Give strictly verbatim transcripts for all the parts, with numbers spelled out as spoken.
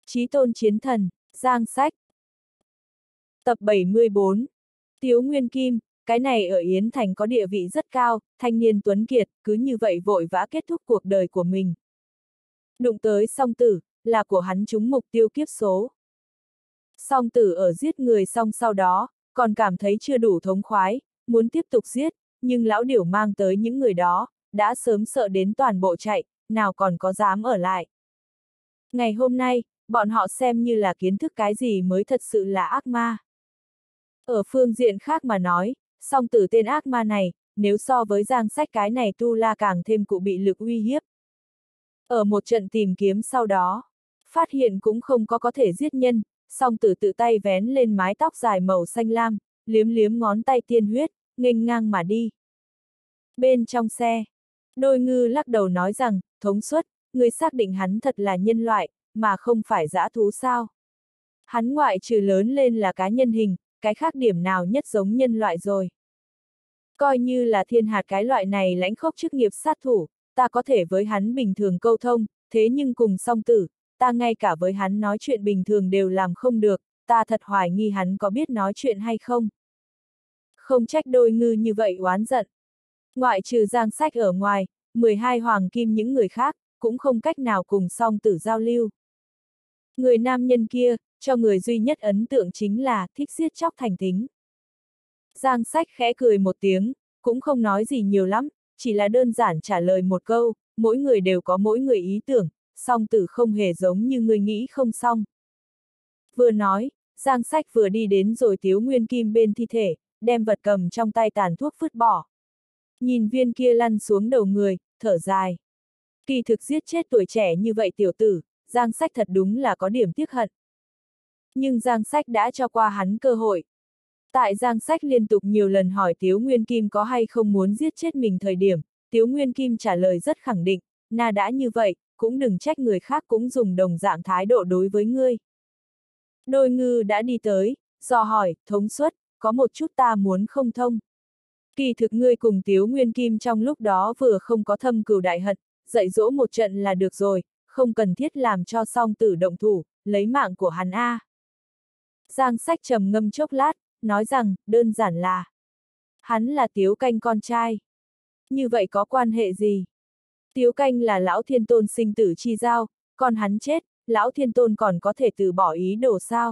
Chí tôn chiến thần, Giang Sách. Tập bảy mươi bốn. Tiếu Nguyên Kim, cái này ở Yến Thành có địa vị rất cao, thanh niên tuấn kiệt, cứ như vậy vội vã kết thúc cuộc đời của mình. Đụng tới song tử, là của hắn trúng mục tiêu kiếp số. Song tử ở giết người xong sau đó, còn cảm thấy chưa đủ thống khoái, muốn tiếp tục giết, nhưng lão điểu mang tới những người đó, đã sớm sợ đến toàn bộ chạy, nào còn có dám ở lại. Ngày hôm nay, bọn họ xem như là kiến thức cái gì mới thật sự là ác ma. Ở phương diện khác mà nói, song tử tên ác ma này, nếu so với Giang Sách cái này tu la càng thêm cụ bị lực uy hiếp. Ở một trận tìm kiếm sau đó, phát hiện cũng không có có thể giết nhân, song tử tự tay vén lên mái tóc dài màu xanh lam, liếm liếm ngón tay tiên huyết, nghênh ngang mà đi. Bên trong xe, Đôi Ngư lắc đầu nói rằng, thống suất, người xác định hắn thật là nhân loại, mà không phải dã thú sao. Hắn ngoại trừ lớn lên là cá nhân hình, cái khác điểm nào nhất giống nhân loại rồi. Coi như là thiên hạt cái loại này lãnh khốc chức nghiệp sát thủ, ta có thể với hắn bình thường câu thông, thế nhưng cùng song tử, ta ngay cả với hắn nói chuyện bình thường đều làm không được, ta thật hoài nghi hắn có biết nói chuyện hay không. Không trách Đôi Ngư như vậy oán giận. Ngoại trừ Giang Sách ở ngoài, mười hai hoàng kim những người khác, cũng không cách nào cùng song tử giao lưu. Người nam nhân kia, cho người duy nhất ấn tượng chính là thích giết chóc thành tính. Giang Sách khẽ cười một tiếng, cũng không nói gì nhiều lắm, chỉ là đơn giản trả lời một câu, mỗi người đều có mỗi người ý tưởng, song tử không hề giống như người nghĩ không xong. Vừa nói, Giang Sách vừa đi đến rồi Tiếu Nguyên Kim bên thi thể, đem vật cầm trong tay tàn thuốc vứt bỏ. Nhìn viên kia lăn xuống đầu người, thở dài. Kỳ thực giết chết tuổi trẻ như vậy tiểu tử, Giang Sách thật đúng là có điểm tiếc hận. Nhưng Giang Sách đã cho qua hắn cơ hội. Tại Giang Sách liên tục nhiều lần hỏi Tiếu Nguyên Kim có hay không muốn giết chết mình thời điểm, Tiếu Nguyên Kim trả lời rất khẳng định, na đã như vậy, cũng đừng trách người khác cũng dùng đồng dạng thái độ đối với ngươi. Đôi Ngư đã đi tới, dò hỏi, thống suất, có một chút ta muốn không thông. Kỳ thực ngươi cùng Tiếu Nguyên Kim trong lúc đó vừa không có thâm cừu đại hận, dạy dỗ một trận là được rồi, không cần thiết làm cho song tử động thủ, lấy mạng của hắn a. Giang Sách trầm ngâm chốc lát, nói rằng, đơn giản là, hắn là Tiếu Canh con trai. Như vậy có quan hệ gì? Tiếu Canh là Lão Thiên Tôn sinh tử chi giao, còn hắn chết, Lão Thiên Tôn còn có thể từ bỏ ý đồ sao?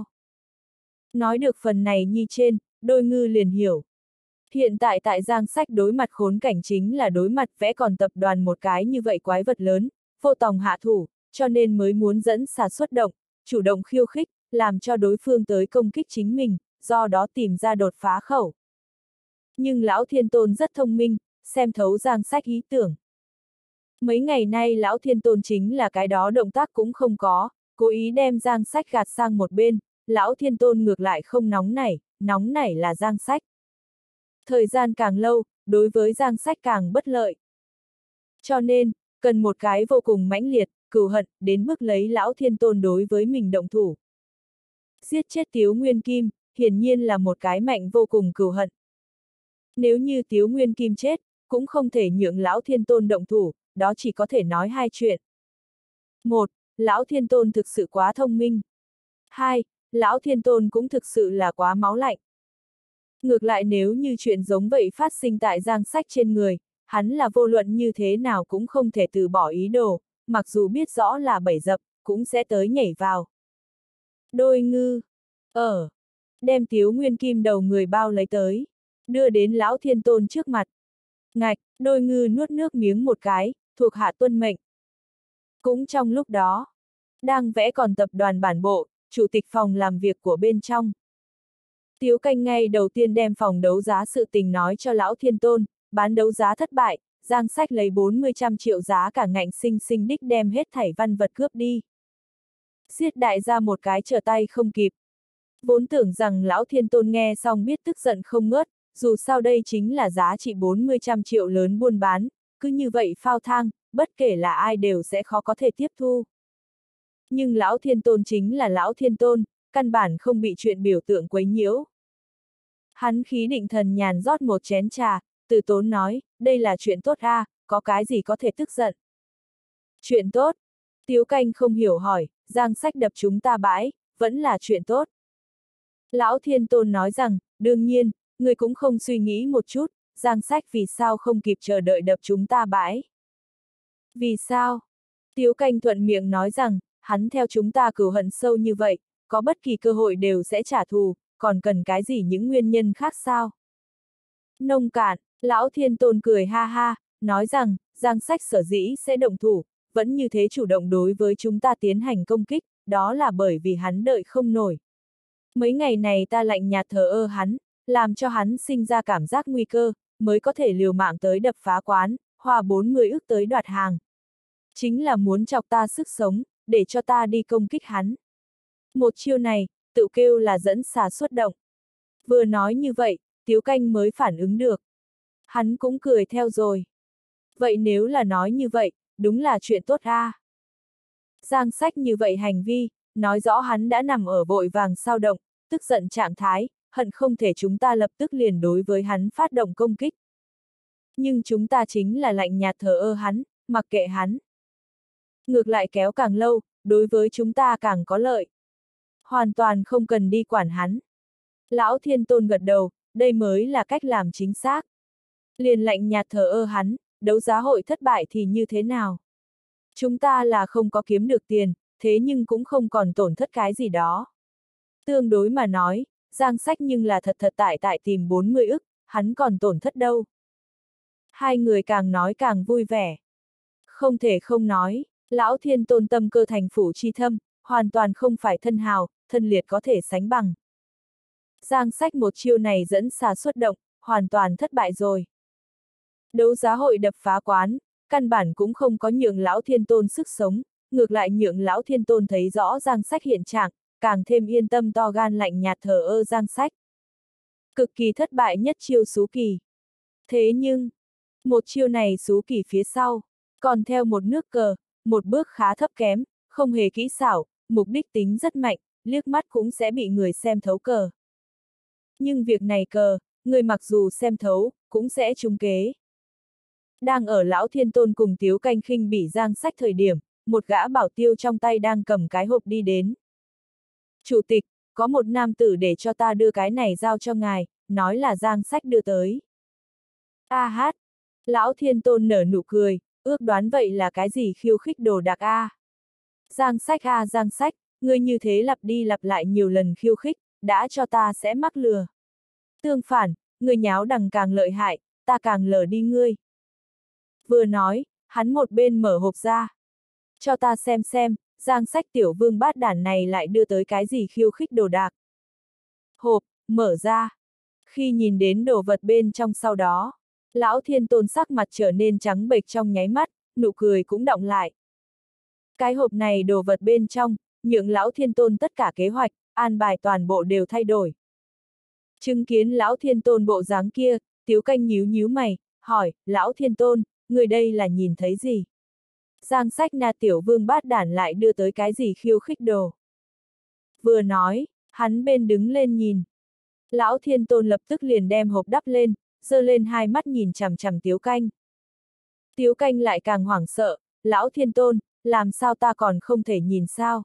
Nói được phần này nhi trên, Đôi Ngư liền hiểu. Hiện tại tại Giang Sách đối mặt khốn cảnh chính là đối mặt vẽ còn tập đoàn một cái như vậy quái vật lớn, vô tòng hạ thủ, cho nên mới muốn dẫn xà xuất động, chủ động khiêu khích, làm cho đối phương tới công kích chính mình, do đó tìm ra đột phá khẩu. Nhưng Lão Thiên Tôn rất thông minh, xem thấu Giang Sách ý tưởng. Mấy ngày nay Lão Thiên Tôn chính là cái đó động tác cũng không có, cố ý đem Giang Sách gạt sang một bên, Lão Thiên Tôn ngược lại không nóng nảy, nóng nảy là Giang Sách. Thời gian càng lâu, đối với Giang Sách càng bất lợi. Cho nên, cần một cái vô cùng mãnh liệt, cừu hận, đến mức lấy Lão Thiên Tôn đối với mình động thủ. Giết chết Tiếu Nguyên Kim, hiển nhiên là một cái mạnh vô cùng cừu hận. Nếu như Tiếu Nguyên Kim chết, cũng không thể nhượng Lão Thiên Tôn động thủ, đó chỉ có thể nói hai chuyện. Một, Lão Thiên Tôn thực sự quá thông minh. Hai, Lão Thiên Tôn cũng thực sự là quá máu lạnh. Ngược lại nếu như chuyện giống vậy phát sinh tại Giang Sách trên người, hắn là vô luận như thế nào cũng không thể từ bỏ ý đồ, mặc dù biết rõ là bẫy dập, cũng sẽ tới nhảy vào. Đôi Ngư, ở, đem Tiếu Nguyên Kim đầu người bao lấy tới, đưa đến Lão Thiên Tôn trước mặt. Ngạch, Đôi Ngư nuốt nước miếng một cái, thuộc hạ tuân mệnh. Cũng trong lúc đó, đang vẽ còn tập đoàn bản bộ, chủ tịch phòng làm việc của bên trong. Tiếu Canh ngay đầu tiên đem phòng đấu giá sự tình nói cho Lão Thiên Tôn, bán đấu giá thất bại, Giang Sách lấy bốn mươi trăm triệu giá cả ngạnh sinh sinh đích đem hết thảy văn vật cướp đi. Giết đại ra một cái trở tay không kịp. Vốn tưởng rằng Lão Thiên Tôn nghe xong biết tức giận không ngớt, dù sao đây chính là giá trị bốn mươi trăm triệu lớn buôn bán, cứ như vậy phao thang, bất kể là ai đều sẽ khó có thể tiếp thu. Nhưng Lão Thiên Tôn chính là Lão Thiên Tôn, căn bản không bị chuyện biểu tượng quấy nhiễu. Hắn khí định thần nhàn rót một chén trà, từ tốn nói, đây là chuyện tốt a, à, có cái gì có thể tức giận. Chuyện tốt, Tiếu Canh không hiểu hỏi, Giang Sách đập chúng ta bãi, vẫn là chuyện tốt. Lão Thiên Tôn nói rằng, đương nhiên, người cũng không suy nghĩ một chút, Giang Sách vì sao không kịp chờ đợi đập chúng ta bãi. Vì sao? Tiếu Canh thuận miệng nói rằng, hắn theo chúng ta cừu hận sâu như vậy, có bất kỳ cơ hội đều sẽ trả thù, còn cần cái gì những nguyên nhân khác sao? Nông cạn, Lão Thiên Tôn cười ha ha, nói rằng, Giang Sách sở dĩ sẽ động thủ, vẫn như thế chủ động đối với chúng ta tiến hành công kích, đó là bởi vì hắn đợi không nổi. Mấy ngày này ta lạnh nhạt thờ ơ hắn, làm cho hắn sinh ra cảm giác nguy cơ, mới có thể liều mạng tới đập phá quán, hoa bốn mươi ức tới đoạt hàng. Chính là muốn chọc ta sức sống, để cho ta đi công kích hắn. Một chiêu này, tự kêu là dẫn xà xuất động. Vừa nói như vậy, Tiếu Canh mới phản ứng được. Hắn cũng cười theo rồi. Vậy nếu là nói như vậy, đúng là chuyện tốt a. À. Giang Sách như vậy hành vi, nói rõ hắn đã nằm ở vội vàng sao động, tức giận trạng thái, hận không thể chúng ta lập tức liền đối với hắn phát động công kích. Nhưng chúng ta chính là lạnh nhạt thờ ơ hắn, mặc kệ hắn. Ngược lại kéo càng lâu, đối với chúng ta càng có lợi. Hoàn toàn không cần đi quản hắn. Lão Thiên Tôn gật đầu, đây mới là cách làm chính xác. Liền lạnh nhạt thờ ơ hắn, đấu giá hội thất bại thì như thế nào? Chúng ta là không có kiếm được tiền, thế nhưng cũng không còn tổn thất cái gì đó. Tương đối mà nói, Giang Sách nhưng là thật thật tại tại tìm bốn mươi ức, hắn còn tổn thất đâu. Hai người càng nói càng vui vẻ. Không thể không nói, Lão Thiên Tôn tâm cơ thành phủ chi thâm, hoàn toàn không phải thân hào, thân liệt có thể sánh bằng. Giang Sách một chiêu này dẫn xà xuất động, hoàn toàn thất bại rồi. Đấu giá hội đập phá quán, căn bản cũng không có nhượng Lão Thiên Tôn sức sống, ngược lại nhượng Lão Thiên Tôn thấy rõ Giang Sách hiện trạng, càng thêm yên tâm to gan lạnh nhạt thờ ơ Giang Sách. Cực kỳ thất bại nhất chiêu xú kỳ. Thế nhưng, một chiêu này xú kỳ phía sau, còn theo một nước cờ, một bước khá thấp kém, không hề kỹ xảo, mục đích tính rất mạnh, liếc mắt cũng sẽ bị người xem thấu cờ. Nhưng việc này cờ, người mặc dù xem thấu, cũng sẽ trúng kế. Đang ở Lão Thiên Tôn cùng Tiếu Canh khinh bỉ Giang Sách thời điểm, một gã bảo tiêu trong tay đang cầm cái hộp đi đến. Chủ tịch, có một nam tử để cho ta đưa cái này giao cho ngài, nói là Giang Sách đưa tới. A hát, Lão Thiên Tôn nở nụ cười, ước đoán vậy là cái gì khiêu khích đồ đạc a. À. Giang Sách a à, Giang Sách, ngươi như thế lặp đi lặp lại nhiều lần khiêu khích, đã cho ta sẽ mắc lừa. Tương phản, ngươi nháo đằng càng lợi hại, ta càng lờ đi ngươi. Vừa nói, hắn một bên mở hộp ra. Cho ta xem xem, Giang Sách tiểu vương bát đản này lại đưa tới cái gì khiêu khích đồ đạc. Hộp, mở ra. Khi nhìn đến đồ vật bên trong sau đó, Lão Thiên Tôn sắc mặt trở nên trắng bệch trong nháy mắt, nụ cười cũng đọng lại. Cái hộp này đồ vật bên trong, nhượng Lão Thiên Tôn tất cả kế hoạch, an bài toàn bộ đều thay đổi. Chứng kiến Lão Thiên Tôn bộ dáng kia, Tiếu Canh nhíu nhíu mày, hỏi, Lão Thiên Tôn, người đây là nhìn thấy gì? Giang Sách na tiểu vương bát đản lại đưa tới cái gì khiêu khích đồ? Vừa nói, hắn bên đứng lên nhìn. Lão Thiên Tôn lập tức liền đem hộp đắp lên, giơ lên hai mắt nhìn chằm chằm Tiếu Canh. Tiếu Canh lại càng hoảng sợ, Lão Thiên Tôn, làm sao ta còn không thể nhìn sao?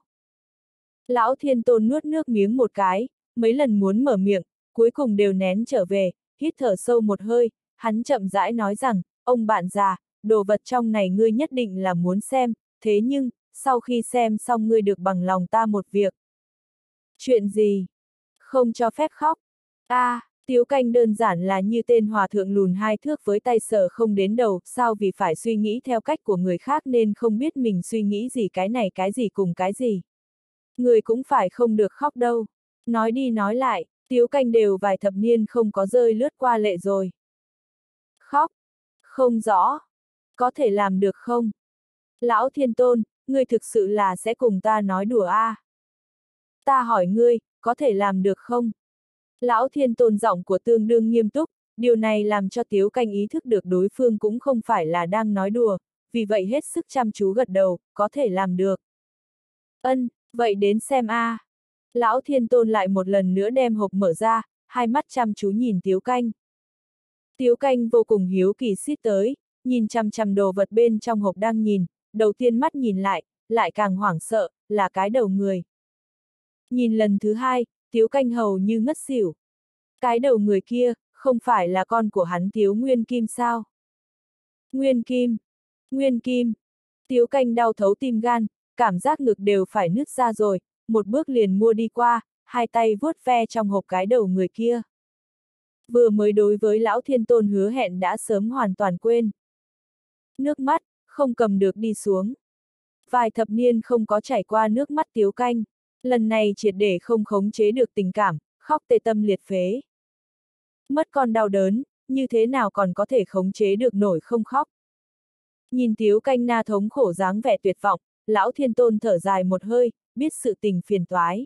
Lão Thiên Tôn nuốt nước miếng một cái, mấy lần muốn mở miệng, cuối cùng đều nén trở về, hít thở sâu một hơi, hắn chậm rãi nói rằng, ông bạn già, đồ vật trong này ngươi nhất định là muốn xem, thế nhưng, sau khi xem xong ngươi được bằng lòng ta một việc. Chuyện gì? Không cho phép khóc. A, à, Tiếu Canh đơn giản là như tên hòa thượng lùn hai thước với tay sờ không đến đầu, sao vì phải suy nghĩ theo cách của người khác nên không biết mình suy nghĩ gì cái này cái gì cùng cái gì. Người cũng phải không được khóc đâu. Nói đi nói lại, Tiếu Canh đều vài thập niên không có rơi lướt qua lệ rồi. Khóc? Không rõ. Có thể làm được không? Lão Thiên Tôn, ngươi thực sự là sẽ cùng ta nói đùa a? À? Ta hỏi ngươi, có thể làm được không? Lão Thiên Tôn giọng của tương đương nghiêm túc, điều này làm cho Tiếu Canh ý thức được đối phương cũng không phải là đang nói đùa, vì vậy hết sức chăm chú gật đầu, có thể làm được. Ân, vậy đến xem a. À. Lão Thiên Tôn lại một lần nữa đem hộp mở ra, hai mắt chăm chú nhìn Tiếu Canh. Tiếu Canh vô cùng hiếu kỳ xít tới, nhìn chằm chằm đồ vật bên trong hộp đang nhìn, đầu tiên mắt nhìn lại, lại càng hoảng sợ, là cái đầu người. Nhìn lần thứ hai, Tiếu Canh hầu như ngất xỉu. Cái đầu người kia, không phải là con của hắn Tiếu Nguyên Kim sao? Nguyên Kim, Nguyên Kim. Tiếu Canh đau thấu tim gan, cảm giác ngực đều phải nứt ra rồi, một bước liền mua đi qua, hai tay vuốt ve trong hộp cái đầu người kia. Vừa mới đối với Lão Thiên Tôn hứa hẹn đã sớm hoàn toàn quên. Nước mắt, không cầm được đi xuống. Vài thập niên không có chảy qua nước mắt Tiếu Canh, lần này triệt để không khống chế được tình cảm, khóc tê tâm liệt phế. Mất con đau đớn, như thế nào còn có thể khống chế được nổi không khóc. Nhìn Tiếu Canh na thống khổ dáng vẻ tuyệt vọng, Lão Thiên Tôn thở dài một hơi, biết sự tình phiền toái.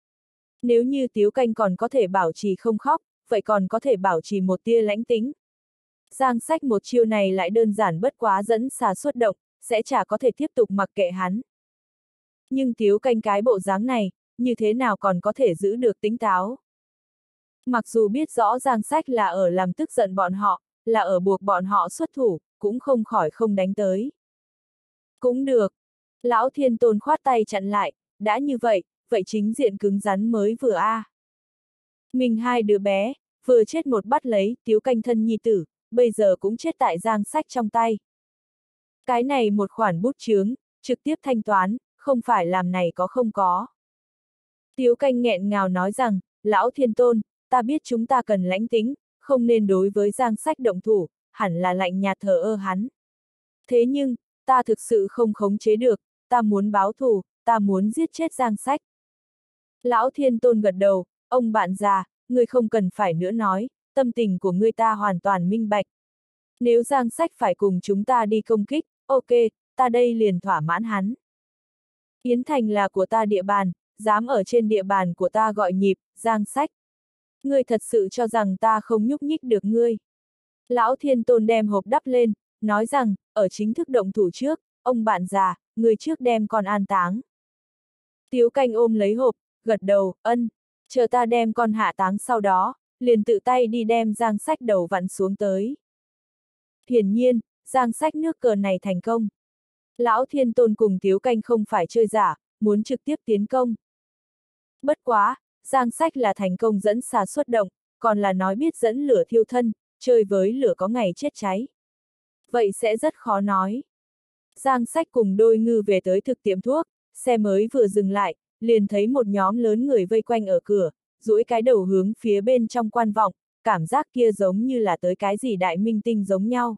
Nếu như Tiếu Canh còn có thể bảo trì không khóc, vậy còn có thể bảo trì một tia lãnh tính. Giang Sách một chiêu này lại đơn giản bất quá dẫn xà xuất động, sẽ chả có thể tiếp tục mặc kệ hắn. Nhưng Tiếu Canh cái bộ dáng này, như thế nào còn có thể giữ được tính táo. Mặc dù biết rõ Giang Sách là ở làm tức giận bọn họ, là ở buộc bọn họ xuất thủ, cũng không khỏi không đánh tới. Cũng được. Lão Thiên Tôn khoát tay chặn lại, đã như vậy, vậy chính diện cứng rắn mới vừa a. À. Mình hai đứa bé, vừa chết một bắt lấy, Tiếu Canh thân nhi tử, bây giờ cũng chết tại Giang Sách trong tay. Cái này một khoản bút chướng, trực tiếp thanh toán, không phải làm này có không có. Tiếu Canh nghẹn ngào nói rằng, Lão Thiên Tôn, ta biết chúng ta cần lãnh tính, không nên đối với Giang Sách động thủ, hẳn là lạnh nhạt thờ ơ hắn. Thế nhưng, ta thực sự không khống chế được, ta muốn báo thù, ta muốn giết chết Giang Sách. Lão Thiên Tôn gật đầu, ông bạn già, ngươi không cần phải nữa nói, tâm tình của ngươi ta hoàn toàn minh bạch. Nếu Giang Sách phải cùng chúng ta đi công kích, ok, ta đây liền thỏa mãn hắn. Yến Thành là của ta địa bàn, dám ở trên địa bàn của ta gọi nhịp, Giang Sách. Ngươi thật sự cho rằng ta không nhúc nhích được ngươi. Lão Thiên Tôn đem hộp đắp lên, nói rằng, ở chính thức động thủ trước, ông bạn già, ngươi trước đem con an táng. Tiếu Canh ôm lấy hộp, gật đầu, ân, chờ ta đem con hạ táng sau đó, liền tự tay đi đem Giang Sách đầu vặn xuống tới. Hiển nhiên, Giang Sách nước cờ này thành công. Lão Thiên Tôn cùng Tiếu Canh không phải chơi giả, muốn trực tiếp tiến công. Bất quá, Giang Sách là thành công dẫn xà xuất động, còn là nói biết dẫn lửa thiêu thân, chơi với lửa có ngày chết cháy. Vậy sẽ rất khó nói. Giang Sách cùng đôi ngư về tới thực tiệm thuốc, xe mới vừa dừng lại, liền thấy một nhóm lớn người vây quanh ở cửa, duỗi cái đầu hướng phía bên trong quan vọng, cảm giác kia giống như là tới cái gì đại minh tinh giống nhau.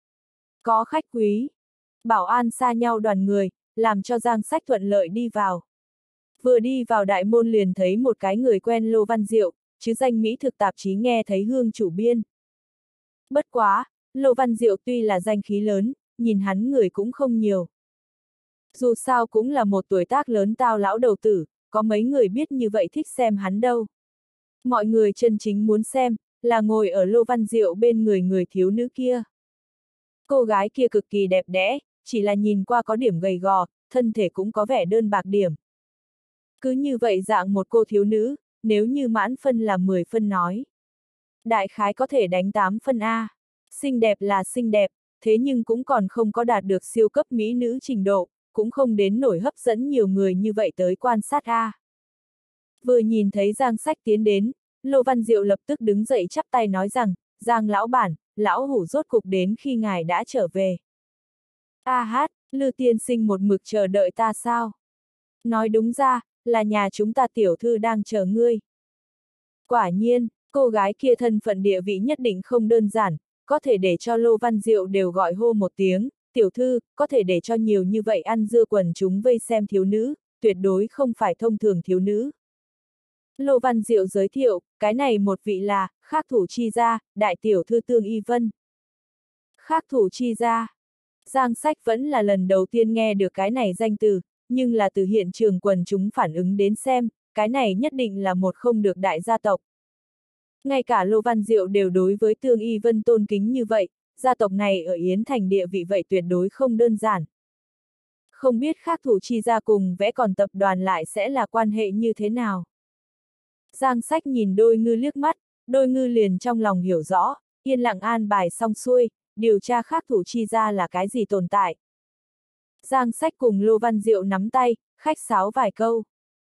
Có khách quý. Bảo an xa nhau đoàn người, làm cho Giang Sách thuận lợi đi vào. Vừa đi vào đại môn liền thấy một cái người quen Lô Văn Diệu, chứ danh mỹ thực tạp chí nghe thấy hương chủ biên. Bất quá, Lô Văn Diệu tuy là danh khí lớn, nhìn hắn người cũng không nhiều. Dù sao cũng là một tuổi tác lớn tao lão đầu tử, có mấy người biết như vậy thích xem hắn đâu. Mọi người chân chính muốn xem, là ngồi ở Lô Văn Diệu bên người người thiếu nữ kia. Cô gái kia cực kỳ đẹp đẽ, chỉ là nhìn qua có điểm gầy gò, thân thể cũng có vẻ đơn bạc điểm. Cứ như vậy dạng một cô thiếu nữ, nếu như mãn phân là mười phân nói. Đại khái có thể đánh tám phân A. Xinh đẹp là xinh đẹp, thế nhưng cũng còn không có đạt được siêu cấp mỹ nữ trình độ, cũng không đến nổi hấp dẫn nhiều người như vậy tới quan sát A. Vừa nhìn thấy Giang Sách tiến đến, Lô Văn Diệu lập tức đứng dậy chắp tay nói rằng, Giang lão bản, lão hủ rốt cục đến khi ngài đã trở về. A hát, Lư tiên sinh một mực chờ đợi ta sao? Nói đúng ra, là nhà chúng ta tiểu thư đang chờ ngươi. Quả nhiên, cô gái kia thân phận địa vị nhất định không đơn giản, có thể để cho Lô Văn Diệu đều gọi hô một tiếng, tiểu thư, có thể để cho nhiều như vậy ăn dưa quần chúng vây xem thiếu nữ, tuyệt đối không phải thông thường thiếu nữ. Lô Văn Diệu giới thiệu, cái này một vị là, Khác Thủ Chi Gia, đại tiểu thư Tương Y Vân. Khác Thủ Chi Gia. Giang Sách vẫn là lần đầu tiên nghe được cái này danh từ, nhưng là từ hiện trường quần chúng phản ứng đến xem, cái này nhất định là một không được đại gia tộc. Ngay cả Lô Văn Diệu đều đối với Tương Y Vân tôn kính như vậy, gia tộc này ở Yến Thành địa vị vậy tuyệt đối không đơn giản. Không biết Khác Thủ Chi Gia cùng vẽ còn tập đoàn lại sẽ là quan hệ như thế nào? Giang Sách nhìn đôi ngư liếc mắt, đôi ngư liền trong lòng hiểu rõ, yên lặng an bài xong xuôi, điều tra Khác Thủ Chi Gia là cái gì tồn tại. Giang Sách cùng Lô Văn Diệu nắm tay, khách sáo vài câu.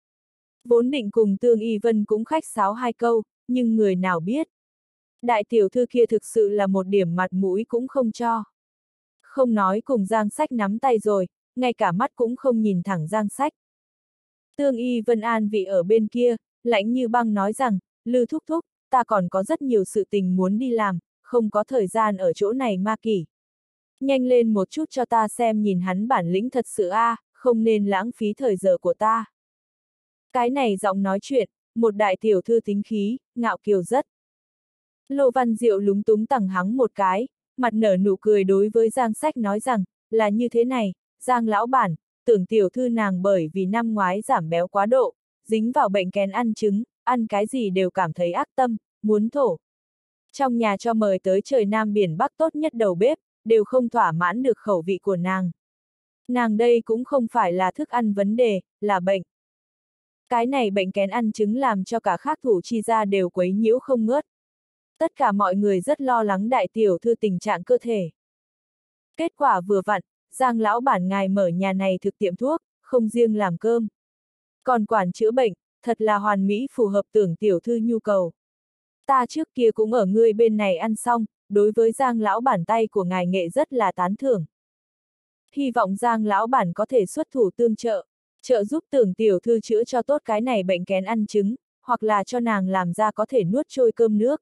Vốn định cùng Tương Y Vân cũng khách sáo hai câu, nhưng người nào biết. Đại tiểu thư kia thực sự là một điểm mặt mũi cũng không cho. Không nói cùng Giang Sách nắm tay rồi, ngay cả mắt cũng không nhìn thẳng Giang Sách. Tương Y Vân an vị ở bên kia, lạnh như băng nói rằng, Lư thúc thúc, ta còn có rất nhiều sự tình muốn đi làm, không có thời gian ở chỗ này ma kỷ. Nhanh lên một chút cho ta xem nhìn hắn bản lĩnh thật sự a, à, không nên lãng phí thời giờ của ta. Cái này giọng nói chuyện, một đại tiểu thư tính khí, ngạo kiều rất. Lô Văn Diệu lúng túng tằng hắng một cái, mặt nở nụ cười đối với Giang Sách nói rằng, là như thế này, Giang lão bản, tưởng tiểu thư nàng bởi vì năm ngoái giảm béo quá độ, dính vào bệnh kén ăn trứng, ăn cái gì đều cảm thấy ác tâm, muốn thổ. Trong nhà cho mời tới trời Nam biển Bắc tốt nhất đầu bếp, đều không thỏa mãn được khẩu vị của nàng. Nàng đây cũng không phải là thức ăn vấn đề, là bệnh. Cái này bệnh kén ăn trứng làm cho cả khác thủ chi gia đều quấy nhiễu không ngớt. Tất cả mọi người rất lo lắng đại tiểu thư tình trạng cơ thể. Kết quả vừa vặn, Giang lão bản ngài mở nhà này thực tiệm thuốc, không riêng làm cơm. Còn quản chữa bệnh, thật là hoàn mỹ phù hợp tưởng tiểu thư nhu cầu. Ta trước kia cũng ở ngươi bên này ăn xong, đối với Giang lão bản tay của ngài nghệ rất là tán thưởng. Hy vọng Giang lão bản có thể xuất thủ tương trợ, trợ giúp tưởng tiểu thư chữa cho tốt cái này bệnh kén ăn trứng, hoặc là cho nàng làm ra có thể nuốt trôi cơm nước.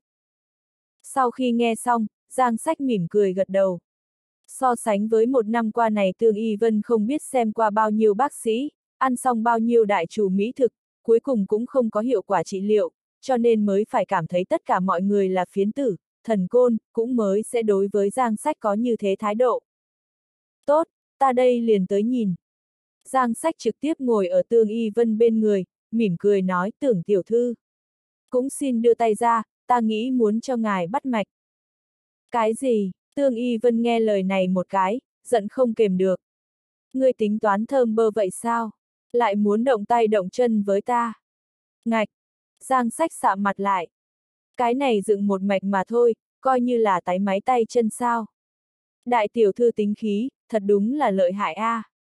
Sau khi nghe xong, Giang Sách mỉm cười gật đầu. So sánh với một năm qua này Tương Y Vân không biết xem qua bao nhiêu bác sĩ, ăn xong bao nhiêu đại chủ mỹ thực, cuối cùng cũng không có hiệu quả trị liệu, cho nên mới phải cảm thấy tất cả mọi người là phiến tử, thần côn, cũng mới sẽ đối với Giang Sách có như thế thái độ. Tốt, ta đây liền tới nhìn. Giang Sách trực tiếp ngồi ở Tương Y Vân bên người, mỉm cười nói tưởng tiểu thư. Cũng xin đưa tay ra, ta nghĩ muốn cho ngài bắt mạch. Cái gì? Tương Y Vân nghe lời này một cái, giận không kềm được. Ngươi tính toán thơm bơ vậy sao? Lại muốn động tay động chân với ta? Ngạch! Giang Sách sạm mặt lại. Cái này dựng một mạch mà thôi, coi như là tái máy tay chân sao. Đại tiểu thư tính khí, thật đúng là lợi hại a. À.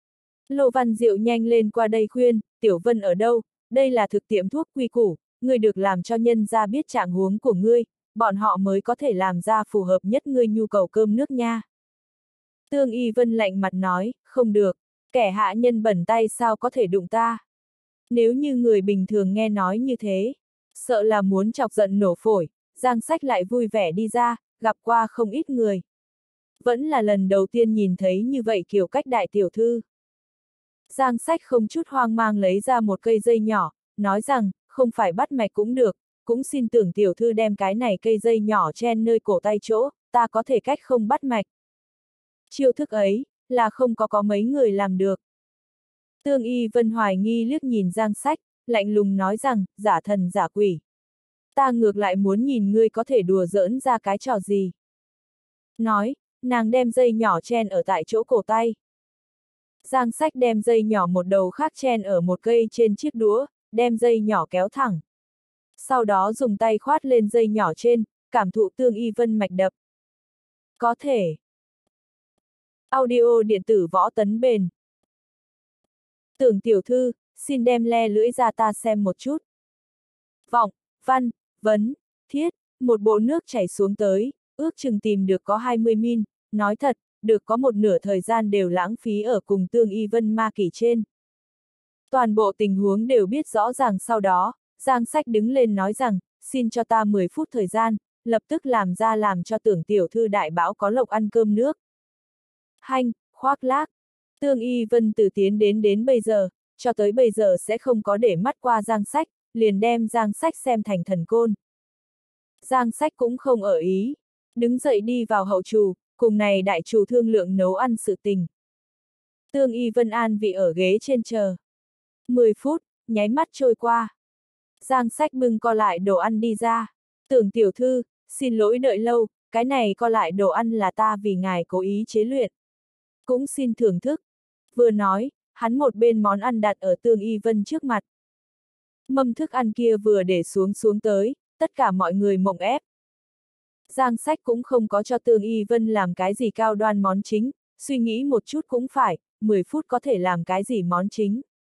Lô Văn Diệu nhanh lên qua đây khuyên, Tiểu Vân ở đâu, đây là thực tiệm thuốc quy củ, ngươi được làm cho nhân gia biết trạng huống của ngươi, bọn họ mới có thể làm ra phù hợp nhất ngươi nhu cầu cơm nước nha. Tương Y Vân lạnh mặt nói, không được, kẻ hạ nhân bẩn tay sao có thể đụng ta. Nếu như người bình thường nghe nói như thế, sợ là muốn chọc giận nổ phổi, Giang Sách lại vui vẻ đi ra, gặp qua không ít người. Vẫn là lần đầu tiên nhìn thấy như vậy kiểu cách đại tiểu thư. Giang Sách không chút hoang mang lấy ra một cây dây nhỏ, nói rằng, không phải bắt mạch cũng được, cũng xin tưởng tiểu thư đem cái này cây dây nhỏ chen nơi cổ tay chỗ, ta có thể cách không bắt mạch. Chiêu thức ấy, là không có có mấy người làm được. Tương Y Vân hoài nghi liếc nhìn Giang Sách, lạnh lùng nói rằng, giả thần giả quỷ. Ta ngược lại muốn nhìn ngươi có thể đùa giỡn ra cái trò gì. Nói, nàng đem dây nhỏ chen ở tại chỗ cổ tay. Giang Sách đem dây nhỏ một đầu khác chen ở một cây trên chiếc đũa, đem dây nhỏ kéo thẳng. Sau đó dùng tay khoát lên dây nhỏ trên, cảm thụ Tương Y Vân mạch đập. Có thể. Audio điện tử võ tấn bền. Tưởng tiểu thư, xin đem le lưỡi ra ta xem một chút. Vọng, văn, vấn, thiết, một bộ nước chảy xuống tới, ước chừng tìm được có hai mươi min, nói thật, được có một nửa thời gian đều lãng phí ở cùng Tương Y Vân ma kỷ trên. Toàn bộ tình huống đều biết rõ ràng sau đó, Giang Sách đứng lên nói rằng, xin cho ta mười phút thời gian, lập tức làm ra làm cho tưởng tiểu thư đại bão có lộc ăn cơm nước. Hanh, khoác lác. Tương Y Vân từ tiến đến đến bây giờ, cho tới bây giờ sẽ không có để mắt qua Giang Sách, liền đem Giang Sách xem thành thần côn. Giang Sách cũng không ở ý, đứng dậy đi vào hậu trù, cùng này đại trù thương lượng nấu ăn sự tình. Tương Y Vân an vị ở ghế trên chờ. mười phút, nháy mắt trôi qua. Giang Sách bưng co lại đồ ăn đi ra. Tưởng tiểu thư, xin lỗi đợi lâu, cái này co lại đồ ăn là ta vì ngài cố ý chế luyện. Cũng xin thưởng thức. Vừa nói, hắn một bên món ăn đặt ở Tương Y Vân trước mặt. Mâm thức ăn kia vừa để xuống xuống tới, tất cả mọi người mộng ép. Giang Sách cũng không có cho Tương Y Vân làm cái gì cao đoan món chính, suy nghĩ một chút cũng phải, mười phút có thể làm cái gì món chính.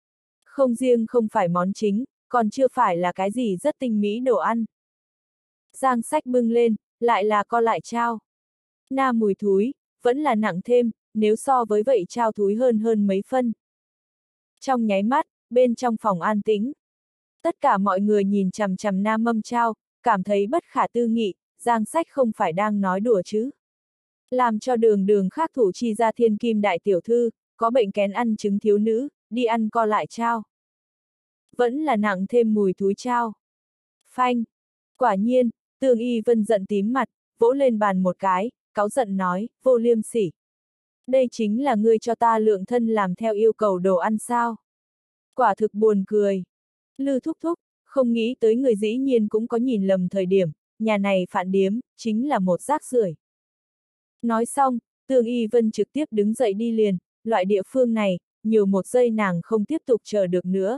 Không riêng không phải món chính, còn chưa phải là cái gì rất tinh mỹ đồ ăn. Giang Sách bưng lên, lại là co lại chao. Na mùi thúi, vẫn là nặng thêm, nếu so với vậy chao thúi hơn hơn mấy phân. Trong nháy mắt, bên trong phòng an tĩnh. Tất cả mọi người nhìn chằm chằm na mâm chao, cảm thấy bất khả tư nghị, Giang Sách không phải đang nói đùa chứ. Làm cho đường đường khác thủ chi ra thiên kim đại tiểu thư, có bệnh kén ăn trứng thiếu nữ, đi ăn co lại chao. Vẫn là nặng thêm mùi thúi chao. Phanh. Quả nhiên, Tương Y Vân giận tím mặt, vỗ lên bàn một cái, cáu giận nói, vô liêm sỉ. Đây chính là ngươi cho ta lượng thân làm theo yêu cầu đồ ăn sao. Quả thực buồn cười. Lư thúc thúc, không nghĩ tới người dĩ nhiên cũng có nhìn lầm thời điểm, nhà này phạn điếm, chính là một rác rưởi. Nói xong, Tương Y Vân trực tiếp đứng dậy đi liền, loại địa phương này, nhiều một giây nàng không tiếp tục chờ được nữa.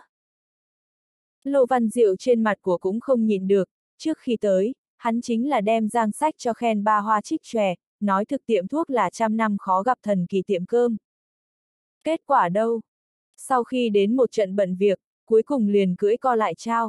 Lô Văn Diệu trên mặt của cũng không nhìn được, trước khi tới, hắn chính là đem Giang Sách cho khen ba hoa trích chòe, nói thực tiệm thuốc là trăm năm khó gặp thần kỳ tiệm cơm. Kết quả đâu? Sau khi đến một trận bận việc, cuối cùng liền cưỡi co lại chao.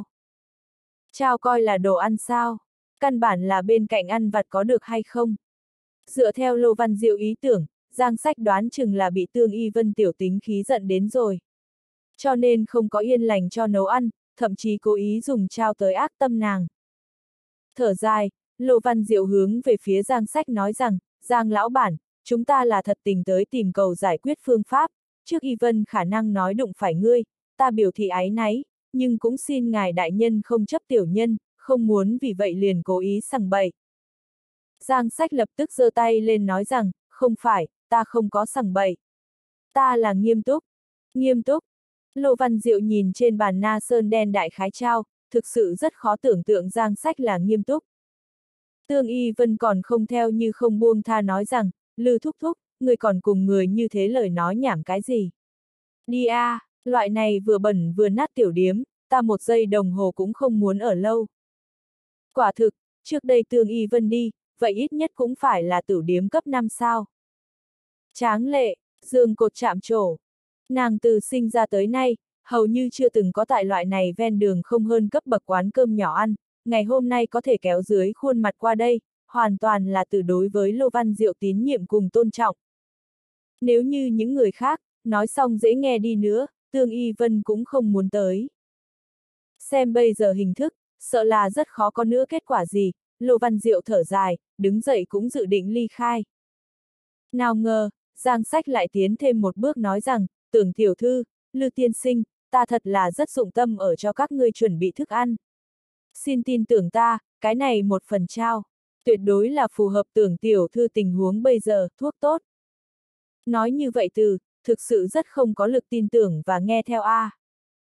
Chao coi là đồ ăn sao? Căn bản là bên cạnh ăn vặt có được hay không? Dựa theo Lô Văn Diệu ý tưởng, Giang Sách đoán chừng là bị Tương Y Vân tiểu tính khí giận đến rồi. Cho nên không có yên lành cho nấu ăn, thậm chí cố ý dùng chao tới ác tâm nàng. Thở dài, Lô Văn Diệu hướng về phía Giang Sách nói rằng, Giang lão bản, chúng ta là thật tình tới tìm cầu giải quyết phương pháp, trước Y Vân khả năng nói đụng phải ngươi, ta biểu thị áy náy, nhưng cũng xin ngài đại nhân không chấp tiểu nhân, không muốn vì vậy liền cố ý sằng bậy. Giang Sách lập tức giơ tay lên nói rằng, không phải, ta không có sằng bậy. Ta là nghiêm túc. Nghiêm túc. Lô Văn Diệu nhìn trên bàn na sơn đen đại khái trao, thực sự rất khó tưởng tượng Giang Sách là nghiêm túc. Tương Y Vân còn không theo như không buông tha nói rằng, Lư thúc thúc, người còn cùng người như thế lời nói nhảm cái gì. Đi a, à, loại này vừa bẩn vừa nát tiểu điếm, ta một giây đồng hồ cũng không muốn ở lâu. Quả thực, trước đây Tương Y Vân đi, vậy ít nhất cũng phải là tiểu điếm cấp năm sao. Tráng lệ, giường cột chạm trổ. Nàng từ sinh ra tới nay, hầu như chưa từng có tại loại này ven đường không hơn cấp bậc quán cơm nhỏ ăn, ngày hôm nay có thể kéo dưới khuôn mặt qua đây, hoàn toàn là từ đối với Lô Văn Diệu tín nhiệm cùng tôn trọng. Nếu như những người khác, nói xong dễ nghe đi nữa, Tương Y Vân cũng không muốn tới. Xem bây giờ hình thức, sợ là rất khó có nữa kết quả gì, Lô Văn Diệu thở dài, đứng dậy cũng dự định ly khai. Nào ngờ, Giang Sách lại tiến thêm một bước nói rằng, Tưởng tiểu thư, Lư tiên sinh, ta thật là rất dụng tâm ở cho các ngươi chuẩn bị thức ăn. Xin tin tưởng ta, cái này một phần trao, tuyệt đối là phù hợp Tưởng tiểu thư tình huống bây giờ, thuốc tốt. Nói như vậy từ, thực sự rất không có lực tin tưởng và nghe theo a. À.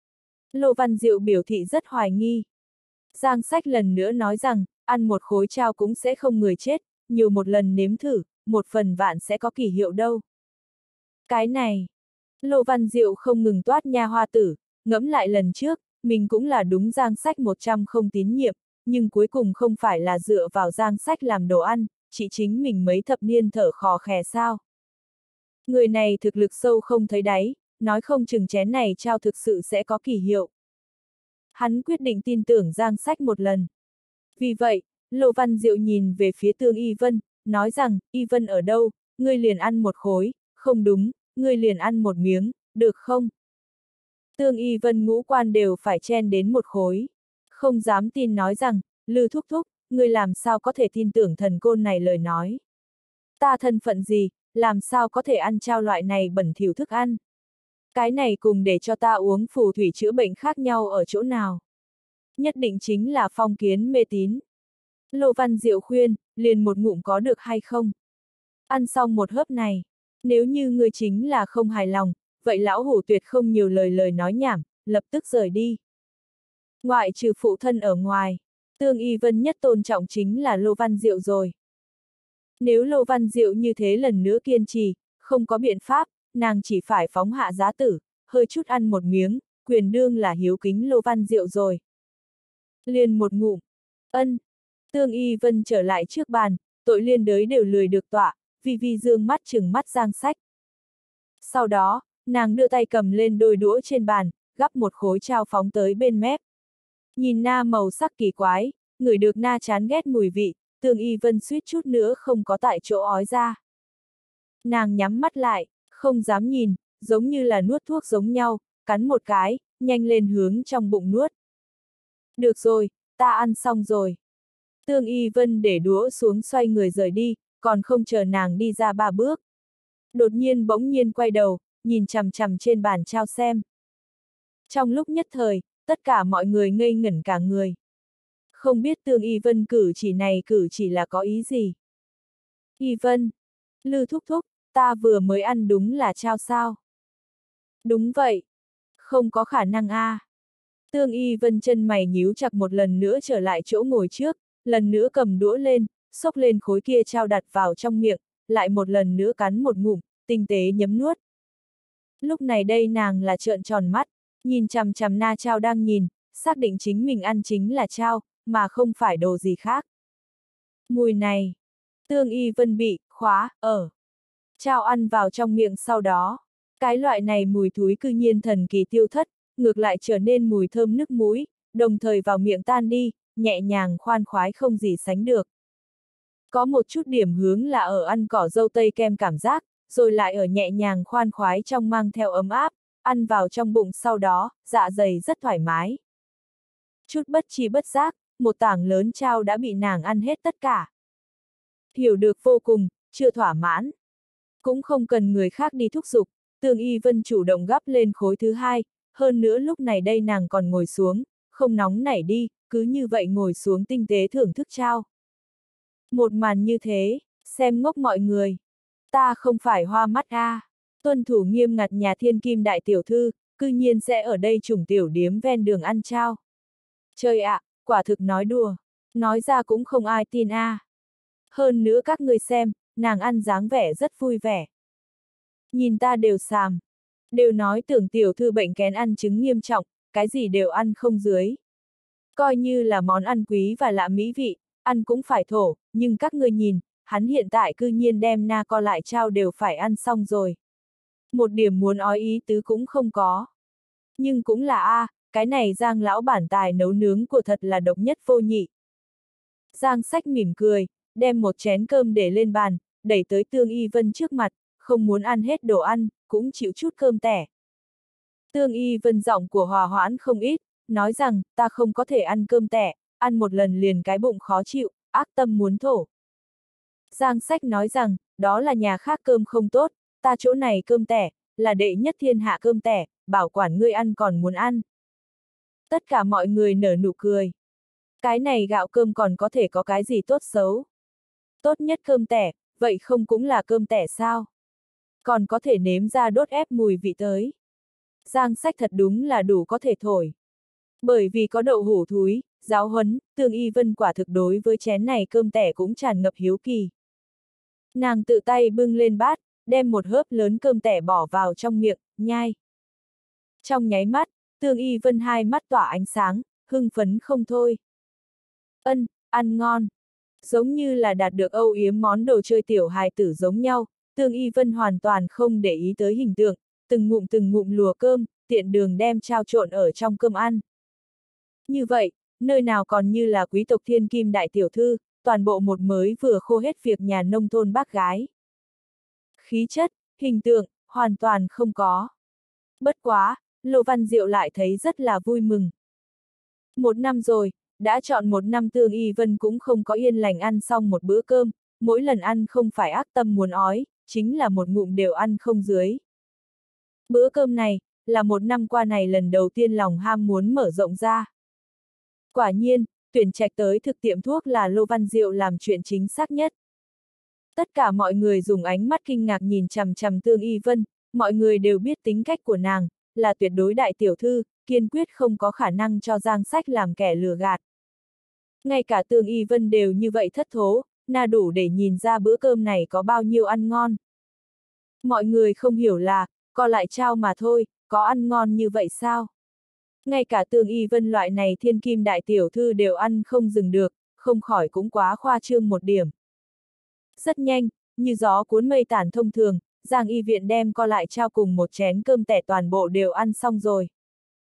Lô Văn Diệu biểu thị rất hoài nghi. Giang Sách lần nữa nói rằng, ăn một khối trao cũng sẽ không người chết, nhiều một lần nếm thử, một phần vạn sẽ có kỳ hiệu đâu. Cái này, Lô Văn Diệu không ngừng toát nha hoa tử, ngẫm lại lần trước, mình cũng là đúng Giang Sách một trăm không tín nhiệm, nhưng cuối cùng không phải là dựa vào Giang Sách làm đồ ăn, chỉ chính mình mấy thập niên thở khò khè sao. Người này thực lực sâu không thấy đáy, nói không chừng chén này trao thực sự sẽ có kỳ hiệu. Hắn quyết định tin tưởng Giang Sách một lần. Vì vậy, Lô Văn Diệu nhìn về phía Tương Y Vân, nói rằng, Y Vân ở đâu, ngươi liền ăn một khối, không đúng, ngươi liền ăn một miếng, được không? Tương Y Vân ngũ quan đều phải chen đến một khối. Không dám tin nói rằng, Lư thúc thúc, ngươi làm sao có thể tin tưởng thần côn này lời nói. Ta thân phận gì, làm sao có thể ăn trao loại này bẩn thỉu thức ăn. Cái này cùng để cho ta uống phù thủy chữa bệnh khác nhau ở chỗ nào. Nhất định chính là phong kiến mê tín. Lô Văn Diệu khuyên, liền một ngụm có được hay không? Ăn xong một hớp này, nếu như ngươi chính là không hài lòng, vậy lão hủ tuyệt không nhiều lời lời nói nhảm, lập tức rời đi. Ngoại trừ phụ thân ở ngoài, Tương Y Vân nhất tôn trọng chính là Lô Văn Diệu rồi. Nếu Lô Văn Diệu như thế lần nữa kiên trì, không có biện pháp, nàng chỉ phải phóng hạ giá tử, hơi chút ăn một miếng, quyền đương là hiếu kính Lô Văn Diệu rồi. Liền một ngụm, ân, Tương Y Vân trở lại trước bàn, tội liên đới đều lười được tọa, vì vì dương mắt chừng mắt Giang Sách. Sau đó, nàng đưa tay cầm lên đôi đũa trên bàn, gắp một khối trao phóng tới bên mép. Nhìn na màu sắc kỳ quái, ngửi được na chán ghét mùi vị, Tương Y Vân suýt chút nữa không có tại chỗ ói ra. Nàng nhắm mắt lại, không dám nhìn, giống như là nuốt thuốc giống nhau, cắn một cái, nhanh lên hướng trong bụng nuốt. Được rồi, ta ăn xong rồi. Tương Y Vân để đũa xuống xoay người rời đi, còn không chờ nàng đi ra ba bước. Đột nhiên bỗng nhiên quay đầu, nhìn chằm chằm trên bàn trao xem. Trong lúc nhất thời, tất cả mọi người ngây ngẩn cả người. Không biết Tương Y Vân cử chỉ này cử chỉ là có ý gì. Y Vân, Lư thúc thúc, ta vừa mới ăn đúng là trao sao? Đúng vậy. Không có khả năng a. À. Tương Y Vân chân mày nhíu chặt một lần nữa trở lại chỗ ngồi trước, lần nữa cầm đũa lên, xốc lên khối kia trao đặt vào trong miệng, lại một lần nữa cắn một ngụm, tinh tế nhấm nuốt. Lúc này đây nàng là trợn tròn mắt, nhìn chằm chằm na trao đang nhìn, xác định chính mình ăn chính là trao, mà không phải đồ gì khác. Mùi này, Tương Y Vân bị khóa ở trao ăn vào trong miệng sau đó, cái loại này mùi thúi cư nhiên thần kỳ tiêu thất, ngược lại trở nên mùi thơm nức mũi, đồng thời vào miệng tan đi, nhẹ nhàng khoan khoái không gì sánh được. Có một chút điểm hướng là ở ăn cỏ dâu tây kem cảm giác, rồi lại ở nhẹ nhàng khoan khoái trong mang theo ấm áp, ăn vào trong bụng sau đó, dạ dày rất thoải mái. Chút bất chi bất giác, một tảng lớn trao đã bị nàng ăn hết tất cả. Hiểu được vô cùng, chưa thỏa mãn. Cũng không cần người khác đi thúc giục, Tương Y Vân chủ động gắp lên khối thứ hai, hơn nữa lúc này đây nàng còn ngồi xuống, không nóng nảy đi, cứ như vậy ngồi xuống tinh tế thưởng thức trao. Một màn như thế, xem ngốc mọi người. Ta không phải hoa mắt a, à. Tuân thủ nghiêm ngặt nhà thiên kim đại tiểu thư, cư nhiên sẽ ở đây trùng tiểu điếm ven đường ăn trao. Trời ạ, à, quả thực nói đùa, nói ra cũng không ai tin a. À. Hơn nữa các người xem, nàng ăn dáng vẻ rất vui vẻ. Nhìn ta đều xàm, đều nói tưởng tiểu thư bệnh kén ăn chứng nghiêm trọng, cái gì đều ăn không dưới. Coi như là món ăn quý và lạ mỹ vị, ăn cũng phải thổ, nhưng các người nhìn, hắn hiện tại cư nhiên đem na co lại trao đều phải ăn xong rồi. Một điểm muốn ói ý tứ cũng không có. Nhưng cũng là a, à, cái này Giang lão bản tài nấu nướng của thật là độc nhất vô nhị. Giang Sách mỉm cười, đem một chén cơm để lên bàn, đẩy tới Tương Y Vân trước mặt, không muốn ăn hết đồ ăn, cũng chịu chút cơm tẻ. Tương Y Vân giọng của hòa hoãn không ít, nói rằng, ta không có thể ăn cơm tẻ, ăn một lần liền cái bụng khó chịu, ác tâm muốn thổ. Giang Sách nói rằng, đó là nhà khác cơm không tốt, ta chỗ này cơm tẻ, là đệ nhất thiên hạ cơm tẻ, bảo quản ngươi ăn còn muốn ăn. Tất cả mọi người nở nụ cười. Cái này gạo cơm còn có thể có cái gì tốt xấu. Tốt nhất cơm tẻ, vậy không cũng là cơm tẻ sao? Còn có thể nếm ra đốt ép mùi vị tới. Giang Sách thật đúng là đủ có thể thổi. Bởi vì có đậu hủ thúi, giáo huấn, Tương Y Vân quả thực đối với chén này cơm tẻ cũng tràn ngập hiếu kỳ. Nàng tự tay bưng lên bát, đem một hớp lớn cơm tẻ bỏ vào trong miệng, nhai. Trong nháy mắt, Tương Y Vân hai mắt tỏa ánh sáng, hưng phấn không thôi. Ân, ăn ngon. Giống như là đạt được âu yếm món đồ chơi tiểu hài tử giống nhau, Tương Y Vân hoàn toàn không để ý tới hình tượng, từng ngụm từng ngụm lùa cơm, tiện đường đem trao trộn ở trong cơm ăn. Như vậy, nơi nào còn như là quý tộc thiên kim đại tiểu thư, toàn bộ một mới vừa khô hết việc nhà nông thôn bác gái. Khí chất, hình tượng, hoàn toàn không có. Bất quá, Lô Văn Diệu lại thấy rất là vui mừng. Một năm rồi, đã chọn một năm Tương Y Vân cũng không có yên lành ăn xong một bữa cơm, mỗi lần ăn không phải ác tâm muốn ói, chính là một ngụm đều ăn không dưới. Bữa cơm này, là một năm qua này lần đầu tiên lòng ham muốn mở rộng ra. Quả nhiên, tuyển trạch tới thực tiệm thuốc là Lô Văn Diệu làm chuyện chính xác nhất. Tất cả mọi người dùng ánh mắt kinh ngạc nhìn chằm chằm Tương Y Vân, mọi người đều biết tính cách của nàng, là tuyệt đối đại tiểu thư, kiên quyết không có khả năng cho Giang Sách làm kẻ lừa gạt. Ngay cả Tương Y Vân đều như vậy thất thố, na đủ để nhìn ra bữa cơm này có bao nhiêu ăn ngon. Mọi người không hiểu là, co lại trao mà thôi, có ăn ngon như vậy sao? Ngay cả Tương Y Vân loại này thiên kim đại tiểu thư đều ăn không dừng được, không khỏi cũng quá khoa trương một điểm. Rất nhanh, như gió cuốn mây tản thông thường, Giang Y Viện đem co lại trao cùng một chén cơm tẻ toàn bộ đều ăn xong rồi.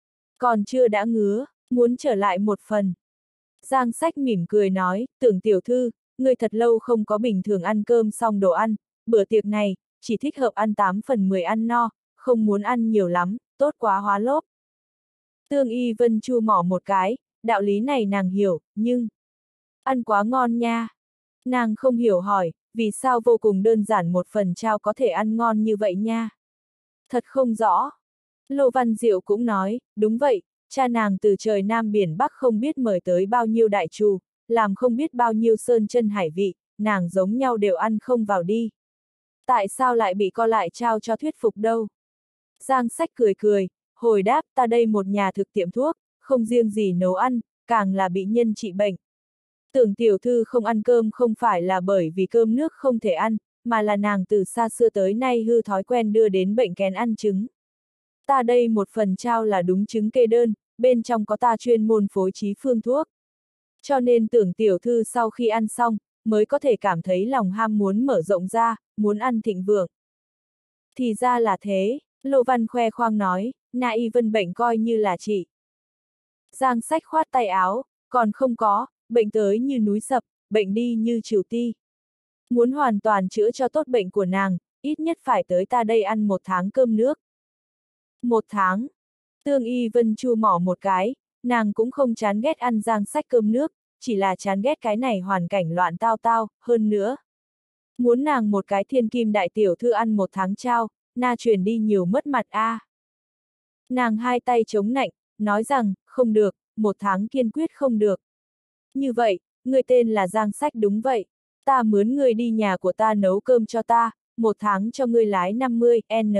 Còn chưa đã ngứa, muốn trở lại một phần. Giang Sách mỉm cười nói, Tưởng tiểu thư, người thật lâu không có bình thường ăn cơm xong đồ ăn, bữa tiệc này, chỉ thích hợp ăn tám phần mười ăn no, không muốn ăn nhiều lắm, tốt quá hóa lốp. Tương Y Vân chu mỏ một cái, đạo lý này nàng hiểu, nhưng... ăn quá ngon nha. Nàng không hiểu hỏi, vì sao vô cùng đơn giản một phần trao có thể ăn ngon như vậy nha. Thật không rõ. Lô Văn Diệu cũng nói, đúng vậy, cha nàng từ trời Nam biển Bắc không biết mời tới bao nhiêu đại trù, làm không biết bao nhiêu sơn chân hải vị, nàng giống nhau đều ăn không vào đi. Tại sao lại bị co lại trao cho thuyết phục đâu? Giang Sách cười cười, hồi đáp ta đây một nhà thực tiệm thuốc, không riêng gì nấu ăn, càng là bị nhân trị bệnh. Tưởng tiểu thư không ăn cơm không phải là bởi vì cơm nước không thể ăn, mà là nàng từ xa xưa tới nay hư thói quen đưa đến bệnh kén ăn trứng. Ta đây một phần trao là đúng trứng kê đơn, bên trong có ta chuyên môn phối trí phương thuốc. Cho nên tưởng tiểu thư sau khi ăn xong, mới có thể cảm thấy lòng ham muốn mở rộng ra, muốn ăn thịnh vượng. Thì ra là thế, Lô Văn khoe khoang nói, Na Y Vân bệnh coi như là trị. Giang Sách khoát tay áo, còn không có, bệnh tới như núi sập, bệnh đi như trừu ti. Muốn hoàn toàn chữa cho tốt bệnh của nàng, ít nhất phải tới ta đây ăn một tháng cơm nước. Một tháng. Tương Y Vân chu mỏ một cái, nàng cũng không chán ghét ăn Giang Sách cơm nước, chỉ là chán ghét cái này hoàn cảnh loạn tao tao, hơn nữa. Muốn nàng một cái thiên kim đại tiểu thư ăn một tháng trao, na truyền đi nhiều mất mặt a. À. Nàng hai tay chống nạnh, nói rằng, không được, một tháng kiên quyết không được. Như vậy, người tên là Giang Sách đúng vậy, ta mướn người đi nhà của ta nấu cơm cho ta, một tháng cho ngươi lái năm mươi N.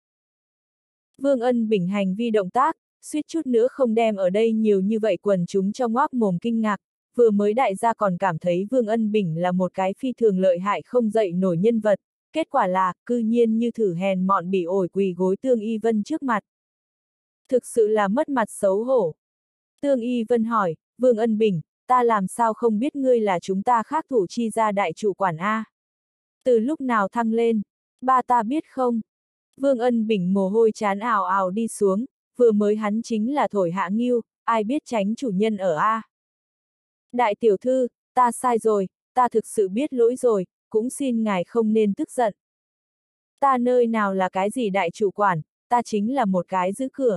Vương Ân Bình hành vi động tác, suýt chút nữa không đem ở đây nhiều như vậy quần chúng cho ngoác mồm kinh ngạc, vừa mới đại gia còn cảm thấy Vương Ân Bình là một cái phi thường lợi hại không dậy nổi nhân vật, kết quả là, cư nhiên như thử hèn mọn bị ổi quỳ gối Tương Y Vân trước mặt. Thực sự là mất mặt xấu hổ. Tương Y Vân hỏi, Vương Ân Bình, ta làm sao không biết ngươi là chúng ta khác thủ chi gia đại chủ quản A? Từ lúc nào thăng lên? Ba ta biết không? Vương Ân Bình mồ hôi chán ào ào đi xuống, vừa mới hắn chính là thổi hạ nghiêu, ai biết tránh chủ nhân ở A. Đại tiểu thư, ta sai rồi, ta thực sự biết lỗi rồi, cũng xin ngài không nên tức giận. Ta nơi nào là cái gì đại chủ quản, ta chính là một cái giữ cửa.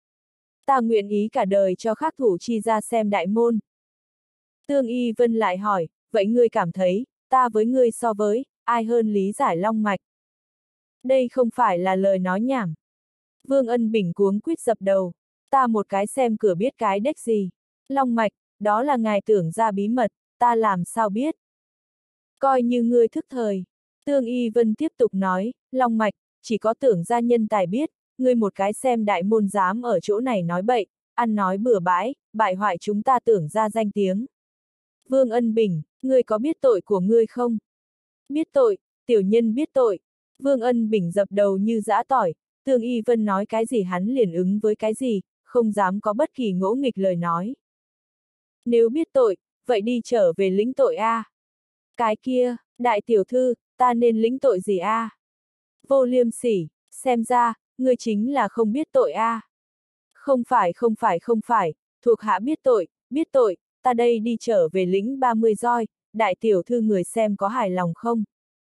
Ta nguyện ý cả đời cho khác thủ chi ra xem đại môn. Tương Y Vân lại hỏi, vậy ngươi cảm thấy, ta với ngươi so với, ai hơn lý giải long mạch? Đây không phải là lời nói nhảm. Vương Ân Bình cuống quýt dập đầu, ta một cái xem cửa biết cái đếch gì. Long mạch, đó là ngài tưởng ra bí mật, ta làm sao biết? Coi như ngươi thức thời. Tương Y Vân tiếp tục nói, long mạch, chỉ có tưởng gia nhân tài biết, ngươi một cái xem đại môn dám ở chỗ này nói bậy, ăn nói bừa bãi, bại hoại chúng ta tưởng ra danh tiếng. Vương Ân Bình, ngươi có biết tội của ngươi không? Biết tội, tiểu nhân biết tội. Vương Ân Bình dập đầu như giã tỏi, Tương Y Vân nói cái gì hắn liền ứng với cái gì, không dám có bất kỳ ngỗ nghịch lời nói. Nếu biết tội, vậy đi trở về lĩnh tội a. À. Cái kia, đại tiểu thư, ta nên lĩnh tội gì a? À? Vô liêm sỉ, xem ra, ngươi chính là không biết tội a. À. Không phải không phải không phải, thuộc hạ biết tội, biết tội, ta đây đi trở về lĩnh ba mươi roi, đại tiểu thư người xem có hài lòng không?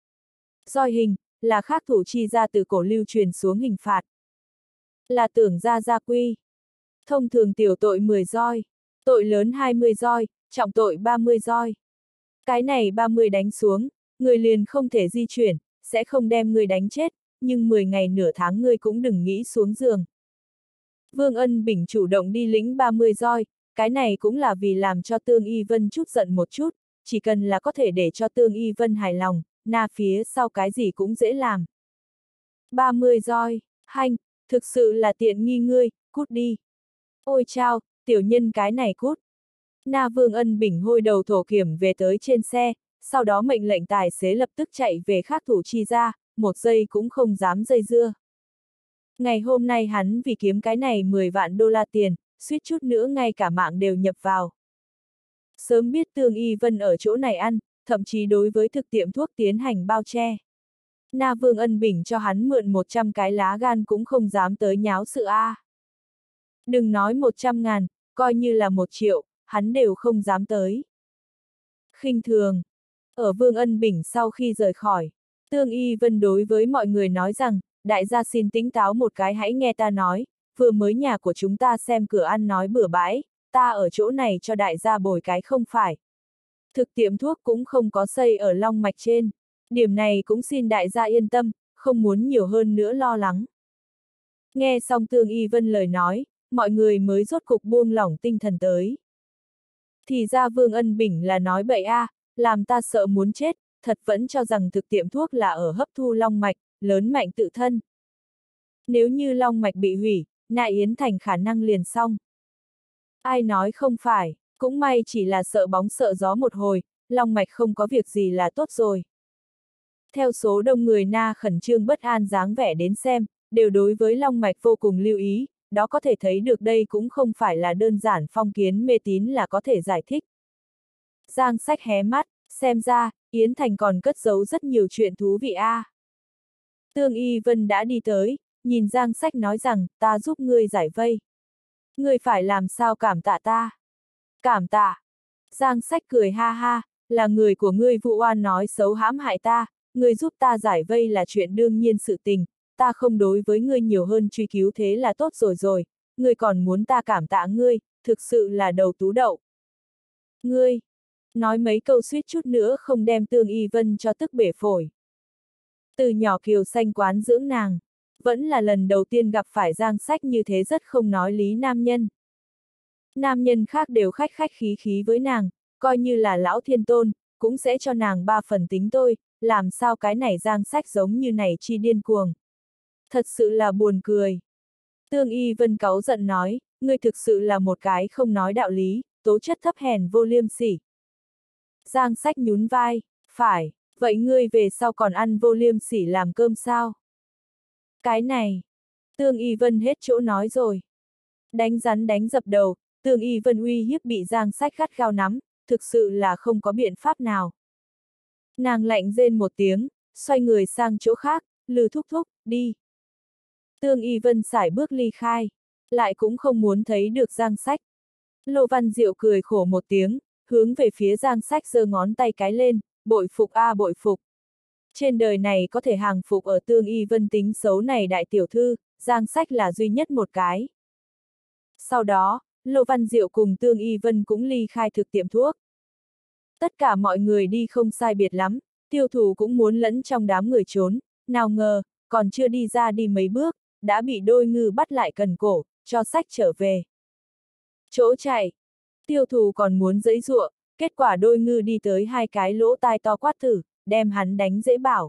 Roi hình, là khác thủ chi ra từ cổ lưu truyền xuống hình phạt. Là tưởng ra gia quy. Thông thường tiểu tội mười roi, tội lớn hai mươi roi, trọng tội ba mươi roi. Cái này ba mươi đánh xuống, người liền không thể di chuyển, sẽ không đem người đánh chết, nhưng mười ngày nửa tháng ngươi cũng đừng nghĩ xuống giường. Vương Ân Bình chủ động đi lĩnh ba mươi roi, cái này cũng là vì làm cho Tương Y Vân chút giận một chút, chỉ cần là có thể để cho Tương Y Vân hài lòng, na phía sau cái gì cũng dễ làm. ba mươi roi, hanh, thực sự là tiện nghi ngươi, cút đi. Ôi chao, tiểu nhân cái này cút. Na Vương Ân Bình hôi đầu thổ kiểm về tới trên xe, sau đó mệnh lệnh tài xế lập tức chạy về khác thủ chi ra, một giây cũng không dám dây dưa. Ngày hôm nay hắn vì kiếm cái này mười vạn đô la tiền, suýt chút nữa ngay cả mạng đều nhập vào. Sớm biết Tương Y Vân ở chỗ này ăn, thậm chí đối với thực tiệm thuốc tiến hành bao che. Na Vương Ân Bình cho hắn mượn một trăm cái lá gan cũng không dám tới nháo sự a. À. Đừng nói một trăm ngàn, coi như là một triệu, hắn đều không dám tới. Khinh thường. Ở Vương Ân Bình sau khi rời khỏi, Tương Y Vân đối với mọi người nói rằng, đại gia xin tỉnh táo một cái, hãy nghe ta nói, vừa mới nhà của chúng ta xem cửa ăn nói bừa bãi, ta ở chỗ này cho đại gia bồi cái không phải. Thực tiệm thuốc cũng không có xây ở long mạch trên, điểm này cũng xin đại gia yên tâm, không muốn nhiều hơn nữa lo lắng. Nghe xong Tương Y Vân lời nói, mọi người mới rốt cục buông lỏng tinh thần tới. Thì ra Vương Ân Bình là nói bậy a, à, làm ta sợ muốn chết, thật vẫn cho rằng thực tiệm thuốc là ở hấp thu long mạch, lớn mạnh tự thân. Nếu như long mạch bị hủy, Nại Yến Thành khả năng liền xong. Ai nói không phải, cũng may chỉ là sợ bóng sợ gió một hồi, long mạch không có việc gì là tốt rồi. Theo số đông người Na khẩn trương bất an dáng vẻ đến xem, đều đối với long mạch vô cùng lưu ý, đó có thể thấy được đây cũng không phải là đơn giản phong kiến mê tín là có thể giải thích. Giang Sách hé mắt, xem ra, Yến Thành còn cất giấu rất nhiều chuyện thú vị a. À. Tương Y Vân đã đi tới, nhìn Giang Sách nói rằng, ta giúp ngươi giải vây. Ngươi phải làm sao cảm tạ ta? Cảm tạ. Giang Sách cười ha ha, là người của ngươi vụ oan nói xấu hãm hại ta, ngươi giúp ta giải vây là chuyện đương nhiên sự tình, ta không đối với ngươi nhiều hơn truy cứu thế là tốt rồi rồi, ngươi còn muốn ta cảm tạ ngươi, thực sự là đầu tú đậu. Ngươi, nói mấy câu suýt chút nữa không đem Tương Y Vân cho tức bể phổi. Từ nhỏ Kiều Xanh quán dưỡng nàng, vẫn là lần đầu tiên gặp phải Giang Sách như thế rất không nói lý nam nhân. Nam nhân khác đều khách khách khí khí với nàng, coi như là lão thiên tôn, cũng sẽ cho nàng ba phần tính tôi, làm sao cái này Giang Sách giống như này chi điên cuồng. Thật sự là buồn cười. Tương Y Vân cáu giận nói, ngươi thực sự là một cái không nói đạo lý, tố chất thấp hèn vô liêm sỉ. Giang Sách nhún vai, phải, vậy ngươi về sau còn ăn vô liêm sỉ làm cơm sao? Cái này, Tương Y Vân hết chỗ nói rồi. Đánh rắn đánh dập đầu, Tương Y Vân uy hiếp bị Giang Sách gắt gao nắm, thực sự là không có biện pháp nào. Nàng lạnh rên một tiếng, xoay người sang chỗ khác, Lư thúc thúc, đi. Tương Y Vân sải bước ly khai, lại cũng không muốn thấy được Giang Sách. Lô Văn Diệu cười khổ một tiếng, hướng về phía Giang Sách giơ ngón tay cái lên, bội phục a à, bội phục. Trên đời này có thể hàng phục ở Tương Y Vân tính xấu này đại tiểu thư, Giang Sách là duy nhất một cái. Sau đó, Lô Văn Diệu cùng Tương Y Vân cũng ly khai thực tiệm thuốc. Tất cả mọi người đi không sai biệt lắm, tiêu thủ cũng muốn lẫn trong đám người trốn, nào ngờ, còn chưa đi ra đi mấy bước, đã bị Đôi Ngư bắt lại cần cổ, cho Sách trở về. Chỗ chạy, tiêu thủ còn muốn giãy giụa, kết quả Đôi Ngư đi tới hai cái lỗ tai to quát thử, đem hắn đánh dễ bảo.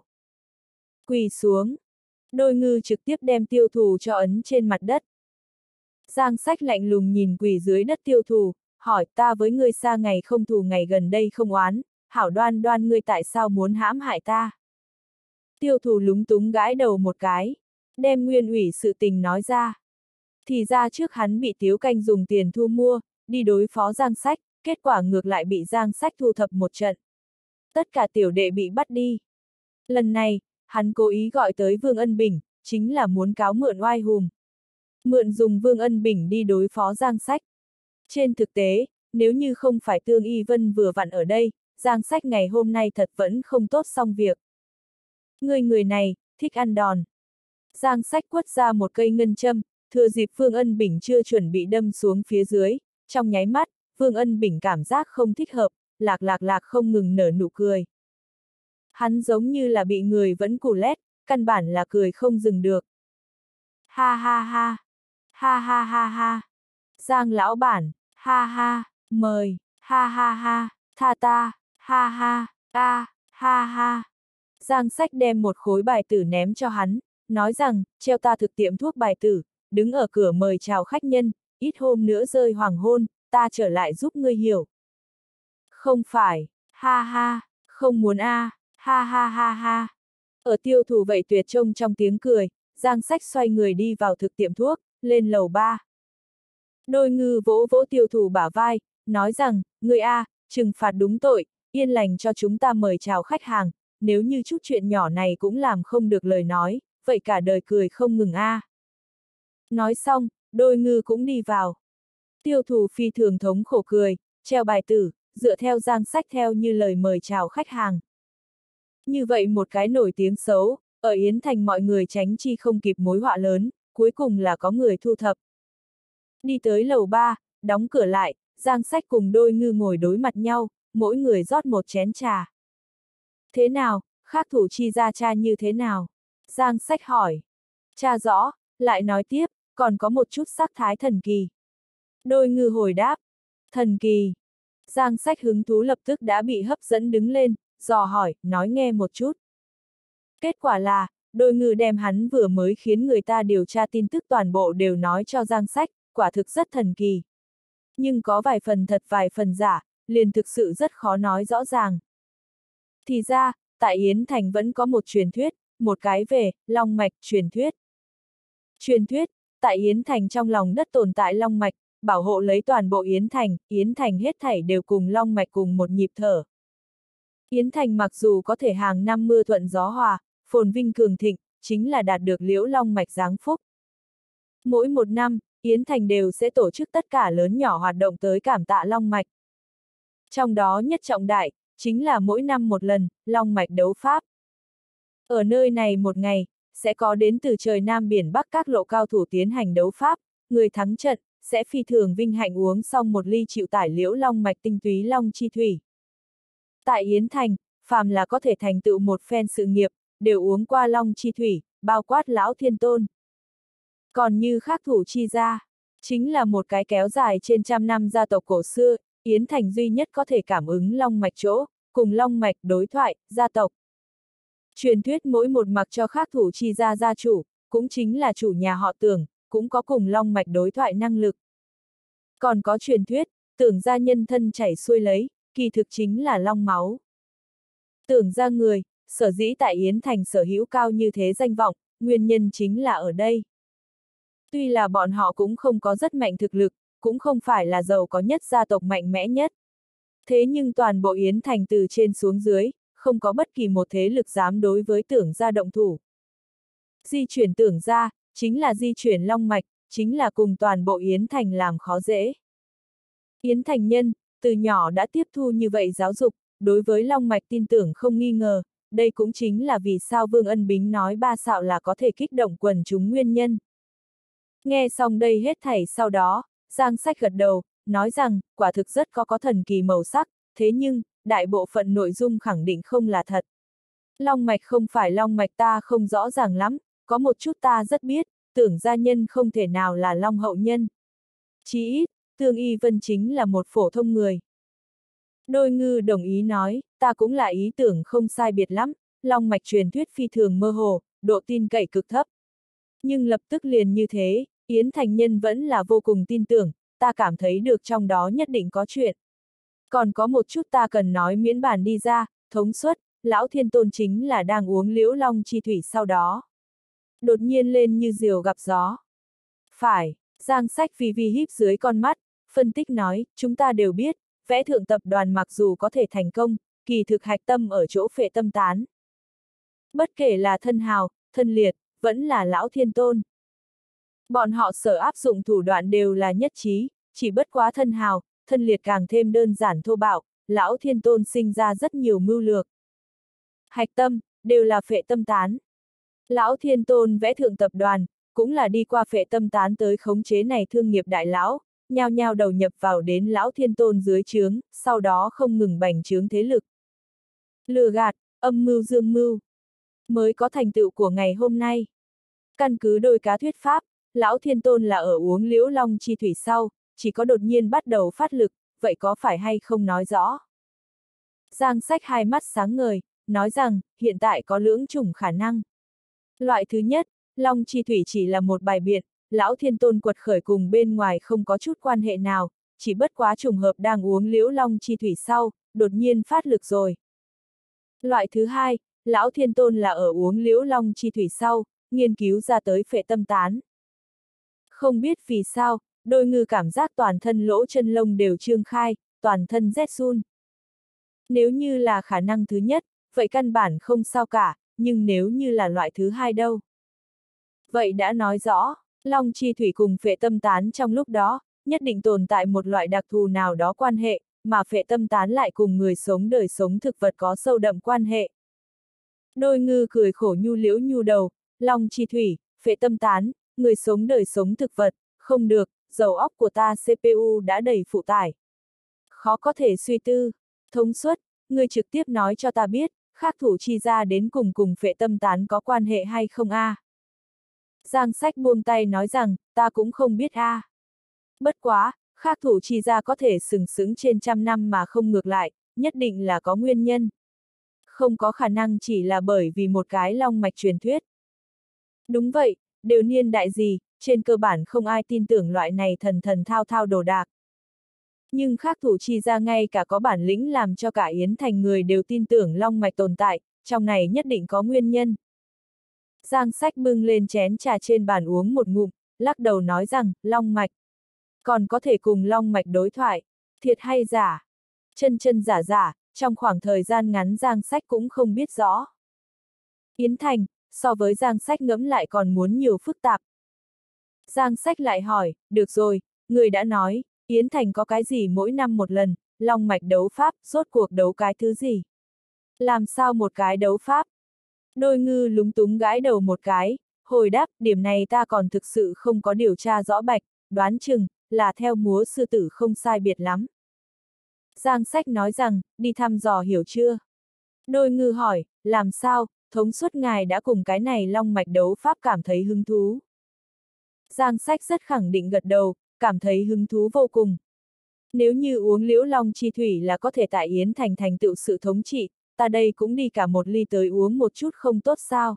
Quỳ xuống, Đôi Ngư trực tiếp đem tiêu thủ cho ấn trên mặt đất. Giang Sách lạnh lùng nhìn quỳ dưới đất tiêu thủ, hỏi ta với ngươi xa ngày không thù ngày gần đây không oán, hảo đoan đoan ngươi tại sao muốn hãm hại ta? Tiêu thủ lúng túng gãi đầu một cái, đem nguyên ủy sự tình nói ra. Thì ra trước hắn bị Tiếu Canh dùng tiền thu mua, đi đối phó Giang Sách, kết quả ngược lại bị Giang Sách thu thập một trận. Tất cả tiểu đệ bị bắt đi. Lần này, hắn cố ý gọi tới Vương Ân Bình, chính là muốn cáo mượn oai hùm. Mượn dùng Vương Ân Bình đi đối phó Giang Sách. Trên thực tế, nếu như không phải Tương Y Vân vừa vặn ở đây, Giang Sách ngày hôm nay thật vẫn không tốt xong việc. Người người này, thích ăn đòn. Giang Sách quất ra một cây ngân châm, thừa dịp Vương Ân Bình chưa chuẩn bị đâm xuống phía dưới, trong nháy mắt, Vương Ân Bình cảm giác không thích hợp, lạc lạc lạc không ngừng nở nụ cười. Hắn giống như là bị người vẫn cù lét, căn bản là cười không dừng được. Ha ha ha, ha ha ha ha, Giang lão bản, ha ha, mời, ha ha ha, tha ta, ha ha, a, ha ha. Giang Sách đem một khối bài tử ném cho hắn, nói rằng, treo ta thực tiệm thuốc bài tử, đứng ở cửa mời chào khách nhân, ít hôm nữa rơi hoàng hôn, ta trở lại giúp ngươi hiểu. Không phải, ha ha, không muốn a, à, ha ha ha ha. Ở tiêu thủ vậy tuyệt trông trong tiếng cười, Giang Sách xoay người đi vào thực tiệm thuốc, lên lầu ba. Đôi Ngư vỗ vỗ tiêu thủ bả vai, nói rằng, ngươi a, à, trừng phạt đúng tội, yên lành cho chúng ta mời chào khách hàng, nếu như chút chuyện nhỏ này cũng làm không được lời nói, vậy cả đời cười không ngừng a. À. Nói xong, Đôi ngư cũng đi vào. Tiêu Thù phi thường thống khổ cười, treo bài tử, dựa theo Giang Sách theo như lời mời chào khách hàng. Như vậy một cái nổi tiếng xấu, ở Yến Thành mọi người tránh chi không kịp mối họa lớn, cuối cùng là có người thu thập. Đi tới lầu ba, đóng cửa lại, Giang Sách cùng Đôi Ngư ngồi đối mặt nhau, mỗi người rót một chén trà. Thế nào, khác thủ chi ra cha như thế nào? Giang Sách hỏi. Cha rõ, lại nói tiếp, còn có một chút sắc thái thần kỳ. Đôi Ngư hồi đáp. Thần kỳ. Giang Sách hứng thú lập tức đã bị hấp dẫn đứng lên, dò hỏi, nói nghe một chút. Kết quả là, Đôi Ngư đem hắn vừa mới khiến người ta điều tra tin tức toàn bộ đều nói cho Giang Sách, quả thực rất thần kỳ. Nhưng có vài phần thật vài phần giả, liền thực sự rất khó nói rõ ràng. Thì ra, tại Yến Thành vẫn có một truyền thuyết, một cái về, long mạch, truyền thuyết. Truyền thuyết, tại Yến Thành trong lòng đất tồn tại long mạch, bảo hộ lấy toàn bộ Yến Thành, Yến Thành hết thảy đều cùng long mạch cùng một nhịp thở. Yến Thành mặc dù có thể hàng năm mưa thuận gió hòa, phồn vinh cường thịnh, chính là đạt được liễu long mạch giáng phúc. Mỗi một năm, Yến Thành đều sẽ tổ chức tất cả lớn nhỏ hoạt động tới cảm tạ long mạch. Trong đó nhất trọng đại, chính là mỗi năm một lần, long mạch đấu pháp. Ở nơi này một ngày, sẽ có đến từ trời Nam biển Bắc các lộ cao thủ tiến hành đấu pháp, người thắng trận, sẽ phi thường vinh hạnh uống xong một ly chịu tải liễu long mạch tinh túy long chi thủy. Tại Yến Thành, phàm là có thể thành tựu một phen sự nghiệp, đều uống qua long chi thủy, bao quát lão thiên tôn. Còn như khác thủ chi gia, chính là một cái kéo dài trên trăm năm gia tộc cổ xưa, Yến Thành duy nhất có thể cảm ứng long mạch chỗ, cùng long mạch đối thoại, gia tộc. Truyền thuyết mỗi một mặc cho khác thủ chi gia gia chủ, cũng chính là chủ nhà họ Tưởng, cũng có cùng long mạch đối thoại năng lực. Còn có truyền thuyết, Tưởng gia nhân thân chảy xuôi lấy, kỳ thực chính là long máu. Tưởng gia người, sở dĩ tại Yến Thành sở hữu cao như thế danh vọng, nguyên nhân chính là ở đây. Tuy là bọn họ cũng không có rất mạnh thực lực, cũng không phải là giàu có nhất gia tộc mạnh mẽ nhất. Thế nhưng toàn bộ Yến Thành từ trên xuống dưới, không có bất kỳ một thế lực dám đối với Tưởng gia động thủ. Di chuyển Tưởng gia, chính là di chuyển long mạch, chính là cùng toàn bộ Yến Thành làm khó dễ. Yến Thành nhân, từ nhỏ đã tiếp thu như vậy giáo dục, đối với long mạch tin tưởng không nghi ngờ, đây cũng chính là vì sao Vương Ân Bính nói ba xạo là có thể kích động quần chúng nguyên nhân. Nghe xong đây hết thảy sau đó, Giang Sách gật đầu, nói rằng, quả thực rất có có thần kỳ màu sắc, thế nhưng, đại bộ phận nội dung khẳng định không là thật. Long mạch không phải long mạch ta không rõ ràng lắm, có một chút ta rất biết, Tưởng gia nhân không thể nào là long hậu nhân. Chí ít, Tương Y Vân chính là một phổ thông người. Đôi Ngư đồng ý nói, ta cũng là ý tưởng không sai biệt lắm, long mạch truyền thuyết phi thường mơ hồ, độ tin cậy cực thấp. Nhưng lập tức liền như thế, Yến Thành nhân vẫn là vô cùng tin tưởng, ta cảm thấy được trong đó nhất định có chuyện. Còn có một chút ta cần nói miễn bản đi ra, thống suất, lão thiên tôn chính là đang uống liễu long chi thủy sau đó. Đột nhiên lên như diều gặp gió. Phải, Giang Sách vì vi híp dưới con mắt, phân tích nói, chúng ta đều biết, vẽ thượng tập đoàn mặc dù có thể thành công, kỳ thực hạch tâm ở chỗ phệ tâm tán. Bất kể là thân hào, thân liệt, vẫn là lão thiên tôn. Bọn họ sở áp dụng thủ đoạn đều là nhất trí, chỉ bất quá thân hào, thân liệt càng thêm đơn giản thô bạo, lão thiên tôn sinh ra rất nhiều mưu lược. Hạch tâm, đều là phệ tâm tán. Lão thiên tôn vẽ thượng tập đoàn, cũng là đi qua phệ tâm tán tới khống chế này thương nghiệp đại lão, nhao nhao đầu nhập vào đến lão thiên tôn dưới trướng, sau đó không ngừng bành trướng thế lực. Lừa gạt, âm mưu dương mưu, mới có thành tựu của ngày hôm nay. Căn cứ đôi cá thuyết pháp, lão thiên tôn là ở uống liễu long chi thủy sau, chỉ có đột nhiên bắt đầu phát lực, vậy có phải hay không nói rõ? Giang Sách hai mắt sáng ngời, nói rằng, hiện tại có lưỡng chủng khả năng. Loại thứ nhất, long chi thủy chỉ là một bài biện, lão thiên tôn quật khởi cùng bên ngoài không có chút quan hệ nào, chỉ bất quá trùng hợp đang uống liễu long chi thủy sau, đột nhiên phát lực rồi. Loại thứ hai, lão thiên tôn là ở uống liễu long chi thủy sau, nghiên cứu ra tới phệ tâm tán. Không biết vì sao, Đôi Ngư cảm giác toàn thân lỗ chân lông đều trương khai, toàn thân rét run. Nếu như là khả năng thứ nhất, vậy căn bản không sao cả, nhưng nếu như là loại thứ hai đâu? Vậy đã nói rõ, Long chi thủy cùng phệ tâm tán trong lúc đó, nhất định tồn tại một loại đặc thù nào đó quan hệ, mà phệ tâm tán lại cùng người sống đời sống thực vật có sâu đậm quan hệ. Đôi ngư cười khổ nhu liễu nhu đầu, long chi thủy, phệ tâm tán, người sống đời sống thực vật, không được, đầu óc của ta xê pê u đã đầy phụ tải. Khó có thể suy tư, thông suốt, người trực tiếp nói cho ta biết, khác thủ chi ra đến cùng cùng phệ tâm tán có quan hệ hay không a? À? Giang Sách buông tay nói rằng, ta cũng không biết a. À. Bất quá, khác thủ chi ra có thể sừng sững trên trăm năm mà không ngược lại, nhất định là có nguyên nhân. Không có khả năng chỉ là bởi vì một cái long mạch truyền thuyết. Đúng vậy, đều niên đại gì, trên cơ bản không ai tin tưởng loại này thần thần thao thao đồ đạc. Nhưng khác thủ chi ra ngay cả có bản lĩnh làm cho cả Yến Thành người đều tin tưởng long mạch tồn tại, trong này nhất định có nguyên nhân. Giang Sách bưng lên chén trà trên bàn uống một ngụm, lắc đầu nói rằng, long mạch. Còn có thể cùng long mạch đối thoại, thiệt hay giả? Chân chân giả giả, trong khoảng thời gian ngắn Giang Sách cũng không biết rõ. Yến Thành, so với Giang Sách ngẫm lại còn muốn nhiều phức tạp. Giang Sách lại hỏi, được rồi, người đã nói, Yến Thành có cái gì mỗi năm một lần, long mạch đấu pháp, rốt cuộc đấu cái thứ gì? Làm sao một cái đấu pháp? Đôi ngư lúng túng gãi đầu một cái, hồi đáp, điểm này ta còn thực sự không có điều tra rõ bạch, đoán chừng, là theo múa sư tử không sai biệt lắm. Giang Sách nói rằng, đi thăm dò hiểu chưa? Đôi ngư hỏi, làm sao, thống suốt ngài đã cùng cái này long mạch đấu pháp cảm thấy hứng thú? Giang Sách rất khẳng định gật đầu, cảm thấy hứng thú vô cùng. Nếu như uống liễu long chi thủy là có thể tại Yến Thành thành tựu sự thống trị, ta đây cũng đi cả một ly tới uống một chút không tốt sao?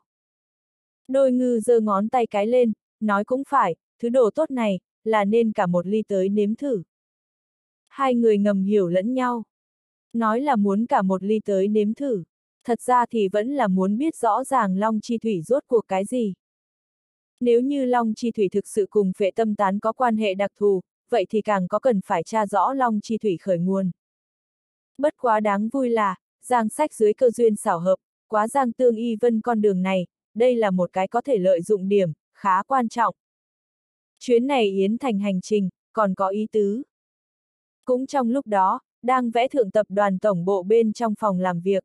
Đôi ngư giơ ngón tay cái lên, nói cũng phải, thứ đồ tốt này, là nên cả một ly tới nếm thử. Hai người ngầm hiểu lẫn nhau. Nói là muốn cả một ly tới nếm thử. Thật ra thì vẫn là muốn biết rõ ràng long chi thủy rốt cuộc cái gì. Nếu như long chi thủy thực sự cùng phệ tâm tán có quan hệ đặc thù, vậy thì càng có cần phải tra rõ long chi thủy khởi nguồn. Bất quá đáng vui là, Giang Sách dưới cơ duyên xảo hợp, quá Giang Tương Y Vân con đường này, đây là một cái có thể lợi dụng điểm, khá quan trọng. Chuyến này Yến Thành hành trình, còn có ý tứ. Cũng trong lúc đó, đang vẽ thượng tập đoàn tổng bộ bên trong phòng làm việc.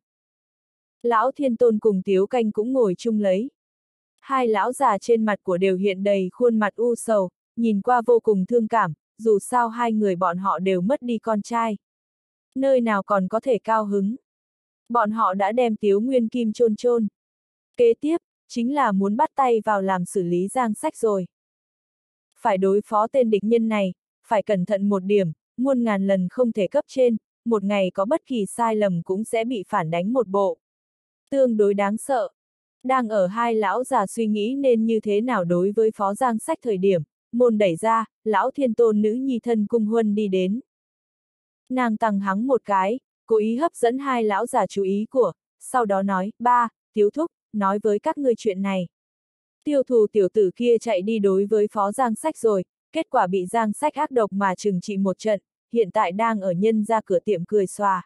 Lão Thiên Tôn cùng Tiếu Canh cũng ngồi chung lấy. Hai lão già trên mặt của đều hiện đầy khuôn mặt u sầu, nhìn qua vô cùng thương cảm, dù sao hai người bọn họ đều mất đi con trai. Nơi nào còn có thể cao hứng. Bọn họ đã đem Tiếu Nguyên Kim chôn chôn. Kế tiếp, chính là muốn bắt tay vào làm xử lý Giang Sách rồi. Phải đối phó tên địch nhân này, phải cẩn thận một điểm, muôn ngàn lần không thể cấp trên, một ngày có bất kỳ sai lầm cũng sẽ bị phản đánh một bộ. Tương đối đáng sợ. Đang ở hai lão già suy nghĩ nên như thế nào đối với phó Giang Sách thời điểm, môn đẩy ra, lão Thiên Tôn nữ nhi thân Cung Huân đi đến. Nàng tăng hắng một cái, cố ý hấp dẫn hai lão già chú ý của, sau đó nói, ba, Tiếu Thúc, nói với các ngươi chuyện này. Tiêu thù tiểu tử kia chạy đi đối với phó Giang Sách rồi, kết quả bị Giang Sách ác độc mà trừng trị một trận, hiện tại đang ở nhân ra cửa tiệm cười xòa.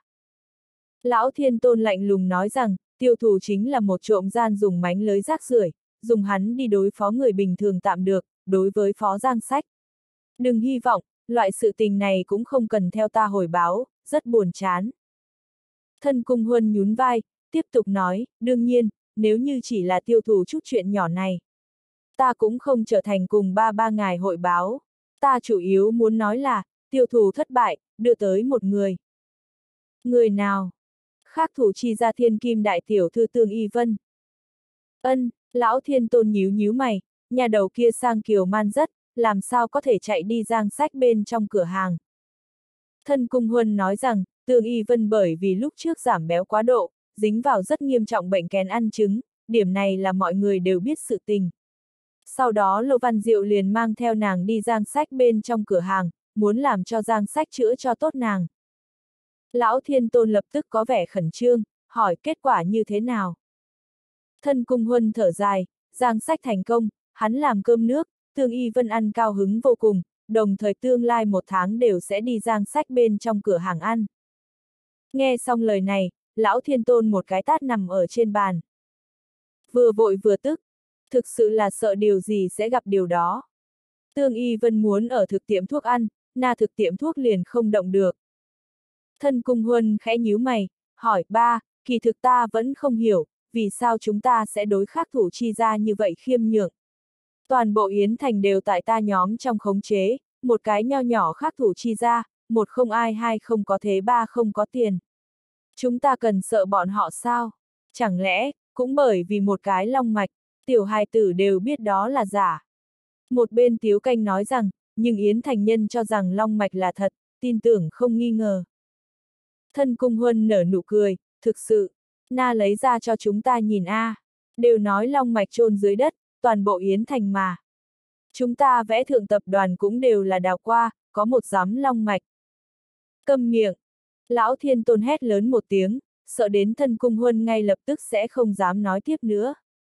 Lão Thiên Tôn lạnh lùng nói rằng, tiêu thù chính là một trộm gian dùng mánh lưới rác rưởi, dùng hắn đi đối phó người bình thường tạm được, đối với phó Giang Sách. Đừng hy vọng, loại sự tình này cũng không cần theo ta hồi báo, rất buồn chán. Thân Cung Huân nhún vai, tiếp tục nói, đương nhiên, nếu như chỉ là tiêu thù chút chuyện nhỏ này. Ta cũng không trở thành cùng ba ba ngài hội báo. Ta chủ yếu muốn nói là, tiêu thù thất bại, đưa tới một người. Người nào? Khác thủ chi ra thiên kim đại tiểu thư Tương Y Vân. Ân, lão Thiên Tôn nhíu nhíu mày, nhà đầu kia sang kiều man rất, làm sao có thể chạy đi Giang Sách bên trong cửa hàng. Thân Cung Huân nói rằng, Tương Y Vân bởi vì lúc trước giảm béo quá độ, dính vào rất nghiêm trọng bệnh kén ăn trứng, điểm này là mọi người đều biết sự tình. Sau đó Lô Văn Diệu liền mang theo nàng đi Giang Sách bên trong cửa hàng, muốn làm cho Giang Sách chữa cho tốt nàng. Lão Thiên Tôn lập tức có vẻ khẩn trương, hỏi kết quả như thế nào. Thân Cung Huân thở dài, Giang Sách thành công, hắn làm cơm nước, Tương Y Vân ăn cao hứng vô cùng, đồng thời tương lai một tháng đều sẽ đi Giang Sách bên trong cửa hàng ăn. Nghe xong lời này, Lão Thiên Tôn một cái tát nằm ở trên bàn. Vừa vội vừa tức, thực sự là sợ điều gì sẽ gặp điều đó. Tương Y Vân muốn ở thực tiệm thuốc ăn, na thực tiệm thuốc liền không động được. Thân Cung Huân khẽ nhíu mày, hỏi ba, kỳ thực ta vẫn không hiểu, vì sao chúng ta sẽ đối khắc thủ chi ra như vậy khiêm nhượng. Toàn bộ Yến Thành đều tại ta nhóm trong khống chế, một cái nho nhỏ khắc thủ chi ra, một không ai hai không có thế ba không có tiền. Chúng ta cần sợ bọn họ sao? Chẳng lẽ, cũng bởi vì một cái long mạch, tiểu hài tử đều biết đó là giả. Một bên Tiếu Canh nói rằng, nhưng Yến Thành nhân cho rằng long mạch là thật, tin tưởng không nghi ngờ. Thân Cung Huân nở nụ cười, thực sự, na lấy ra cho chúng ta nhìn a, à. Đều nói long mạch chôn dưới đất, toàn bộ Yến Thành mà. Chúng ta vẽ thượng tập đoàn cũng đều là đào qua, có một giám long mạch. Câm miệng! Lão Thiên Tôn hét lớn một tiếng, sợ đến Thân Cung Huân ngay lập tức sẽ không dám nói tiếp nữa.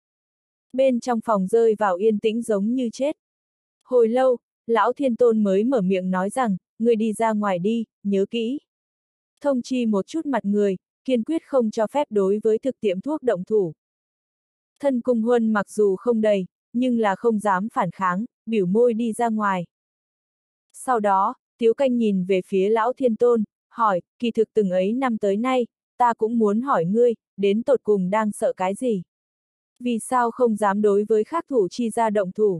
Bên trong phòng rơi vào yên tĩnh giống như chết. Hồi lâu, Lão Thiên Tôn mới mở miệng nói rằng, người đi ra ngoài đi, nhớ kỹ. Thông chi một chút mặt người, kiên quyết không cho phép đối với thực tiệm thuốc động thủ. Thân Cung Huân mặc dù không đầy, nhưng là không dám phản kháng, biểu môi đi ra ngoài. Sau đó, Tiếu Canh nhìn về phía Lão Thiên Tôn, hỏi, kỳ thực từng ấy năm tới nay, ta cũng muốn hỏi ngươi, đến tột cùng đang sợ cái gì? Vì sao không dám đối với khắc thủ chi ra động thủ?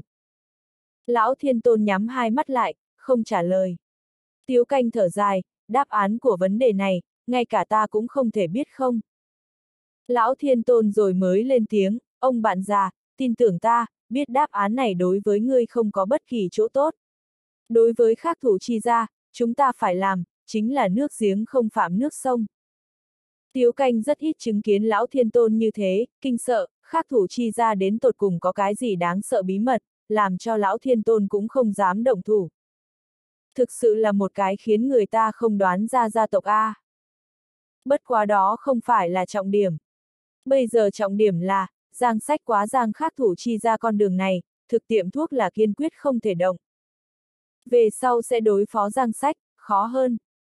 Lão Thiên Tôn nhắm hai mắt lại, không trả lời. Tiếu Canh thở dài, đáp án của vấn đề này, ngay cả ta cũng không thể biết không. Lão Thiên Tôn rồi mới lên tiếng, ông bạn già, tin tưởng ta, biết đáp án này đối với ngươi không có bất kỳ chỗ tốt. Đối với khắc thủ chi ra, chúng ta phải làm, chính là nước giếng không phạm nước sông. Tiếu Canh rất ít chứng kiến Lão Thiên Tôn như thế, kinh sợ, khắc thủ chi ra đến tột cùng có cái gì đáng sợ bí mật, làm cho Lão Thiên Tôn cũng không dám động thủ. Thực sự là một cái khiến người ta không đoán ra gia tộc A. Bất quá đó không phải là trọng điểm. Bây giờ trọng điểm là, Giang Sách quá Giang khắc thủ chi ra con đường này, thực tiệm thuốc là kiên quyết không thể động. Về sau sẽ đối phó Giang Sách, khó hơn.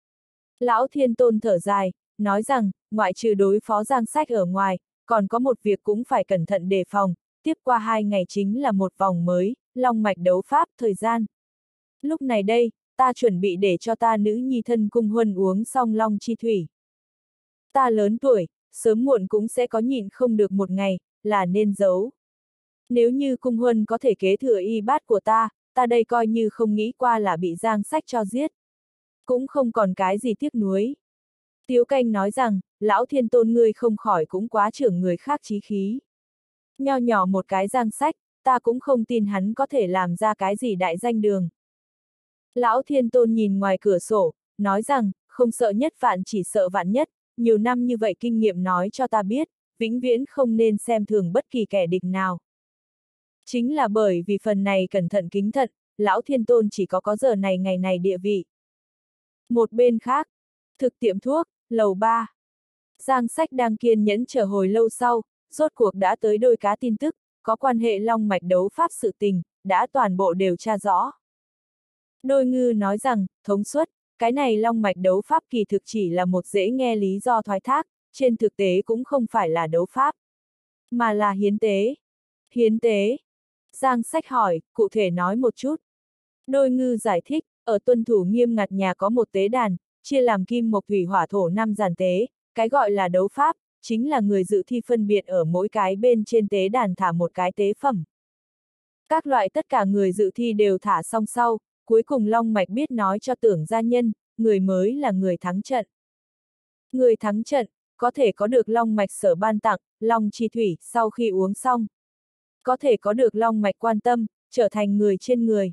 Lão Thiên Tôn thở dài, nói rằng, ngoại trừ đối phó Giang Sách ở ngoài, còn có một việc cũng phải cẩn thận đề phòng, tiếp qua hai ngày chính là một vòng mới, long mạch đấu pháp thời gian. Lúc này đây, ta chuẩn bị để cho ta nữ nhi Thân Cung Huân uống xong long chi thủy. Ta lớn tuổi, sớm muộn cũng sẽ có nhịn không được một ngày, là nên giấu. Nếu như Cung Huân có thể kế thừa y bát của ta, ta đây coi như không nghĩ qua là bị Giang Sách cho giết. Cũng không còn cái gì tiếc nuối. Tiếu Canh nói rằng, Lão Thiên Tôn ngươi không khỏi cũng quá trưởng người khác chí khí. Nho nhỏ một cái Giang Sách, ta cũng không tin hắn có thể làm ra cái gì đại danh đường. Lão Thiên Tôn nhìn ngoài cửa sổ, nói rằng, không sợ nhất vạn chỉ sợ vạn nhất, nhiều năm như vậy kinh nghiệm nói cho ta biết, vĩnh viễn không nên xem thường bất kỳ kẻ địch nào. Chính là bởi vì phần này cẩn thận kính thận, Lão Thiên Tôn chỉ có có giờ này ngày này địa vị. Một bên khác, thực tiệm thuốc, lầu ba. Giang Sách đang kiên nhẫn chờ hồi lâu sau, rốt cuộc đã tới đôi cá tin tức, có quan hệ long mạch đấu pháp sự tình, đã toàn bộ đều tra rõ. Đôi ngư nói rằng, thống suất, cái này long mạch đấu pháp kỳ thực chỉ là một dễ nghe lý do thoái thác, trên thực tế cũng không phải là đấu pháp, mà là hiến tế. Hiến tế? Giang Sách hỏi, cụ thể nói một chút. Đôi ngư giải thích, ở tuân thủ nghiêm ngặt nhà có một tế đàn, chia làm kim mộc thủy hỏa thổ năm giàn tế, cái gọi là đấu pháp, chính là người dự thi phân biệt ở mỗi cái bên trên tế đàn thả một cái tế phẩm. Các loại tất cả người dự thi đều thả xong sau, cuối cùng long mạch biết nói cho tưởng gia nhân, người mới là người thắng trận. Người thắng trận, có thể có được long mạch sở ban tặng, long chi thủy, sau khi uống xong. Có thể có được long mạch quan tâm, trở thành người trên người.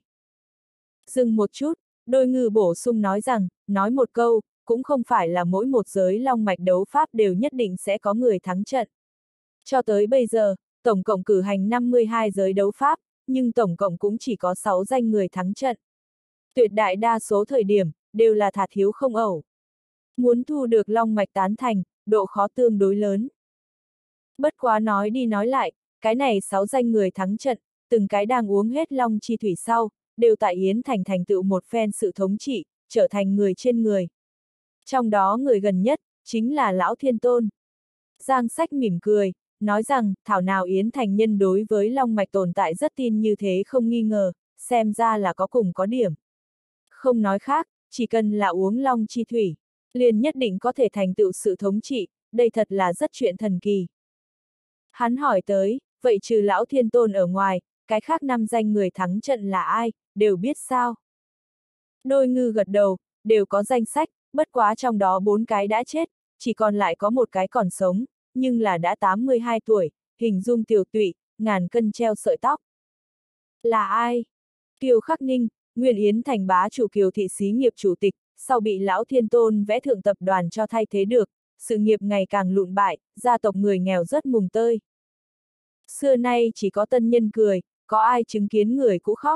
Dừng một chút, đôi ngư bổ sung nói rằng, nói một câu, cũng không phải là mỗi một giới long mạch đấu pháp đều nhất định sẽ có người thắng trận. Cho tới bây giờ, tổng cộng cử hành năm mươi hai giới đấu pháp, nhưng tổng cộng cũng chỉ có sáu danh người thắng trận. Tuyệt đại đa số thời điểm, đều là thả thiếu không ẩu. Muốn thu được long mạch tán thành, độ khó tương đối lớn. Bất quá nói đi nói lại, cái này sáu danh người thắng trận, từng cái đang uống hết long chi thủy sau, đều tại Yến Thành thành tựu một phen sự thống trị, trở thành người trên người. Trong đó người gần nhất, chính là Lão Thiên Tôn. Giang Sách mỉm cười, nói rằng, thảo nào Yến Thành nhân đối với long mạch tồn tại rất tin như thế không nghi ngờ, xem ra là có cùng có điểm. Không nói khác, chỉ cần là uống long chi thủy, liền nhất định có thể thành tựu sự thống trị, đây thật là rất chuyện thần kỳ. Hắn hỏi tới, vậy trừ lão thiên tôn ở ngoài, cái khác năm danh người thắng trận là ai, đều biết sao? Đôi ngư gật đầu, đều có danh sách, bất quá trong đó bốn cái đã chết, chỉ còn lại có một cái còn sống, nhưng là đã tám mươi hai tuổi, hình dung tiều tụy, ngàn cân treo sợi tóc. Là ai? Kiều Khắc Ninh, Nguyên Yến Thành bá chủ Kiều thị xí nghiệp chủ tịch, sau bị lão thiên tôn vẽ thượng tập đoàn cho thay thế được, sự nghiệp ngày càng lụn bại, gia tộc người nghèo rất mùng tơi. Xưa nay chỉ có tân nhân cười, có ai chứng kiến người cũ khóc.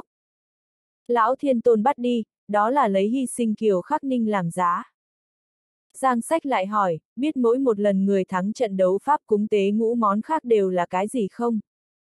Lão thiên tôn bắt đi, đó là lấy hy sinh Kiều Khắc Ninh làm giá. Giang Sách lại hỏi, biết mỗi một lần người thắng trận đấu pháp cúng tế ngũ món khác đều là cái gì không?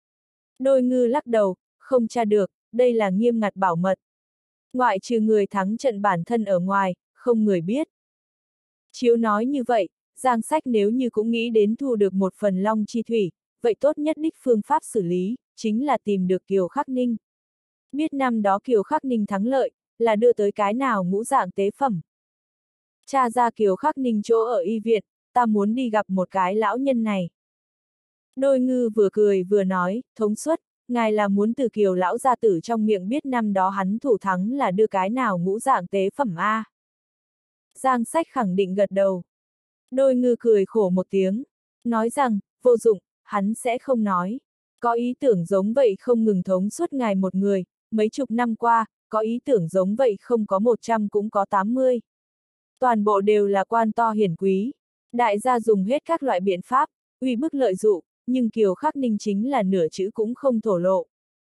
Đôi ngư lắc đầu, không tra được, đây là nghiêm ngặt bảo mật. Ngoại trừ người thắng trận bản thân ở ngoài, không người biết. Chiếu nói như vậy, Giang Sách nếu như cũng nghĩ đến thu được một phần long chi thủy, vậy tốt nhất đích phương pháp xử lý, chính là tìm được Kiều Khắc Ninh. Biết năm đó Kiều Khắc Ninh thắng lợi, là đưa tới cái nào ngũ dạng tế phẩm. Cha ra Kiều Khắc Ninh chỗ ở y viện, ta muốn đi gặp một cái lão nhân này. Đôi ngư vừa cười vừa nói, thống suất, ngài là muốn từ Kiều lão gia tử trong miệng biết năm đó hắn thủ thắng là đưa cái nào ngũ dạng tế phẩm a? Giang Sách khẳng định gật đầu. Đôi ngư cười khổ một tiếng, nói rằng, vô dụng, hắn sẽ không nói. Có ý tưởng giống vậy không ngừng thống suốt ngài một người, mấy chục năm qua, có ý tưởng giống vậy không có một trăm cũng có tám mươi. Toàn bộ đều là quan to hiển quý. Đại gia dùng hết các loại biện pháp, uy bức lợi dụ, nhưng Kiều Khắc Ninh chính là nửa chữ cũng không thổ lộ.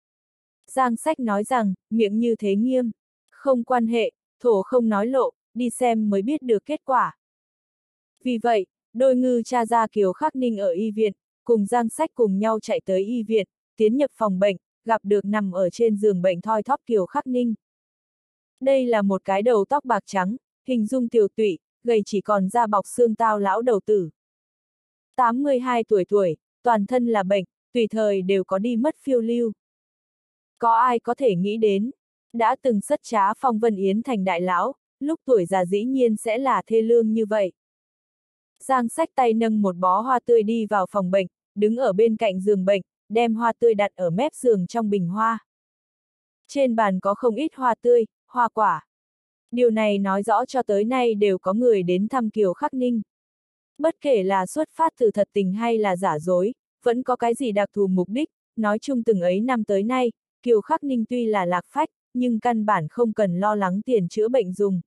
Giang Sách nói rằng, miệng như thế nghiêm, không quan hệ, thổ không nói lộ, đi xem mới biết được kết quả. Vì vậy, đôi ngư tra ra Kiều Khắc Ninh ở y viện, cùng Giang Sách cùng nhau chạy tới y viện, tiến nhập phòng bệnh, gặp được nằm ở trên giường bệnh thoi thóp Kiều Khắc Ninh. Đây là một cái đầu tóc bạc trắng, hình dung tiều tụy, gầy chỉ còn da bọc xương tao lão đầu tử. tám mươi hai tuổi tuổi, toàn thân là bệnh, tùy thời đều có đi mất phiêu lưu. Có ai có thể nghĩ đến, đã từng sất trá phong vân yến thành đại lão, lúc tuổi già dĩ nhiên sẽ là thê lương như vậy. Giang Sách tay nâng một bó hoa tươi đi vào phòng bệnh, đứng ở bên cạnh giường bệnh, đem hoa tươi đặt ở mép giường trong bình hoa. Trên bàn có không ít hoa tươi, hoa quả. Điều này nói rõ cho tới nay đều có người đến thăm Kiều Khắc Ninh. Bất kể là xuất phát từ thật tình hay là giả dối, vẫn có cái gì đặc thù mục đích, nói chung từng ấy năm tới nay, Kiều Khắc Ninh tuy là lạc phách, nhưng căn bản không cần lo lắng tiền chữa bệnh dùng.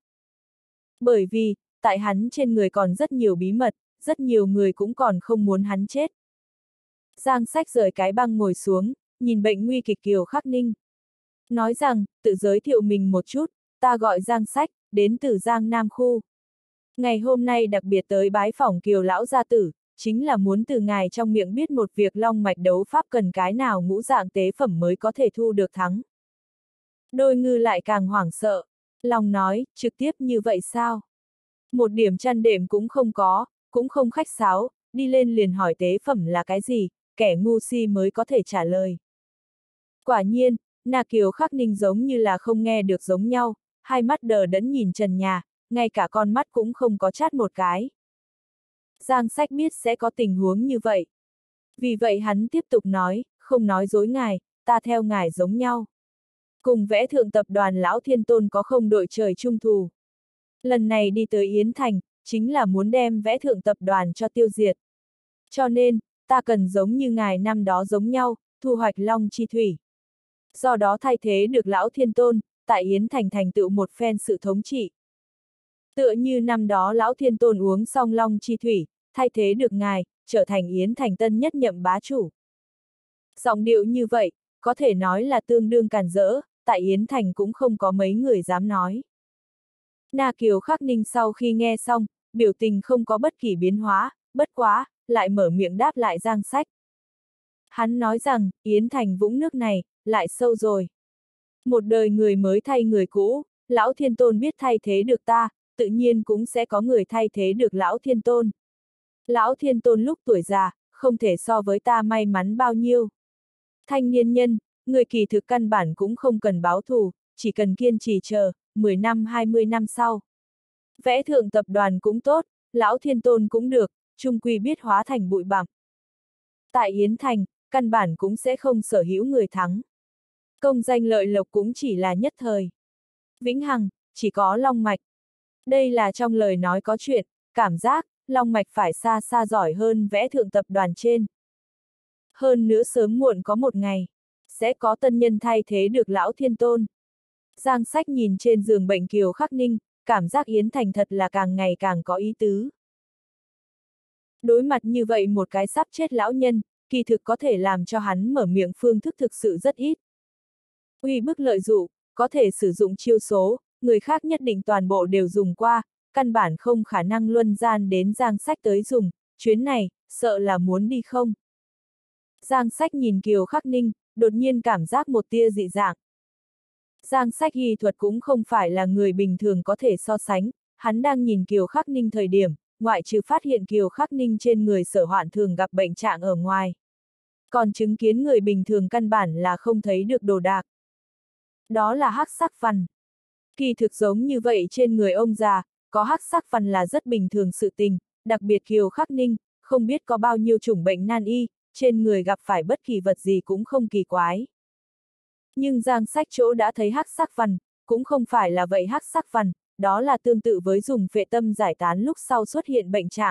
Bởi vì, tại hắn trên người còn rất nhiều bí mật, rất nhiều người cũng còn không muốn hắn chết. Giang Sách rời cái băng ngồi xuống, nhìn bệnh nguy kịch Kiều Khắc Ninh. Nói rằng, tự giới thiệu mình một chút, ta gọi Giang Sách, đến từ Giang Nam Khu. Ngày hôm nay đặc biệt tới bái phỏng Kiều lão gia tử, chính là muốn từ ngài trong miệng biết một việc long mạch đấu pháp cần cái nào ngũ dạng tế phẩm mới có thể thu được thắng. Đôi ngư lại càng hoảng sợ, lòng nói, trực tiếp như vậy sao? Một điểm chăn đệm cũng không có, cũng không khách sáo, đi lên liền hỏi tế phẩm là cái gì, kẻ ngu si mới có thể trả lời. Quả nhiên, Na Kiều Khắc Ninh giống như là không nghe được giống nhau, hai mắt đờ đẫn nhìn trần nhà, ngay cả con mắt cũng không có chát một cái. Giang Sách biết sẽ có tình huống như vậy. Vì vậy hắn tiếp tục nói, không nói dối ngài, ta theo ngài giống nhau. Cùng vẽ thượng tập đoàn Lão Thiên Tôn có không đội trời chung thù. Lần này đi tới Yến Thành, chính là muốn đem vẽ thượng tập đoàn cho tiêu diệt. Cho nên, ta cần giống như ngài năm đó giống nhau, thu hoạch long chi thủy. Do đó thay thế được Lão Thiên Tôn, tại Yến Thành thành tựu một phen sự thống trị. Tựa như năm đó Lão Thiên Tôn uống xong long chi thủy, thay thế được ngài, trở thành Yến Thành tân nhất nhậm bá chủ. Giọng điệu như vậy, có thể nói là tương đương càn rỡ, tại Yến Thành cũng không có mấy người dám nói. Na Kiều Khắc Ninh sau khi nghe xong, biểu tình không có bất kỳ biến hóa, bất quá, lại mở miệng đáp lại Giang Sách. Hắn nói rằng, Yến Thành vũng nước này, lại sâu rồi. Một đời người mới thay người cũ, Lão Thiên Tôn biết thay thế được ta, tự nhiên cũng sẽ có người thay thế được Lão Thiên Tôn. Lão Thiên Tôn lúc tuổi già, không thể so với ta may mắn bao nhiêu. Thanh niên nhân, người kỳ thực căn bản cũng không cần báo thù, chỉ cần kiên trì chờ, mười năm hai mươi năm sau. Vẽ thượng tập đoàn cũng tốt, lão thiên tôn cũng được, chung quy biết hóa thành bụi bặm. Tại Yến Thành, căn bản cũng sẽ không sở hữu người thắng. Công danh lợi lộc cũng chỉ là nhất thời. Vĩnh hằng, chỉ có long mạch. Đây là trong lời nói có chuyện, cảm giác, long mạch phải xa xa giỏi hơn vẽ thượng tập đoàn trên. Hơn nữa sớm muộn có một ngày, sẽ có tân nhân thay thế được lão thiên tôn. Giang Sách nhìn trên giường bệnh Kiều Khắc Ninh, cảm giác Yến Thành thật là càng ngày càng có ý tứ. Đối mặt như vậy một cái sắp chết lão nhân, kỳ thực có thể làm cho hắn mở miệng phương thức thực sự rất ít. Uy bức lợi dụ, có thể sử dụng chiêu số, người khác nhất định toàn bộ đều dùng qua, căn bản không khả năng luân gian đến Giang Sách tới dùng, chuyến này, sợ là muốn đi không. Giang Sách nhìn Kiều Khắc Ninh, đột nhiên cảm giác một tia dị dạng. Giang Sách y thuật cũng không phải là người bình thường có thể so sánh, hắn đang nhìn Kiều Khắc Ninh thời điểm, ngoại trừ phát hiện Kiều Khắc Ninh trên người sở hoạn thường gặp bệnh trạng ở ngoài. Còn chứng kiến người bình thường căn bản là không thấy được đồ đạc. Đó là hắc sắc văn. Kỳ thực giống như vậy trên người ông già, có hắc sắc văn là rất bình thường sự tình, đặc biệt Kiều Khắc Ninh, không biết có bao nhiêu chủng bệnh nan y, trên người gặp phải bất kỳ vật gì cũng không kỳ quái. Nhưng Giang Sách chỗ đã thấy hắc sắc văn, cũng không phải là vậy hắc sắc văn, đó là tương tự với dùng phệ tâm giải tán lúc sau xuất hiện bệnh trạng.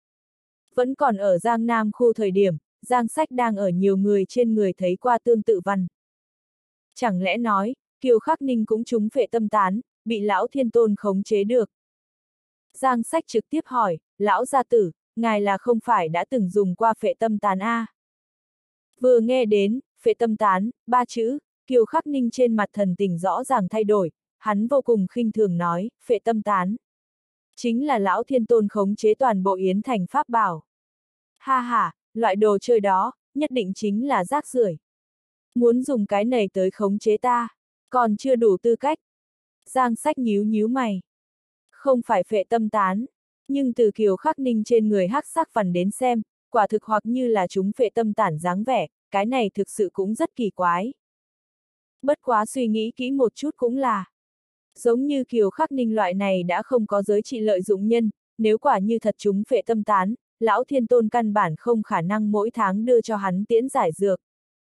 Vẫn còn ở Giang Nam khu thời điểm, Giang Sách đang ở nhiều người trên người thấy qua tương tự văn. Chẳng lẽ nói, Kiều Khắc Ninh cũng trúng phệ tâm tán, bị lão thiên tôn khống chế được. Giang Sách trực tiếp hỏi, lão gia tử, ngài là không phải đã từng dùng qua phệ tâm tán a? Vừa nghe đến, phệ tâm tán, ba chữ, Kiều Khắc Ninh trên mặt thần tình rõ ràng thay đổi, hắn vô cùng khinh thường nói, phệ tâm tán. Chính là lão thiên tôn khống chế toàn bộ Yến Thành pháp bảo. Ha ha, loại đồ chơi đó, nhất định chính là rác rưởi. Muốn dùng cái này tới khống chế ta, còn chưa đủ tư cách. Giang Sách nhíu nhíu mày. Không phải phệ tâm tán, nhưng từ Kiều Khắc Ninh trên người hắc sắc vằn đến xem, quả thực hoặc như là chúng phệ tâm tản dáng vẻ, cái này thực sự cũng rất kỳ quái. Bất quá suy nghĩ kỹ một chút cũng là, giống như Kiều Khắc Ninh loại này đã không có giới trị lợi dụng nhân, nếu quả như thật chúng phệ tâm tán, lão thiên tôn căn bản không khả năng mỗi tháng đưa cho hắn tiễn giải dược.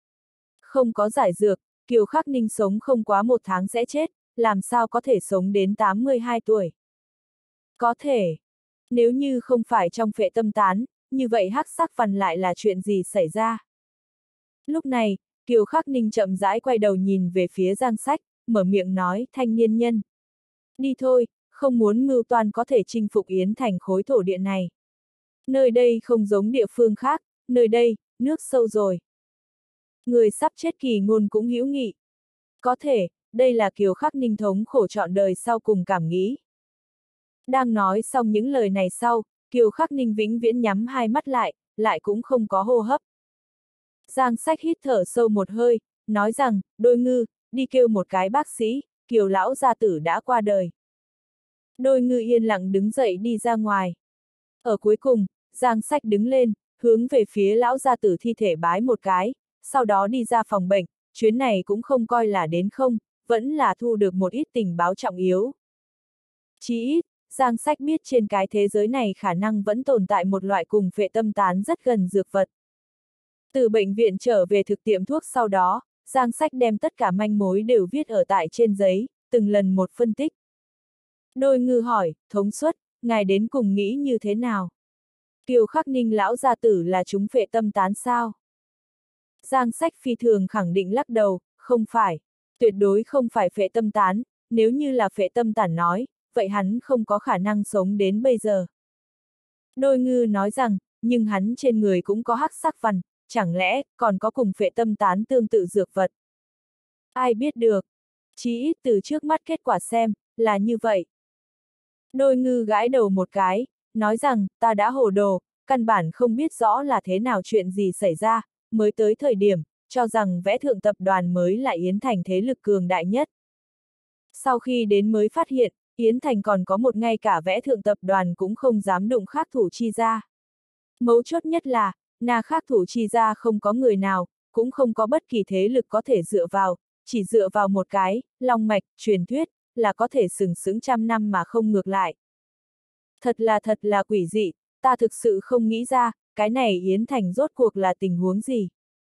Không có giải dược, Kiều Khắc Ninh sống không quá một tháng sẽ chết, làm sao có thể sống đến tám mươi hai tuổi. Có thể, nếu như không phải trong phệ tâm tán, như vậy hắc sắc văn lại là chuyện gì xảy ra? Lúc này, Kiều Khắc Ninh chậm rãi quay đầu nhìn về phía Giang Sách, mở miệng nói, thanh niên nhân. Đi thôi, không muốn mưu toan có thể chinh phục Yến Thành khối thổ địa này. Nơi đây không giống địa phương khác, nơi đây, nước sâu rồi. Người sắp chết kỳ ngôn cũng hữu nghị. Có thể, đây là Kiều Khắc Ninh thống khổ trọn đời sau cùng cảm nghĩ. Đang nói xong những lời này sau, Kiều Khắc Ninh vĩnh viễn nhắm hai mắt lại, lại cũng không có hô hấp. Giang Sách hít thở sâu một hơi, nói rằng, Đôi Ngư, đi kêu một cái bác sĩ, Kiều lão gia tử đã qua đời. Đôi Ngư yên lặng đứng dậy đi ra ngoài. Ở cuối cùng, Giang Sách đứng lên, hướng về phía lão gia tử thi thể bái một cái, sau đó đi ra phòng bệnh, chuyến này cũng không coi là đến không, vẫn là thu được một ít tình báo trọng yếu. Chí ít, Giang Sách biết trên cái thế giới này khả năng vẫn tồn tại một loại cùng phệ tâm tán rất gần dược vật. Từ bệnh viện trở về thực tiệm thuốc sau đó, Giang Sách đem tất cả manh mối đều viết ở tại trên giấy, từng lần một phân tích. Đôi Ngư hỏi, thống suất, ngài đến cùng nghĩ như thế nào? Kiều Khắc Ninh lão gia tử là chúng phệ tâm tán sao? Giang Sách phi thường khẳng định lắc đầu, không phải, tuyệt đối không phải phệ tâm tán, nếu như là phệ tâm tản nói, vậy hắn không có khả năng sống đến bây giờ. Đôi Ngư nói rằng, nhưng hắn trên người cũng có hắc sắc vằn, chẳng lẽ còn có cùng phệ tâm tán tương tự dược vật? Ai biết được, chí ít từ trước mắt kết quả xem, là như vậy. Đôi Ngư gãi đầu một cái, nói rằng, ta đã hồ đồ, căn bản không biết rõ là thế nào chuyện gì xảy ra, mới tới thời điểm, cho rằng vẽ thượng tập đoàn mới là Yến Thành thế lực cường đại nhất. Sau khi đến mới phát hiện, Yến Thành còn có một ngay cả vẽ thượng tập đoàn cũng không dám đụng khác thủ chi ra. Mấu chốt nhất là, na khác thủ chi ra không có người nào, cũng không có bất kỳ thế lực có thể dựa vào, chỉ dựa vào một cái, long mạch, truyền thuyết, là có thể sừng sững trăm năm mà không ngược lại. Thật là thật là quỷ dị, ta thực sự không nghĩ ra, cái này Yến Thành rốt cuộc là tình huống gì.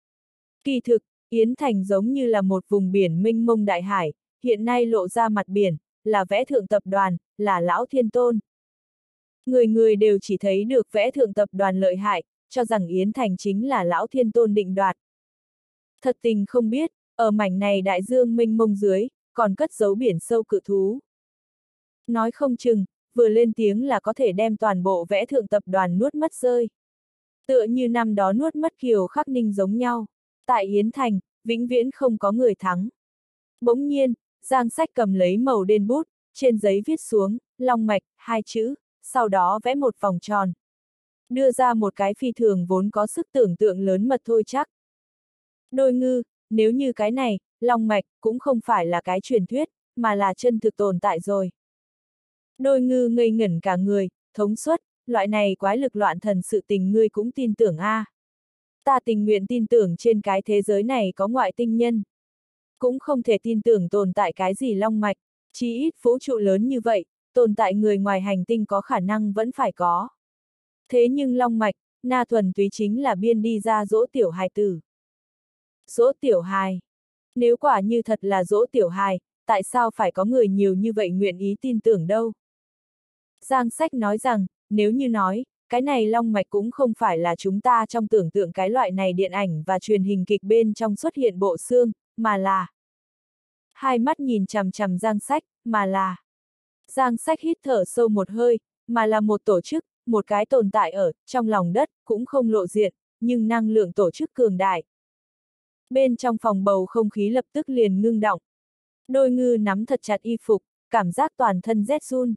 Kỳ thực, Yến Thành giống như là một vùng biển mênh mông đại hải, hiện nay lộ ra mặt biển, là vẽ thượng tập đoàn, là Lão Thiên Tôn. Người người đều chỉ thấy được vẽ thượng tập đoàn lợi hại, cho rằng Yến Thành chính là Lão Thiên Tôn định đoạt. Thật tình không biết, ở mảnh này đại dương mênh mông dưới, còn cất giấu biển sâu cự thú. Nói không chừng, vừa lên tiếng là có thể đem toàn bộ vẽ thượng tập đoàn nuốt mất rơi. Tựa như năm đó nuốt mất Kiều Khắc Ninh giống nhau. Tại Yến Thành, vĩnh viễn không có người thắng. Bỗng nhiên, Giang Sách cầm lấy màu đen bút, trên giấy viết xuống, long mạch, hai chữ, sau đó vẽ một vòng tròn. Đưa ra một cái phi thường vốn có sức tưởng tượng lớn mật thôi chắc. Đôi ngư, nếu như cái này, long mạch, cũng không phải là cái truyền thuyết, mà là chân thực tồn tại rồi. Đôi ngư ngây ngẩn cả người, thống suất, loại này quái lực loạn thần sự tình ngươi cũng tin tưởng a? À. Ta tình nguyện tin tưởng trên cái thế giới này có ngoại tinh nhân. Cũng không thể tin tưởng tồn tại cái gì long mạch, chí ít vũ trụ lớn như vậy, tồn tại người ngoài hành tinh có khả năng vẫn phải có. Thế nhưng long mạch, na thuần túy chính là biên đi ra dỗ tiểu hài tử. Dỗ tiểu hài. Nếu quả như thật là dỗ tiểu hài, tại sao phải có người nhiều như vậy nguyện ý tin tưởng đâu? Giang Sách nói rằng, nếu như nói, cái này long mạch cũng không phải là chúng ta trong tưởng tượng cái loại này điện ảnh và truyền hình kịch bên trong xuất hiện bộ xương, mà là... Hai mắt nhìn chằm chằm Giang Sách, mà là... Giang Sách hít thở sâu một hơi, mà là một tổ chức, một cái tồn tại ở, trong lòng đất, cũng không lộ diện, nhưng năng lượng tổ chức cường đại. Bên trong phòng bầu không khí lập tức liền ngưng động. Đôi ngư nắm thật chặt y phục, cảm giác toàn thân rét run.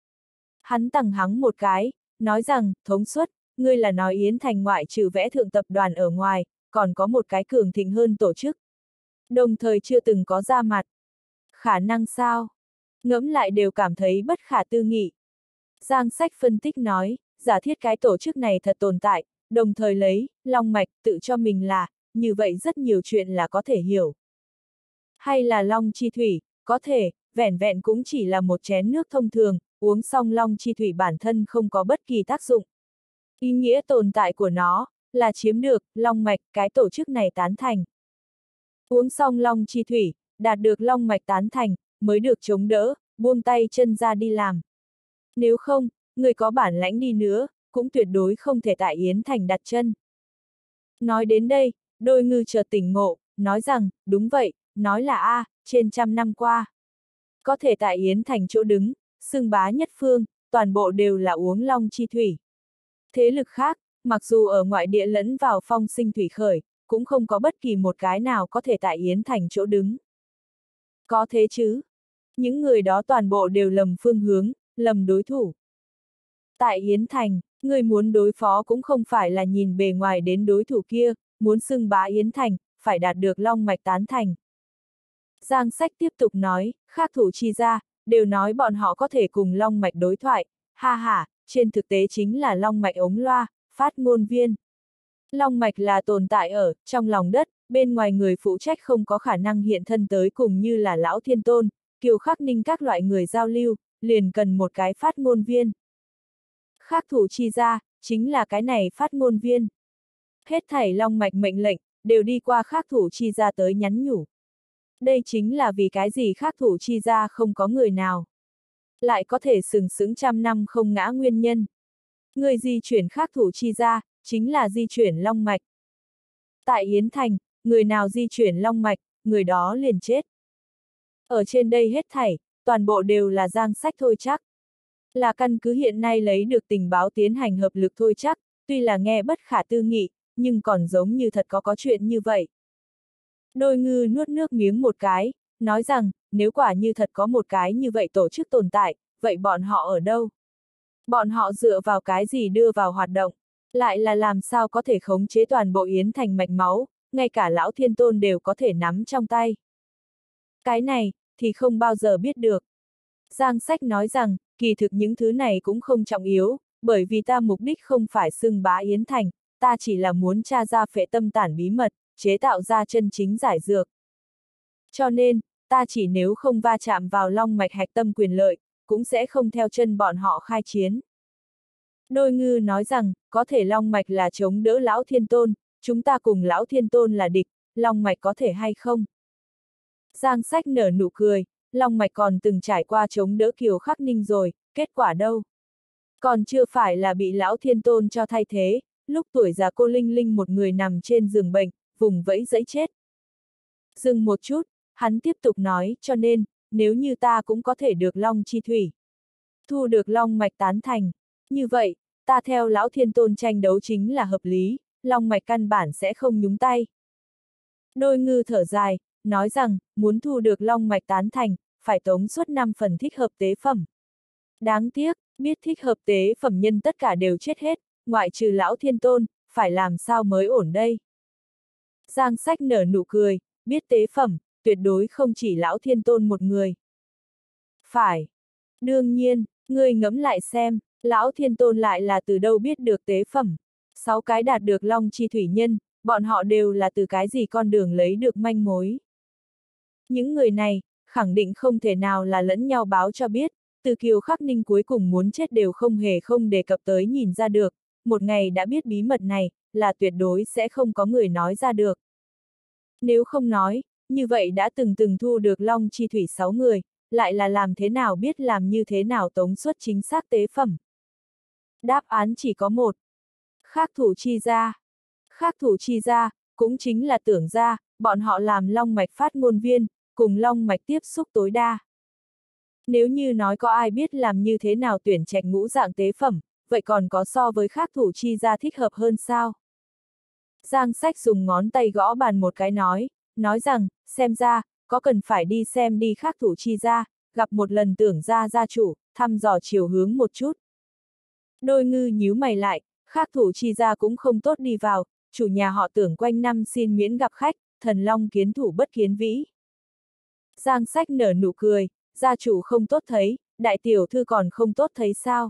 Hắn tằng hắng một cái, nói rằng, thống suất, ngươi là nói Yến Thành ngoại trừ vẽ thượng tập đoàn ở ngoài, còn có một cái cường thịnh hơn tổ chức. Đồng thời chưa từng có ra mặt. Khả năng sao? Ngẫm lại đều cảm thấy bất khả tư nghị. Giang Sách phân tích nói, giả thiết cái tổ chức này thật tồn tại, đồng thời lấy, long mạch, tự cho mình là, như vậy rất nhiều chuyện là có thể hiểu. Hay là long chi thủy, có thể, vẻn vẹn cũng chỉ là một chén nước thông thường, uống xong long chi thủy bản thân không có bất kỳ tác dụng. Ý nghĩa tồn tại của nó, là chiếm được, long mạch, cái tổ chức này tán thành. Uống xong long chi thủy, đạt được long mạch tán thành, mới được chống đỡ, buông tay chân ra đi làm. Nếu không, người có bản lãnh đi nữa, cũng tuyệt đối không thể tại Yến Thành đặt chân. Nói đến đây, đôi ngư chợt tỉnh ngộ, nói rằng, đúng vậy, nói là a, à, trên trăm năm qua. Có thể tại Yến Thành chỗ đứng, xưng bá nhất phương, toàn bộ đều là uống long chi thủy. Thế lực khác, mặc dù ở ngoại địa lẫn vào phong sinh thủy khởi, cũng không có bất kỳ một cái nào có thể tại Yến Thành chỗ đứng. Có thế chứ? Những người đó toàn bộ đều lầm phương hướng, lầm đối thủ. Tại Yến Thành, người muốn đối phó cũng không phải là nhìn bề ngoài đến đối thủ kia, muốn xưng bá Yến Thành, phải đạt được long mạch tán thành. Giang Sách tiếp tục nói, khác thủ chi ra, đều nói bọn họ có thể cùng long mạch đối thoại, ha ha, trên thực tế chính là long mạch ống loa, phát ngôn viên. Long mạch là tồn tại ở, trong lòng đất, bên ngoài người phụ trách không có khả năng hiện thân tới cùng như là Lão Thiên Tôn, Kiều Khắc Ninh các loại người giao lưu, liền cần một cái phát ngôn viên. Khác thủ chi ra, chính là cái này phát ngôn viên. Hết thảy long mạch mệnh lệnh, đều đi qua khác thủ chi ra tới nhắn nhủ. Đây chính là vì cái gì khác thủ chi ra không có người nào. Lại có thể sừng sững trăm năm không ngã nguyên nhân. Người di chuyển khác thủ chi ra, chính là di chuyển long mạch. Tại Yến Thành, người nào di chuyển long mạch, người đó liền chết. Ở trên đây hết thảy, toàn bộ đều là Giang Sách thôi chắc. Là căn cứ hiện nay lấy được tình báo tiến hành hợp lực thôi chắc, tuy là nghe bất khả tư nghị, nhưng còn giống như thật có có chuyện như vậy. Đôi ngư nuốt nước miếng một cái, nói rằng, nếu quả như thật có một cái như vậy tổ chức tồn tại, vậy bọn họ ở đâu? Bọn họ dựa vào cái gì đưa vào hoạt động? Lại là làm sao có thể khống chế toàn bộ Yến Thành mạch máu, ngay cả Lão Thiên Tôn đều có thể nắm trong tay. Cái này, thì không bao giờ biết được. Giang Sách nói rằng, kỳ thực những thứ này cũng không trọng yếu, bởi vì ta mục đích không phải xưng bá Yến Thành, ta chỉ là muốn tra ra phệ tâm tản bí mật, chế tạo ra chân chính giải dược. Cho nên, ta chỉ nếu không va chạm vào long mạch hạch tâm quyền lợi, cũng sẽ không theo chân bọn họ khai chiến. Đôi ngư nói rằng, có thể long mạch là chống đỡ lão thiên tôn, chúng ta cùng lão thiên tôn là địch, long mạch có thể hay không? Giang Sách nở nụ cười, long mạch còn từng trải qua chống đỡ Kiều Khắc Ninh rồi, kết quả đâu? Còn chưa phải là bị lão thiên tôn cho thay thế, lúc tuổi già cô Linh Linh một người nằm trên giường bệnh, vùng vẫy dẫy chết. Dừng một chút, hắn tiếp tục nói, cho nên, nếu như ta cũng có thể được long chi thủy, thu được long mạch tán thành, như vậy, ta theo lão thiên tôn tranh đấu chính là hợp lý, long mạch căn bản sẽ không nhúng tay. Đôi ngư thở dài, nói rằng, muốn thu được long mạch tán thành, phải tống suốt năm phần thích hợp tế phẩm. Đáng tiếc, biết thích hợp tế phẩm nhân tất cả đều chết hết, ngoại trừ lão thiên tôn, phải làm sao mới ổn đây? Giang Sách nở nụ cười, biết tế phẩm, tuyệt đối không chỉ lão thiên tôn một người. Phải. Đương nhiên, ngươi ngẫm lại xem, lão thiên tôn lại là từ đâu biết được tế phẩm. Sáu cái đạt được long chi thủy nhân, bọn họ đều là từ cái gì con đường lấy được manh mối. Những người này, khẳng định không thể nào là lẫn nhau báo cho biết, từ Kiều Khắc Ninh cuối cùng muốn chết đều không hề không đề cập tới nhìn ra được, một ngày đã biết bí mật này, là tuyệt đối sẽ không có người nói ra được. Nếu không nói, như vậy đã từng từng thu được long chi thủy sáu người, lại là làm thế nào biết làm như thế nào tống suất chính xác tế phẩm. Đáp án chỉ có một. Khác thủ chi gia. Khác thủ chi gia, cũng chính là tưởng gia, bọn họ làm long mạch phát ngôn viên, cùng long mạch tiếp xúc tối đa. Nếu như nói có ai biết làm như thế nào tuyển trạch ngũ dạng tế phẩm, vậy còn có so với khác thủ chi gia thích hợp hơn sao? Giang Sách dùng ngón tay gõ bàn một cái nói, nói rằng, xem ra, có cần phải đi xem đi khác thủ chi gia, gặp một lần tưởng gia gia chủ, thăm dò chiều hướng một chút. Đôi ngư nhíu mày lại, khác thủ chi gia cũng không tốt đi vào, chủ nhà họ tưởng quanh năm xin miễn gặp khách, thần long kiến thủ bất kiến vĩ. Giang Sách nở nụ cười, gia chủ không tốt thấy, đại tiểu thư còn không tốt thấy sao?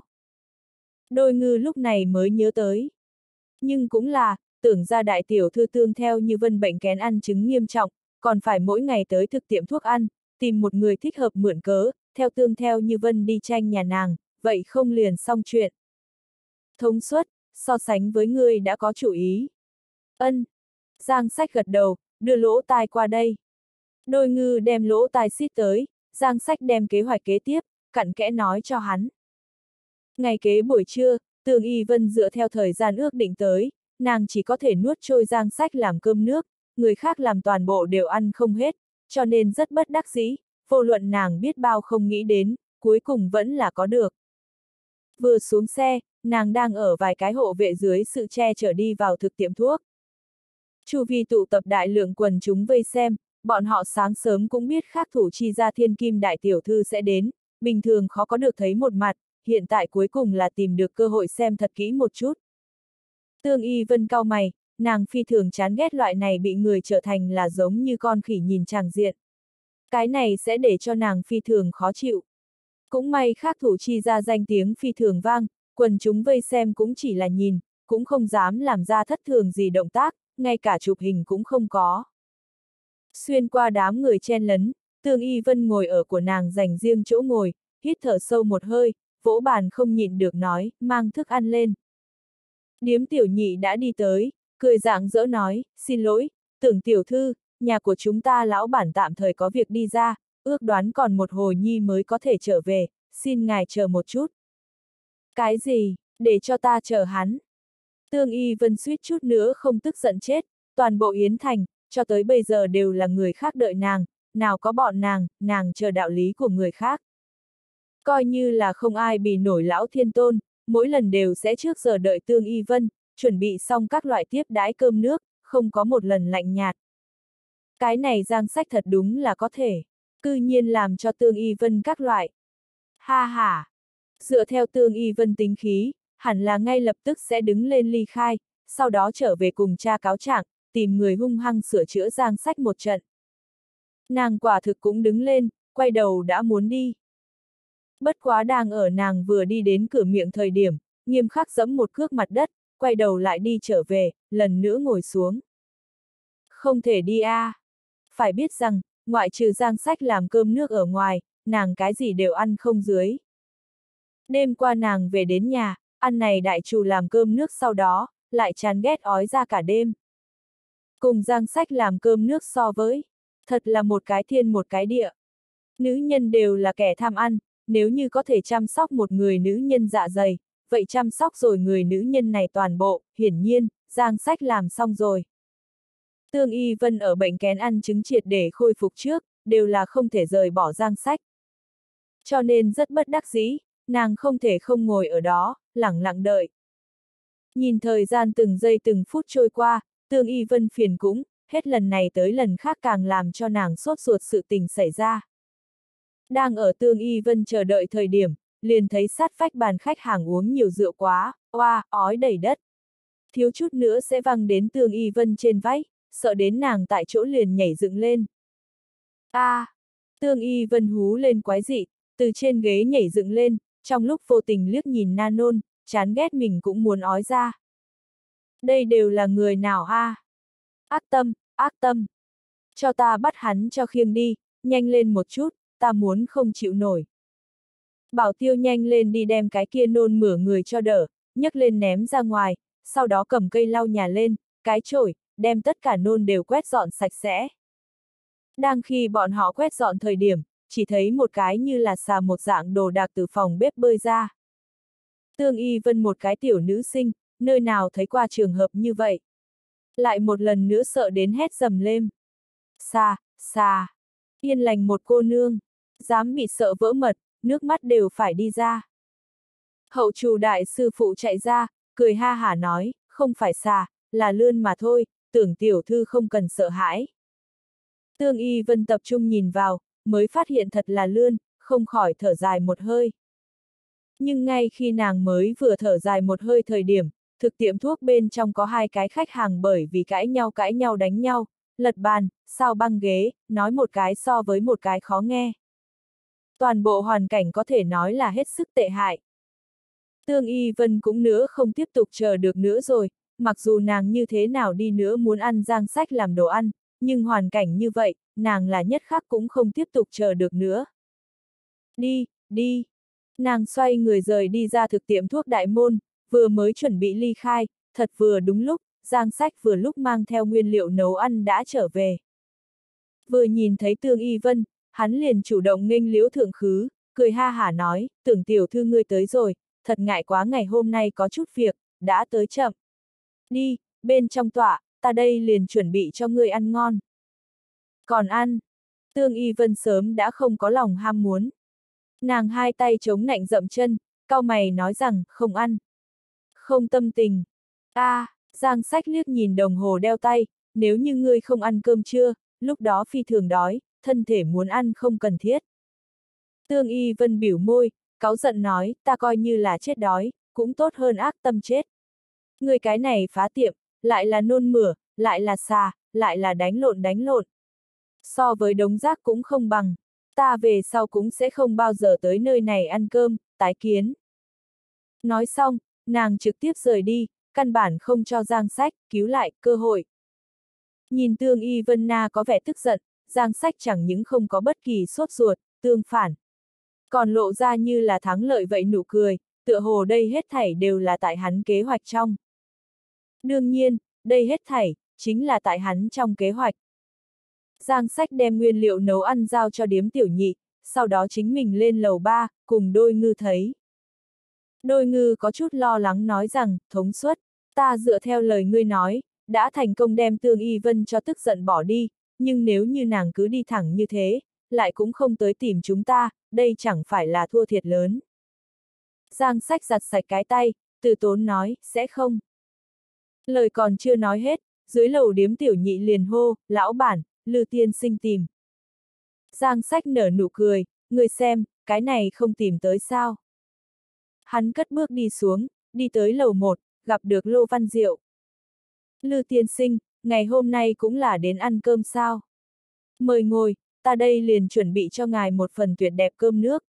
Đôi ngư lúc này mới nhớ tới. Nhưng cũng là, tưởng ra đại tiểu thư tương theo như vân bệnh kén ăn chứng nghiêm trọng, còn phải mỗi ngày tới thực tiệm thuốc ăn, tìm một người thích hợp mượn cớ, theo tương theo như vân đi tranh nhà nàng, vậy không liền xong chuyện. Thống suất, so sánh với ngươi đã có chủ ý. Ân. Giang Sách gật đầu, đưa lỗ tai qua đây. Đôi ngư đem lỗ tai xít tới, Giang Sách đem kế hoạch kế tiếp, cặn kẽ nói cho hắn. Ngày kế buổi trưa, Tường Y Vân dựa theo thời gian ước định tới, nàng chỉ có thể nuốt trôi Giang Sách làm cơm nước, người khác làm toàn bộ đều ăn không hết, cho nên rất bất đắc dĩ, vô luận nàng biết bao không nghĩ đến, cuối cùng vẫn là có được. Vừa xuống xe, nàng đang ở vài cái hộ vệ dưới sự che chở đi vào thực tiệm thuốc. Chu vi tụ tập đại lượng quần chúng vây xem, bọn họ sáng sớm cũng biết khác thủ chi gia thiên kim đại tiểu thư sẽ đến, bình thường khó có được thấy một mặt, hiện tại cuối cùng là tìm được cơ hội xem thật kỹ một chút. Tương Y Vân cau mày, nàng phi thường chán ghét loại này bị người trở thành là giống như con khỉ nhìn tràng diện. Cái này sẽ để cho nàng phi thường khó chịu. Cũng may khác thủ chi ra danh tiếng phi thường vang, quần chúng vây xem cũng chỉ là nhìn, cũng không dám làm ra thất thường gì động tác, ngay cả chụp hình cũng không có. Xuyên qua đám người chen lấn, Tương Y Vân ngồi ở của nàng dành riêng chỗ ngồi, hít thở sâu một hơi, vỗ bàn không nhịn được nói, mang thức ăn lên. Điếm tiểu nhị đã đi tới, cười rạng rỡ nói, xin lỗi, Tưởng tiểu thư, nhà của chúng ta lão bản tạm thời có việc đi ra, ước đoán còn một hồi nhi mới có thể trở về, xin ngài chờ một chút. Cái gì, để cho ta chờ hắn? Tương Y Vân suýt chút nữa không tức giận chết, toàn bộ Yến Thành, cho tới bây giờ đều là người khác đợi nàng, nào có bọn nàng, nàng chờ đạo lý của người khác. Coi như là không ai bì nổi lão thiên tôn, mỗi lần đều sẽ trước giờ đợi Tương Y Vân, chuẩn bị xong các loại tiếp đãi cơm nước, không có một lần lạnh nhạt. Cái này Giang Sách thật đúng là có thể, cư nhiên làm cho Tương Y Vân các loại. Ha ha! Dựa theo Tương Y Vân tính khí, hẳn là ngay lập tức sẽ đứng lên ly khai, sau đó trở về cùng cha cáo trạng, tìm người hung hăng sửa chữa Giang Sách một trận. Nàng quả thực cũng đứng lên, quay đầu đã muốn đi. Bất quá đang ở nàng vừa đi đến cửa miệng thời điểm, nghiêm khắc giẫm một cước mặt đất, quay đầu lại đi trở về, lần nữa ngồi xuống. Không thể đi a. À. Phải biết rằng, ngoại trừ Giang Sách làm cơm nước ở ngoài, nàng cái gì đều ăn không dưới. Đêm qua nàng về đến nhà, ăn này đại trù làm cơm nước sau đó, lại chán ghét ói ra cả đêm. Cùng Giang Sách làm cơm nước so với, thật là một cái thiên một cái địa. Nữ nhân đều là kẻ tham ăn, nếu như có thể chăm sóc một người nữ nhân dạ dày, vậy chăm sóc rồi người nữ nhân này toàn bộ, hiển nhiên, Giang Sách làm xong rồi. Tương Y Vân ở bệnh kén ăn trứng triệt để khôi phục trước, đều là không thể rời bỏ Giang Sách. Cho nên rất bất đắc dĩ, nàng không thể không ngồi ở đó, lẳng lặng đợi. Nhìn thời gian từng giây từng phút trôi qua, Tương Y Vân phiền cũng, hết lần này tới lần khác càng làm cho nàng sốt ruột sự tình xảy ra. Đang ở Tương Y Vân chờ đợi thời điểm, liền thấy sát vách bàn khách hàng uống nhiều rượu quá, oa, ói đầy đất. Thiếu chút nữa sẽ văng đến Tương Y Vân trên vách, sợ đến nàng tại chỗ liền nhảy dựng lên. A, à, Tương Y Vân hú lên quái dị, từ trên ghế nhảy dựng lên, trong lúc vô tình liếc nhìn Na Nôn, chán ghét mình cũng muốn ói ra. Đây đều là người nào a? À? Ác tâm, ác tâm. Cho ta bắt hắn cho khiêng đi, nhanh lên một chút, ta muốn không chịu nổi. Bảo Tiêu nhanh lên đi đem cái kia nôn mửa người cho đỡ, nhấc lên ném ra ngoài, sau đó cầm cây lau nhà lên, cái chổi, đem tất cả nôn đều quét dọn sạch sẽ. Đang khi bọn họ quét dọn thời điểm, chỉ thấy một cái như là xà một dạng đồ đạc từ phòng bếp bơi ra. Tương Y Vân một cái tiểu nữ sinh, nơi nào thấy qua trường hợp như vậy. Lại một lần nữa sợ đến hét dầm lên. Xà, xà, yên lành một cô nương, dám bị sợ vỡ mật, nước mắt đều phải đi ra. Hậu trù đại sư phụ chạy ra, cười ha hả nói, không phải xà, là lươn mà thôi, tưởng tiểu thư không cần sợ hãi. Tương Y Vân tập trung nhìn vào, mới phát hiện thật là lươn, không khỏi thở dài một hơi. Nhưng ngay khi nàng mới vừa thở dài một hơi thời điểm, thực tiệm thuốc bên trong có hai cái khách hàng bởi vì cãi nhau cãi nhau đánh nhau, lật bàn, sao băng ghế, nói một cái so với một cái khó nghe. Toàn bộ hoàn cảnh có thể nói là hết sức tệ hại. Tương Y Vân cũng nữa không tiếp tục chờ được nữa rồi, mặc dù nàng như thế nào đi nữa muốn ăn Giang Sách làm đồ ăn, nhưng hoàn cảnh như vậy, nàng là nhất khắc cũng không tiếp tục chờ được nữa. Đi, đi. Nàng xoay người rời đi ra thực tiệm thuốc đại môn, vừa mới chuẩn bị ly khai, thật vừa đúng lúc, Giang Sách vừa lúc mang theo nguyên liệu nấu ăn đã trở về. Vừa nhìn thấy Tương Y Vân, hắn liền chủ động nghênh liễu thượng khứ, cười ha hả nói, tưởng tiểu thư ngươi tới rồi, thật ngại quá ngày hôm nay có chút việc, đã tới chậm. Đi, bên trong tọa, ta đây liền chuẩn bị cho ngươi ăn ngon. Còn ăn, Tương Y Vân sớm đã không có lòng ham muốn. Nàng hai tay chống nạnh dậm chân, cau mày nói rằng, không ăn. Không tâm tình. A, à, Giang Sách liếc nhìn đồng hồ đeo tay, nếu như ngươi không ăn cơm trưa, lúc đó phi thường đói, thân thể muốn ăn không cần thiết. Tương Y Vân biểu môi, cáu giận nói, ta coi như là chết đói, cũng tốt hơn ác tâm chết. Người cái này phá tiệm, lại là nôn mửa, lại là xà, lại là đánh lộn đánh lộn. So với đống rác cũng không bằng, ta về sau cũng sẽ không bao giờ tới nơi này ăn cơm, tái kiến. Nói xong, nàng trực tiếp rời đi, căn bản không cho Giang Sách cứu lại cơ hội. Nhìn Tương Y Vân Na có vẻ tức giận, Giang Sách chẳng những không có bất kỳ sốt ruột, tương phản. Còn lộ ra như là thắng lợi vậy nụ cười, tựa hồ đây hết thảy đều là tại hắn kế hoạch trong. Đương nhiên, đây hết thảy, chính là tại hắn trong kế hoạch. Giang Sách đem nguyên liệu nấu ăn giao cho điếm tiểu nhị, sau đó chính mình lên lầu ba, cùng Đôi Ngư thấy. Đôi Ngư có chút lo lắng nói rằng, thống suất, ta dựa theo lời ngươi nói, đã thành công đem Tương Y Vân cho tức giận bỏ đi, nhưng nếu như nàng cứ đi thẳng như thế, lại cũng không tới tìm chúng ta, đây chẳng phải là thua thiệt lớn. Giang Sách giặt sạch cái tay, từ tốn nói, sẽ không. Lời còn chưa nói hết, dưới lầu điếm tiểu nhị liền hô, lão bản, Lư tiên sinh tìm. Giang Sách nở nụ cười, người xem, cái này không tìm tới sao. Hắn cất bước đi xuống, đi tới lầu một, gặp được Lô Văn Diệu. Lư tiên sinh, ngày hôm nay cũng là đến ăn cơm sao? Mời ngồi, ta đây liền chuẩn bị cho ngài một phần tuyệt đẹp cơm nước.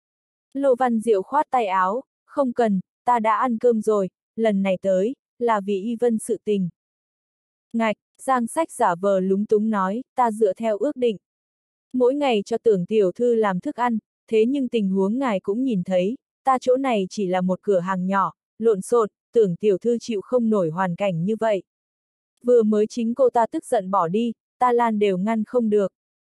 Lô Văn Diệu khoát tay áo, không cần, ta đã ăn cơm rồi, lần này tới, là vì Y Vân sự tình. Ngạch, Giang Sách giả vờ lúng túng nói, ta dựa theo ước định. Mỗi ngày cho Tưởng tiểu thư làm thức ăn, thế nhưng tình huống ngài cũng nhìn thấy, ta chỗ này chỉ là một cửa hàng nhỏ, lộn xộn, Tưởng tiểu thư chịu không nổi hoàn cảnh như vậy. Vừa mới chính cô ta tức giận bỏ đi, ta lan đều ngăn không được.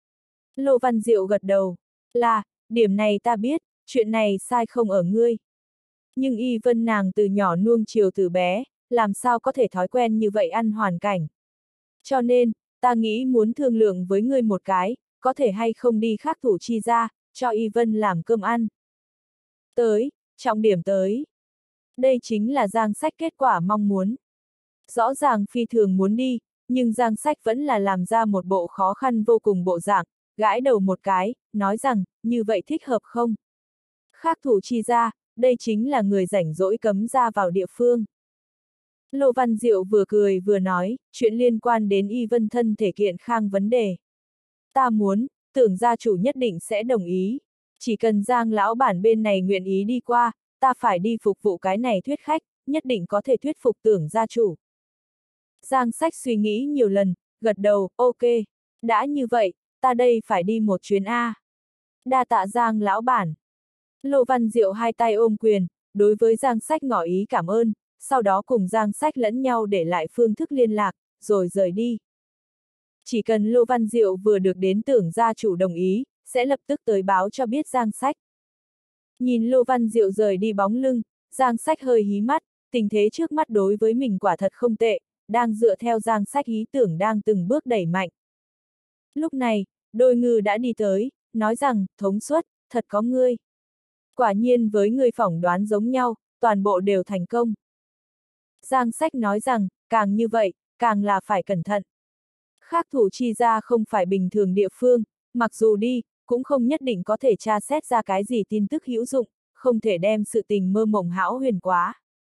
Lô Văn Diệu gật đầu, là, điểm này ta biết, chuyện này sai không ở ngươi. Nhưng Y Vân nàng từ nhỏ nuông chiều từ bé, làm sao có thể thói quen như vậy ăn hoàn cảnh. Cho nên, ta nghĩ muốn thương lượng với ngươi một cái, có thể hay không đi khác thủ chi ra, cho Y Vân làm cơm ăn. Tới, trọng điểm tới. Đây chính là Giang Sách kết quả mong muốn. Rõ ràng phi thường muốn đi, nhưng Giang Sách vẫn là làm ra một bộ khó khăn vô cùng bộ dạng, gãi đầu một cái, nói rằng, như vậy thích hợp không? Khác thủ chi ra, đây chính là người rảnh rỗi cấm ra vào địa phương. Lô Văn Diệu vừa cười vừa nói, chuyện liên quan đến Y Vân thân thể kiện khang vấn đề. Ta muốn, Tưởng gia chủ nhất định sẽ đồng ý. Chỉ cần Giang lão bản bên này nguyện ý đi qua, ta phải đi phục vụ cái này thuyết khách, nhất định có thể thuyết phục Tưởng gia chủ. Giang Sách suy nghĩ nhiều lần, gật đầu, ok, đã như vậy, ta đây phải đi một chuyến A. Đa tạ Giang lão bản. Lô Văn Diệu hai tay ôm quyền, đối với Giang Sách ngỏ ý cảm ơn, sau đó cùng Giang Sách lẫn nhau để lại phương thức liên lạc, rồi rời đi. Chỉ cần Lô Văn Diệu vừa được đến Tưởng gia chủ đồng ý, sẽ lập tức tới báo cho biết Giang Sách. Nhìn Lô Văn Diệu rời đi bóng lưng, Giang Sách hơi hí mắt, tình thế trước mắt đối với mình quả thật không tệ, đang dựa theo Giang Sách ý tưởng đang từng bước đẩy mạnh. Lúc này, Đôi Ngư đã đi tới, nói rằng, thống suất, thật có ngươi. Quả nhiên với ngươi phỏng đoán giống nhau, toàn bộ đều thành công. Giang Sách nói rằng, càng như vậy, càng là phải cẩn thận. Khác thủ chi ra không phải bình thường địa phương, mặc dù đi, cũng không nhất định có thể tra xét ra cái gì tin tức hữu dụng, không thể đem sự tình mơ mộng hão huyền quá.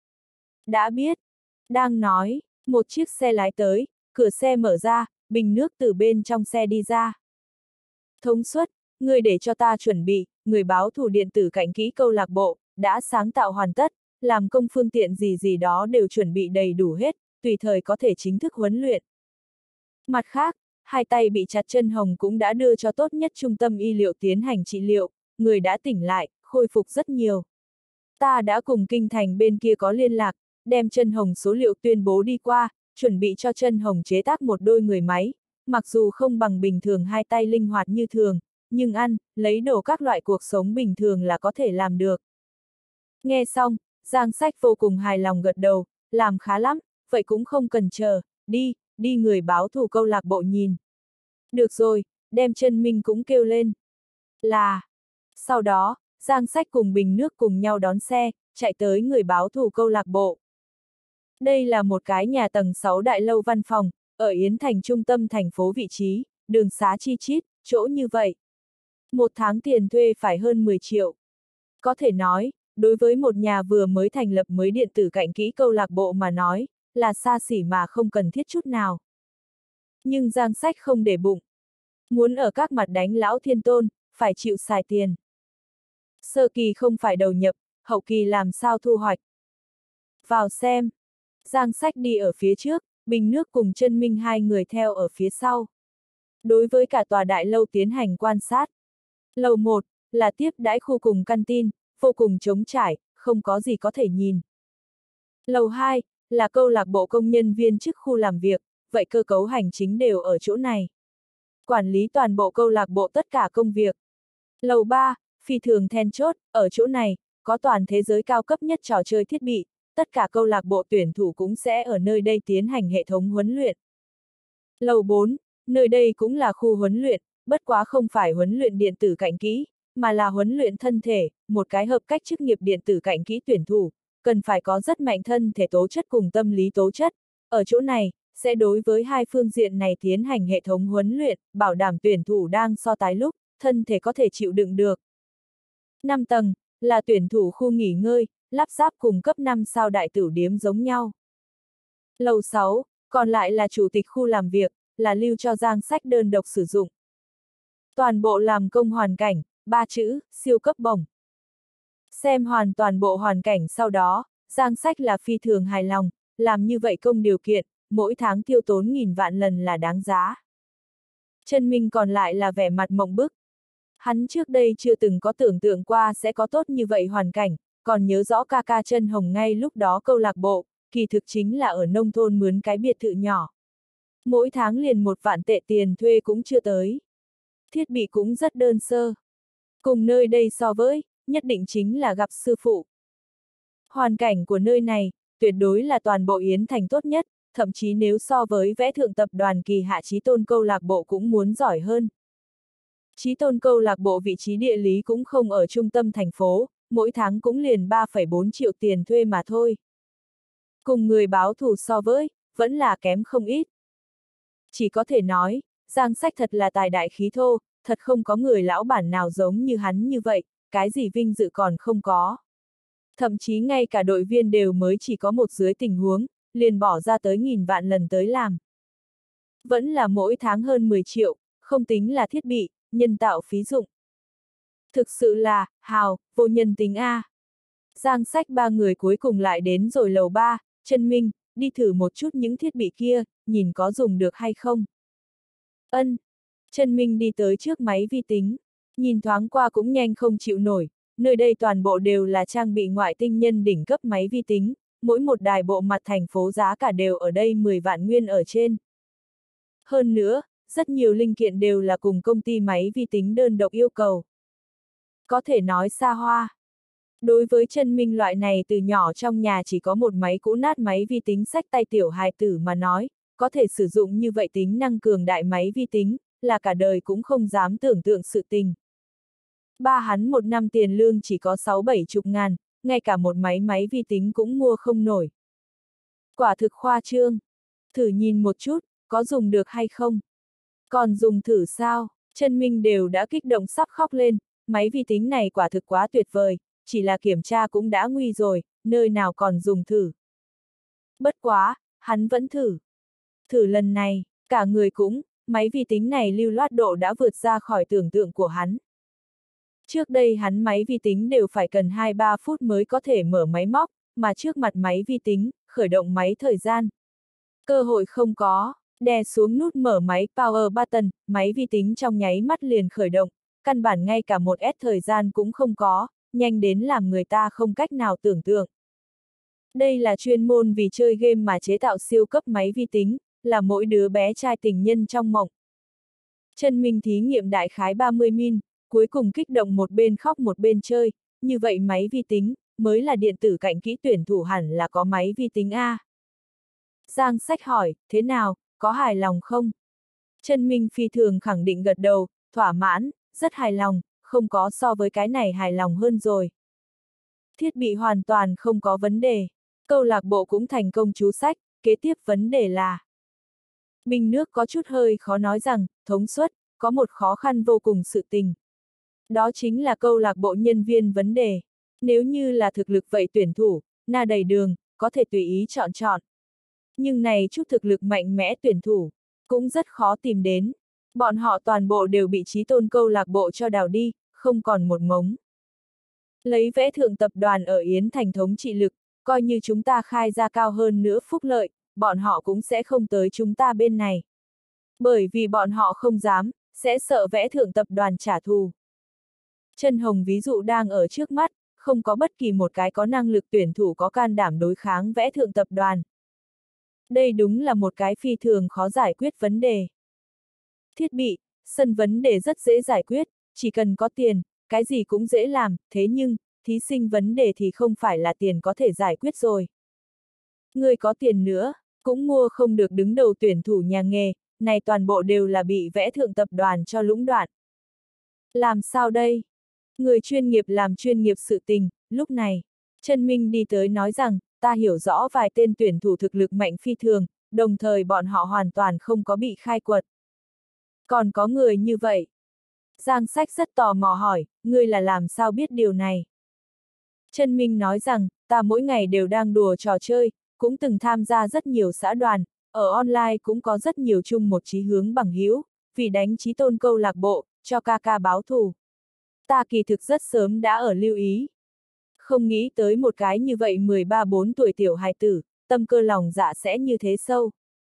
Đã biết, đang nói, một chiếc xe lái tới, cửa xe mở ra, bình nước từ bên trong xe đi ra. Thống suất, người để cho ta chuẩn bị, người báo thủ điện tử cảnh kỹ câu lạc bộ, đã sáng tạo hoàn tất, làm công phương tiện gì gì đó đều chuẩn bị đầy đủ hết, tùy thời có thể chính thức huấn luyện. Mặt khác, hai tay bị chặt chân hồng cũng đã đưa cho tốt nhất trung tâm y liệu tiến hành trị liệu, người đã tỉnh lại, khôi phục rất nhiều. Ta đã cùng kinh thành bên kia có liên lạc, đem chân hồng số liệu tuyên bố đi qua, chuẩn bị cho chân hồng chế tác một đôi người máy, mặc dù không bằng bình thường hai tay linh hoạt như thường, nhưng ăn, lấy đồ các loại cuộc sống bình thường là có thể làm được. Nghe xong, Giang Sách vô cùng hài lòng gật đầu, làm khá lắm, vậy cũng không cần chờ, đi, đi người báo thủ câu lạc bộ nhìn. Được rồi, đem chân Minh cũng kêu lên. Là. Sau đó, Giang Sách cùng bình nước cùng nhau đón xe, chạy tới người báo thủ câu lạc bộ. Đây là một cái nhà tầng sáu đại lâu văn phòng, ở Yến Thành trung tâm thành phố vị trí, đường xá chi chít, chỗ như vậy. Một tháng tiền thuê phải hơn mười triệu. Có thể nói, đối với một nhà vừa mới thành lập mới điện tử cạnh kỹ câu lạc bộ mà nói, là xa xỉ mà không cần thiết chút nào. Nhưng Giang Sách không để bụng. Muốn ở các mặt đánh lão thiên tôn, phải chịu xài tiền. Sơ kỳ không phải đầu nhập, hậu kỳ làm sao thu hoạch. Vào xem. Giang Sách đi ở phía trước, bình nước cùng chân Minh hai người theo ở phía sau. Đối với cả tòa đại lâu tiến hành quan sát. Lầu một, là tiếp đãi khu cùng căn tin, vô cùng trống trải, không có gì có thể nhìn. Lầu hai, là câu lạc bộ công nhân viên chức khu làm việc, vậy cơ cấu hành chính đều ở chỗ này. Quản lý toàn bộ câu lạc bộ tất cả công việc. Lầu ba, phi thường then chốt, ở chỗ này, có toàn thế giới cao cấp nhất trò chơi thiết bị, tất cả câu lạc bộ tuyển thủ cũng sẽ ở nơi đây tiến hành hệ thống huấn luyện. Lầu bốn, nơi đây cũng là khu huấn luyện, bất quá không phải huấn luyện điện tử cạnh kỹ, mà là huấn luyện thân thể, một cái hợp cách chức nghiệp điện tử cạnh kỹ tuyển thủ, cần phải có rất mạnh thân thể tố chất cùng tâm lý tố chất. Ở chỗ này, sẽ đối với hai phương diện này tiến hành hệ thống huấn luyện, bảo đảm tuyển thủ đang so tài lúc, thân thể có thể chịu đựng được. năm tầng, là tuyển thủ khu nghỉ ngơi, lắp ráp cùng cấp năm sao đại tửu điếm giống nhau. Lầu sáu, còn lại là chủ tịch khu làm việc, là lưu cho Giang Sách đơn độc sử dụng. Toàn bộ làm công hoàn cảnh, ba chữ, siêu cấp bổng. Xem hoàn toàn bộ hoàn cảnh sau đó, Giang Sách là phi thường hài lòng, làm như vậy công điều kiện, mỗi tháng tiêu tốn nghìn vạn lần là đáng giá. Chân Minh còn lại là vẻ mặt mộng bức. Hắn trước đây chưa từng có tưởng tượng qua sẽ có tốt như vậy hoàn cảnh, còn nhớ rõ ca ca Chân Hồng ngay lúc đó câu lạc bộ, kỳ thực chính là ở nông thôn mướn cái biệt thự nhỏ. Mỗi tháng liền một vạn tệ tiền thuê cũng chưa tới. Thiết bị cũng rất đơn sơ. Cùng nơi đây so với, nhất định chính là gặp sư phụ. Hoàn cảnh của nơi này, tuyệt đối là toàn bộ Yến Thành tốt nhất, thậm chí nếu so với vẽ thượng tập đoàn Kỳ Hạ Chí Tôn câu lạc bộ cũng muốn giỏi hơn. Chí Tôn câu lạc bộ vị trí địa lý cũng không ở trung tâm thành phố, mỗi tháng cũng liền ba phẩy bốn triệu tiền thuê mà thôi. Cùng người báo thù so với, vẫn là kém không ít. Chỉ có thể nói, Giang Sách thật là tài đại khí thô, thật không có người lão bản nào giống như hắn như vậy, cái gì vinh dự còn không có. Thậm chí ngay cả đội viên đều mới chỉ có một dưới tình huống, liền bỏ ra tới nghìn vạn lần tới làm. Vẫn là mỗi tháng hơn mười triệu, không tính là thiết bị, nhân tạo phí dụng. Thực sự là, hào, vô nhân tính A. Giang Sách ba người cuối cùng lại đến rồi lầu ba, Chân Minh, đi thử một chút những thiết bị kia, nhìn có dùng được hay không. Ân. Chân Minh đi tới trước máy vi tính, nhìn thoáng qua cũng nhanh không chịu nổi, nơi đây toàn bộ đều là trang bị ngoại tinh nhân đỉnh cấp máy vi tính, mỗi một đài bộ mặt thành phố giá cả đều ở đây mười vạn nguyên ở trên. Hơn nữa, rất nhiều linh kiện đều là cùng công ty máy vi tính đơn độc yêu cầu. Có thể nói xa hoa. Đối với Chân Minh loại này từ nhỏ trong nhà chỉ có một máy cũ nát máy vi tính xách tay tiểu hài tử mà nói, có thể sử dụng như vậy tính năng cường đại máy vi tính, là cả đời cũng không dám tưởng tượng sự tình. Ba hắn một năm tiền lương chỉ có sáu bảy chục ngàn, ngay cả một máy máy vi tính cũng mua không nổi. Quả thực khoa trương. Thử nhìn một chút, có dùng được hay không? Còn dùng thử sao? Chân Minh đều đã kích động sắp khóc lên, máy vi tính này quả thực quá tuyệt vời, chỉ là kiểm tra cũng đã nguy rồi, nơi nào còn dùng thử. Bất quá, hắn vẫn thử. Thử lần này, cả người cũng, máy vi tính này lưu loát độ đã vượt ra khỏi tưởng tượng của hắn. Trước đây hắn máy vi tính đều phải cần hai ba phút mới có thể mở máy móc, mà trước mặt máy vi tính, khởi động máy thời gian. Cơ hội không có, đè xuống nút mở máy power button, máy vi tính trong nháy mắt liền khởi động, căn bản ngay cả một S thời gian cũng không có, nhanh đến làm người ta không cách nào tưởng tượng. Đây là chuyên môn vì chơi game mà chế tạo siêu cấp máy vi tính, là mỗi đứa bé trai tình nhân trong mộng. Chân Minh thí nghiệm đại khái ba mươi min, cuối cùng kích động một bên khóc một bên chơi, như vậy máy vi tính, mới là điện tử cạnh kỹ tuyển thủ hẳn là có máy vi tính A. Giang Sách hỏi, thế nào, có hài lòng không? Chân Minh phi thường khẳng định gật đầu, thỏa mãn, rất hài lòng, không có so với cái này hài lòng hơn rồi. Thiết bị hoàn toàn không có vấn đề, câu lạc bộ cũng thành công chú sách, kế tiếp vấn đề là. Bình nước có chút hơi khó nói rằng, thống suất, có một khó khăn vô cùng sự tình. Đó chính là câu lạc bộ nhân viên vấn đề. Nếu như là thực lực vậy tuyển thủ, na đầy đường, có thể tùy ý chọn chọn. Nhưng này chút thực lực mạnh mẽ tuyển thủ, cũng rất khó tìm đến. Bọn họ toàn bộ đều bị Chí Tôn câu lạc bộ cho đào đi, không còn một mống. Lấy vẽ thượng tập đoàn ở Yến Thành thống trị lực, coi như chúng ta khai ra cao hơn nữa phúc lợi, bọn họ cũng sẽ không tới chúng ta bên này. Bởi vì bọn họ không dám, sẽ sợ vẽ thượng tập đoàn trả thù. Chân Hồng ví dụ đang ở trước mắt, không có bất kỳ một cái có năng lực tuyển thủ có can đảm đối kháng vẽ thượng tập đoàn. Đây đúng là một cái phi thường khó giải quyết vấn đề. Thiết bị, sân vấn đề rất dễ giải quyết, chỉ cần có tiền, cái gì cũng dễ làm, thế nhưng, thí sinh vấn đề thì không phải là tiền có thể giải quyết rồi. Người có tiền nữa, cũng mua không được đứng đầu tuyển thủ nhà nghề, này toàn bộ đều là bị vẽ thượng tập đoàn cho lũng đoạn. Làm sao đây? Người chuyên nghiệp làm chuyên nghiệp sự tình, lúc này, Chân Minh đi tới nói rằng, ta hiểu rõ vài tên tuyển thủ thực lực mạnh phi thường, đồng thời bọn họ hoàn toàn không có bị khai quật. Còn có người như vậy? Giang Sách rất tò mò hỏi, ngươi là làm sao biết điều này? Chân Minh nói rằng, ta mỗi ngày đều đang đùa trò chơi, cũng từng tham gia rất nhiều xã đoàn, ở online cũng có rất nhiều chung một chí hướng bằng hữu, vì đánh Chí Tôn câu lạc bộ, cho ca ca báo thù. Ta kỳ thực rất sớm đã ở lưu ý. Không nghĩ tới một cái như vậy mười ba bốn tuổi tiểu hài tử, tâm cơ lòng dạ sẽ như thế sâu.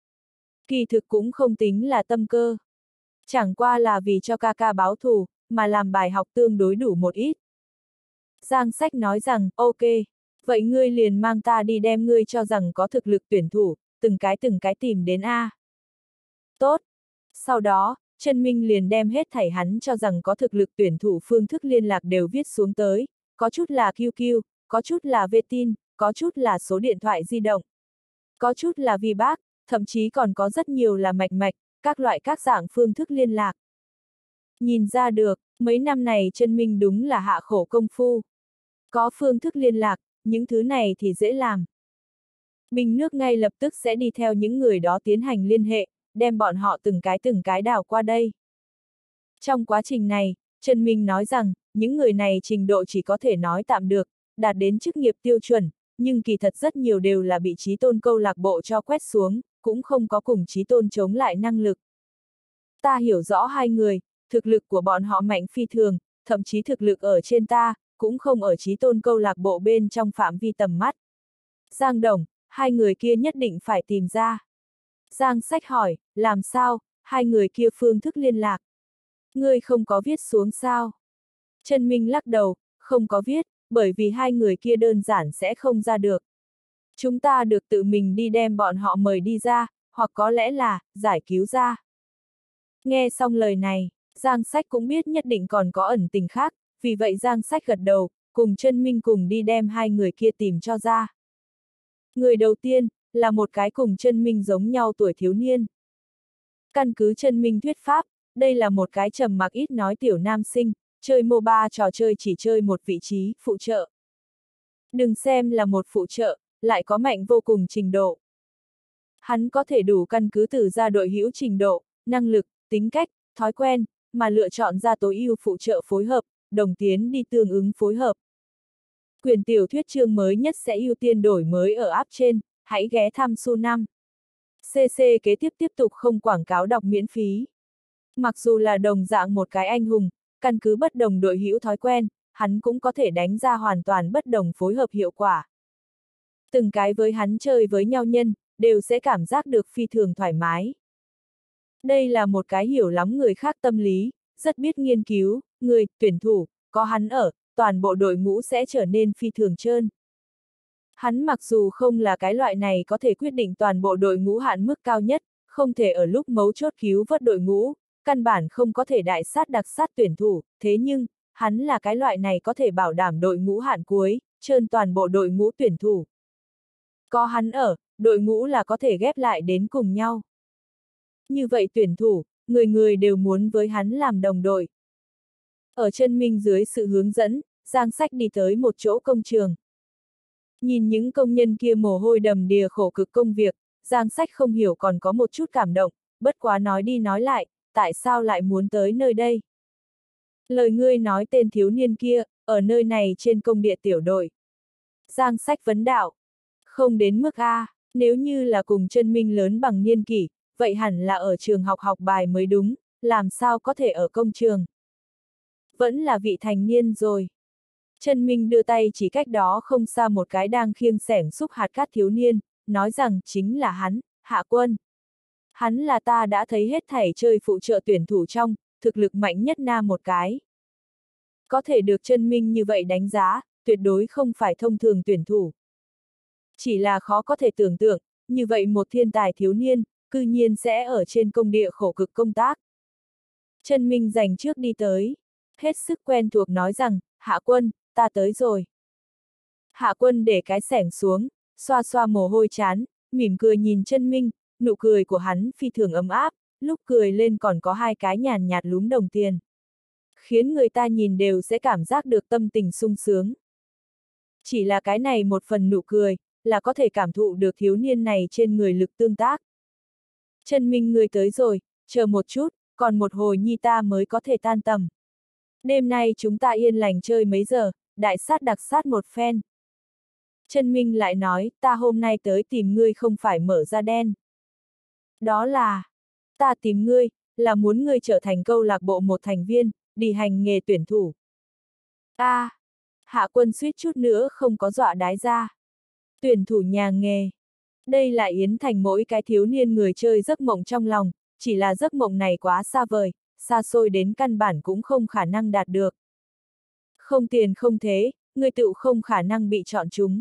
Kỳ thực cũng không tính là tâm cơ. Chẳng qua là vì cho ca ca báo thù, mà làm bài học tương đối đủ một ít. Giang Sách nói rằng, ok, vậy ngươi liền mang ta đi đem ngươi cho rằng có thực lực tuyển thủ, từng cái từng cái tìm đến A. Tốt. Sau đó, Trân Minh liền đem hết thảy hắn cho rằng có thực lực tuyển thủ phương thức liên lạc đều viết xuống tới, có chút là quy quy, có chút là vệ tin, có chút là số điện thoại di động, có chút là vi bác, thậm chí còn có rất nhiều là mạch mạch, các loại các dạng phương thức liên lạc. Nhìn ra được, mấy năm này Trân Minh đúng là hạ khổ công phu. Có phương thức liên lạc, những thứ này thì dễ làm. Bình nước ngay lập tức sẽ đi theo những người đó tiến hành liên hệ, đem bọn họ từng cái từng cái đảo qua đây. Trong quá trình này, Trân Minh nói rằng, những người này trình độ chỉ có thể nói tạm được, đạt đến chức nghiệp tiêu chuẩn, nhưng kỳ thật rất nhiều đều là bị Chí Tôn câu lạc bộ cho quét xuống, cũng không có cùng Chí Tôn chống lại năng lực. Ta hiểu rõ hai người, thực lực của bọn họ mạnh phi thường, thậm chí thực lực ở trên ta, cũng không ở Chí Tôn câu lạc bộ bên trong phạm vi tầm mắt. Giang Đồng, hai người kia nhất định phải tìm ra. Giang Sách hỏi, làm sao, hai người kia phương thức liên lạc. Ngươi không có viết xuống sao? Trân Minh lắc đầu, không có viết, bởi vì hai người kia đơn giản sẽ không ra được. Chúng ta được tự mình đi đem bọn họ mời đi ra, hoặc có lẽ là, giải cứu ra. Nghe xong lời này, Giang Sách cũng biết nhất định còn có ẩn tình khác, vì vậy Giang Sách gật đầu, cùng Trân Minh cùng đi đem hai người kia tìm cho ra. Người đầu tiên, là một cái cùng Trân Minh giống nhau tuổi thiếu niên. Căn cứ Trân Minh thuyết pháp, đây là một cái trầm mặc ít nói tiểu nam sinh, chơi MOBA trò chơi chỉ chơi một vị trí, phụ trợ. Đừng xem là một phụ trợ, lại có mạnh vô cùng trình độ. Hắn có thể đủ căn cứ từ ra đội hữu trình độ, năng lực, tính cách, thói quen, mà lựa chọn ra tối ưu phụ trợ phối hợp, đồng tiến đi tương ứng phối hợp. Quyển tiểu thuyết chương mới nhất sẽ ưu tiên đổi mới ở app trên, hãy ghé thăm Su năm. xê xê kế tiếp tiếp tục không quảng cáo đọc miễn phí. Mặc dù là đồng dạng một cái anh hùng, căn cứ bất đồng đội hữu thói quen, hắn cũng có thể đánh ra hoàn toàn bất đồng phối hợp hiệu quả. Từng cái với hắn chơi với nhau nhân, đều sẽ cảm giác được phi thường thoải mái. Đây là một cái hiểu lắm người khác tâm lý, rất biết nghiên cứu, người, tuyển thủ, có hắn ở, toàn bộ đội ngũ sẽ trở nên phi thường trơn. Hắn mặc dù không là cái loại này có thể quyết định toàn bộ đội ngũ hạn mức cao nhất, không thể ở lúc mấu chốt cứu vớt đội ngũ, căn bản không có thể đại sát đặc sát tuyển thủ, thế nhưng, hắn là cái loại này có thể bảo đảm đội ngũ hạn cuối, trơn toàn bộ đội ngũ tuyển thủ. Có hắn ở, đội ngũ là có thể ghép lại đến cùng nhau. Như vậy tuyển thủ, người người đều muốn với hắn làm đồng đội. Ở Trân Minh dưới sự hướng dẫn, Giang Sách đi tới một chỗ công trường. Nhìn những công nhân kia mồ hôi đầm đìa khổ cực công việc, Giang Sách không hiểu còn có một chút cảm động, bất quá nói đi nói lại, tại sao lại muốn tới nơi đây? Lời ngươi nói tên thiếu niên kia, ở nơi này trên công địa tiểu đội. Giang Sách vấn đạo. Không đến mức A, nếu như là cùng Trân Minh lớn bằng niên kỷ, vậy hẳn là ở trường học học bài mới đúng, làm sao có thể ở công trường? Vẫn là vị thành niên rồi. Trân Minh đưa tay chỉ cách đó không xa một cái đang khiêng xẻng xúc hạt cát thiếu niên, nói rằng chính là hắn, Hạ Quân. Hắn là ta đã thấy hết thảy chơi phụ trợ tuyển thủ trong, thực lực mạnh nhất nam một cái. Có thể được Trân Minh như vậy đánh giá, tuyệt đối không phải thông thường tuyển thủ. Chỉ là khó có thể tưởng tượng, như vậy một thiên tài thiếu niên, cư nhiên sẽ ở trên công địa khổ cực công tác. Trân Minh dành trước đi tới, hết sức quen thuộc nói rằng, Hạ Quân, ta tới rồi. Hạ Quân để cái xẻng xuống, xoa xoa mồ hôi chán, mỉm cười nhìn Trân Minh, nụ cười của hắn phi thường ấm áp, lúc cười lên còn có hai cái nhàn nhạt lúm đồng tiền. Khiến người ta nhìn đều sẽ cảm giác được tâm tình sung sướng. Chỉ là cái này một phần nụ cười, là có thể cảm thụ được thiếu niên này trên người lực tương tác. Trân Minh người tới rồi, chờ một chút, còn một hồi nhi ta mới có thể tan tầm. Đêm nay chúng ta yên lành chơi mấy giờ, đại sát đặc sát một phen. Trân Minh lại nói, ta hôm nay tới tìm ngươi không phải mở ra đen. Đó là, ta tìm ngươi, là muốn ngươi trở thành câu lạc bộ một thành viên, đi hành nghề tuyển thủ. A, à, Hạ Quân suýt chút nữa không có dọa đái ra. Tuyển thủ nhà nghề. Đây là Yến Thành mỗi cái thiếu niên người chơi giấc mộng trong lòng, chỉ là giấc mộng này quá xa vời, xa xôi đến căn bản cũng không khả năng đạt được. Không tiền không thế, người tự không khả năng bị chọn chúng.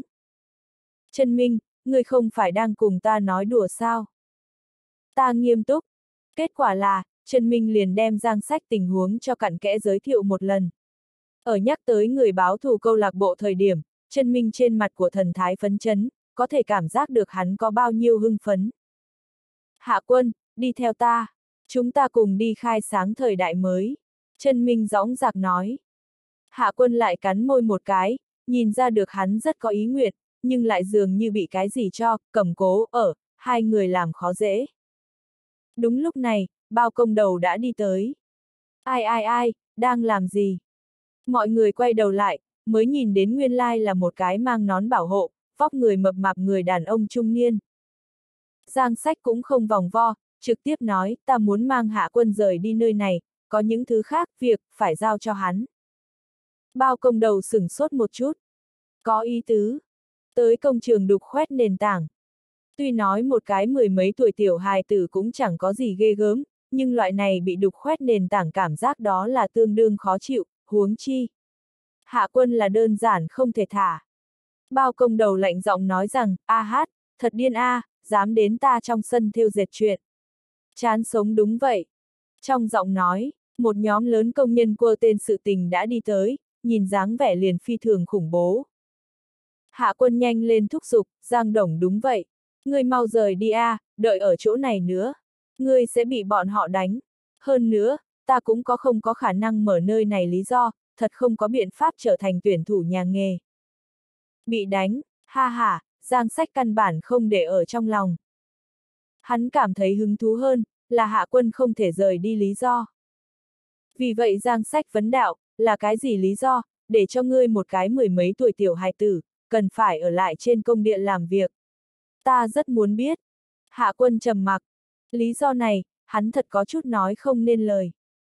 Chân Minh, người không phải đang cùng ta nói đùa sao? Ta nghiêm túc. Kết quả là, Chân Minh liền đem Giang Sách tình huống cho cặn kẽ giới thiệu một lần. Ở nhắc tới người báo thù câu lạc bộ thời điểm, Chân Minh trên mặt của thần thái phấn chấn, có thể cảm giác được hắn có bao nhiêu hưng phấn. Hạ Quân, đi theo ta. Chúng ta cùng đi khai sáng thời đại mới. Chân Minh dõng dạc nói. Hạ Quân lại cắn môi một cái, nhìn ra được hắn rất có ý nguyện, nhưng lại dường như bị cái gì cho, cầm cố, ở, hai người làm khó dễ. Đúng lúc này, Bao Công Đầu đã đi tới. Ai ai ai, đang làm gì? Mọi người quay đầu lại, mới nhìn đến nguyên lai là một cái mang nón bảo hộ, vóc người mập mạp người đàn ông trung niên. Giang Sách cũng không vòng vo, trực tiếp nói, ta muốn mang Hạ Quân rời đi nơi này, có những thứ khác, việc, phải giao cho hắn. Bao Công Đầu sửng sốt một chút. Có ý tứ. Tới công trường đục khoét nền tảng. Tuy nói một cái mười mấy tuổi tiểu hài tử cũng chẳng có gì ghê gớm, nhưng loại này bị đục khoét nền tảng cảm giác đó là tương đương khó chịu, huống chi. Hạ Quân là đơn giản không thể thả. Bao Công Đầu lạnh giọng nói rằng, a hát, thật điên a, dám đến ta trong sân thêu dệt chuyện. Chán sống đúng vậy. Trong giọng nói, một nhóm lớn công nhân quơ tên sự tình đã đi tới, nhìn dáng vẻ liền phi thường khủng bố. Hạ Quân nhanh lên thúc giục, Giang Đồng đúng vậy. Ngươi mau rời đi a, đợi ở chỗ này nữa. Ngươi sẽ bị bọn họ đánh. Hơn nữa, ta cũng có không có khả năng mở nơi này lý do, thật không có biện pháp trở thành tuyển thủ nhà nghề. Bị đánh, ha ha, Giang Sách căn bản không để ở trong lòng. Hắn cảm thấy hứng thú hơn, là Hạ Quân không thể rời đi lý do. Vì vậy Giang Sách vấn đạo, là cái gì lý do, để cho ngươi một cái mười mấy tuổi tiểu hài tử, cần phải ở lại trên công điện làm việc. Ta rất muốn biết. Hạ Quân trầm mặc. Lý do này, hắn thật có chút nói không nên lời.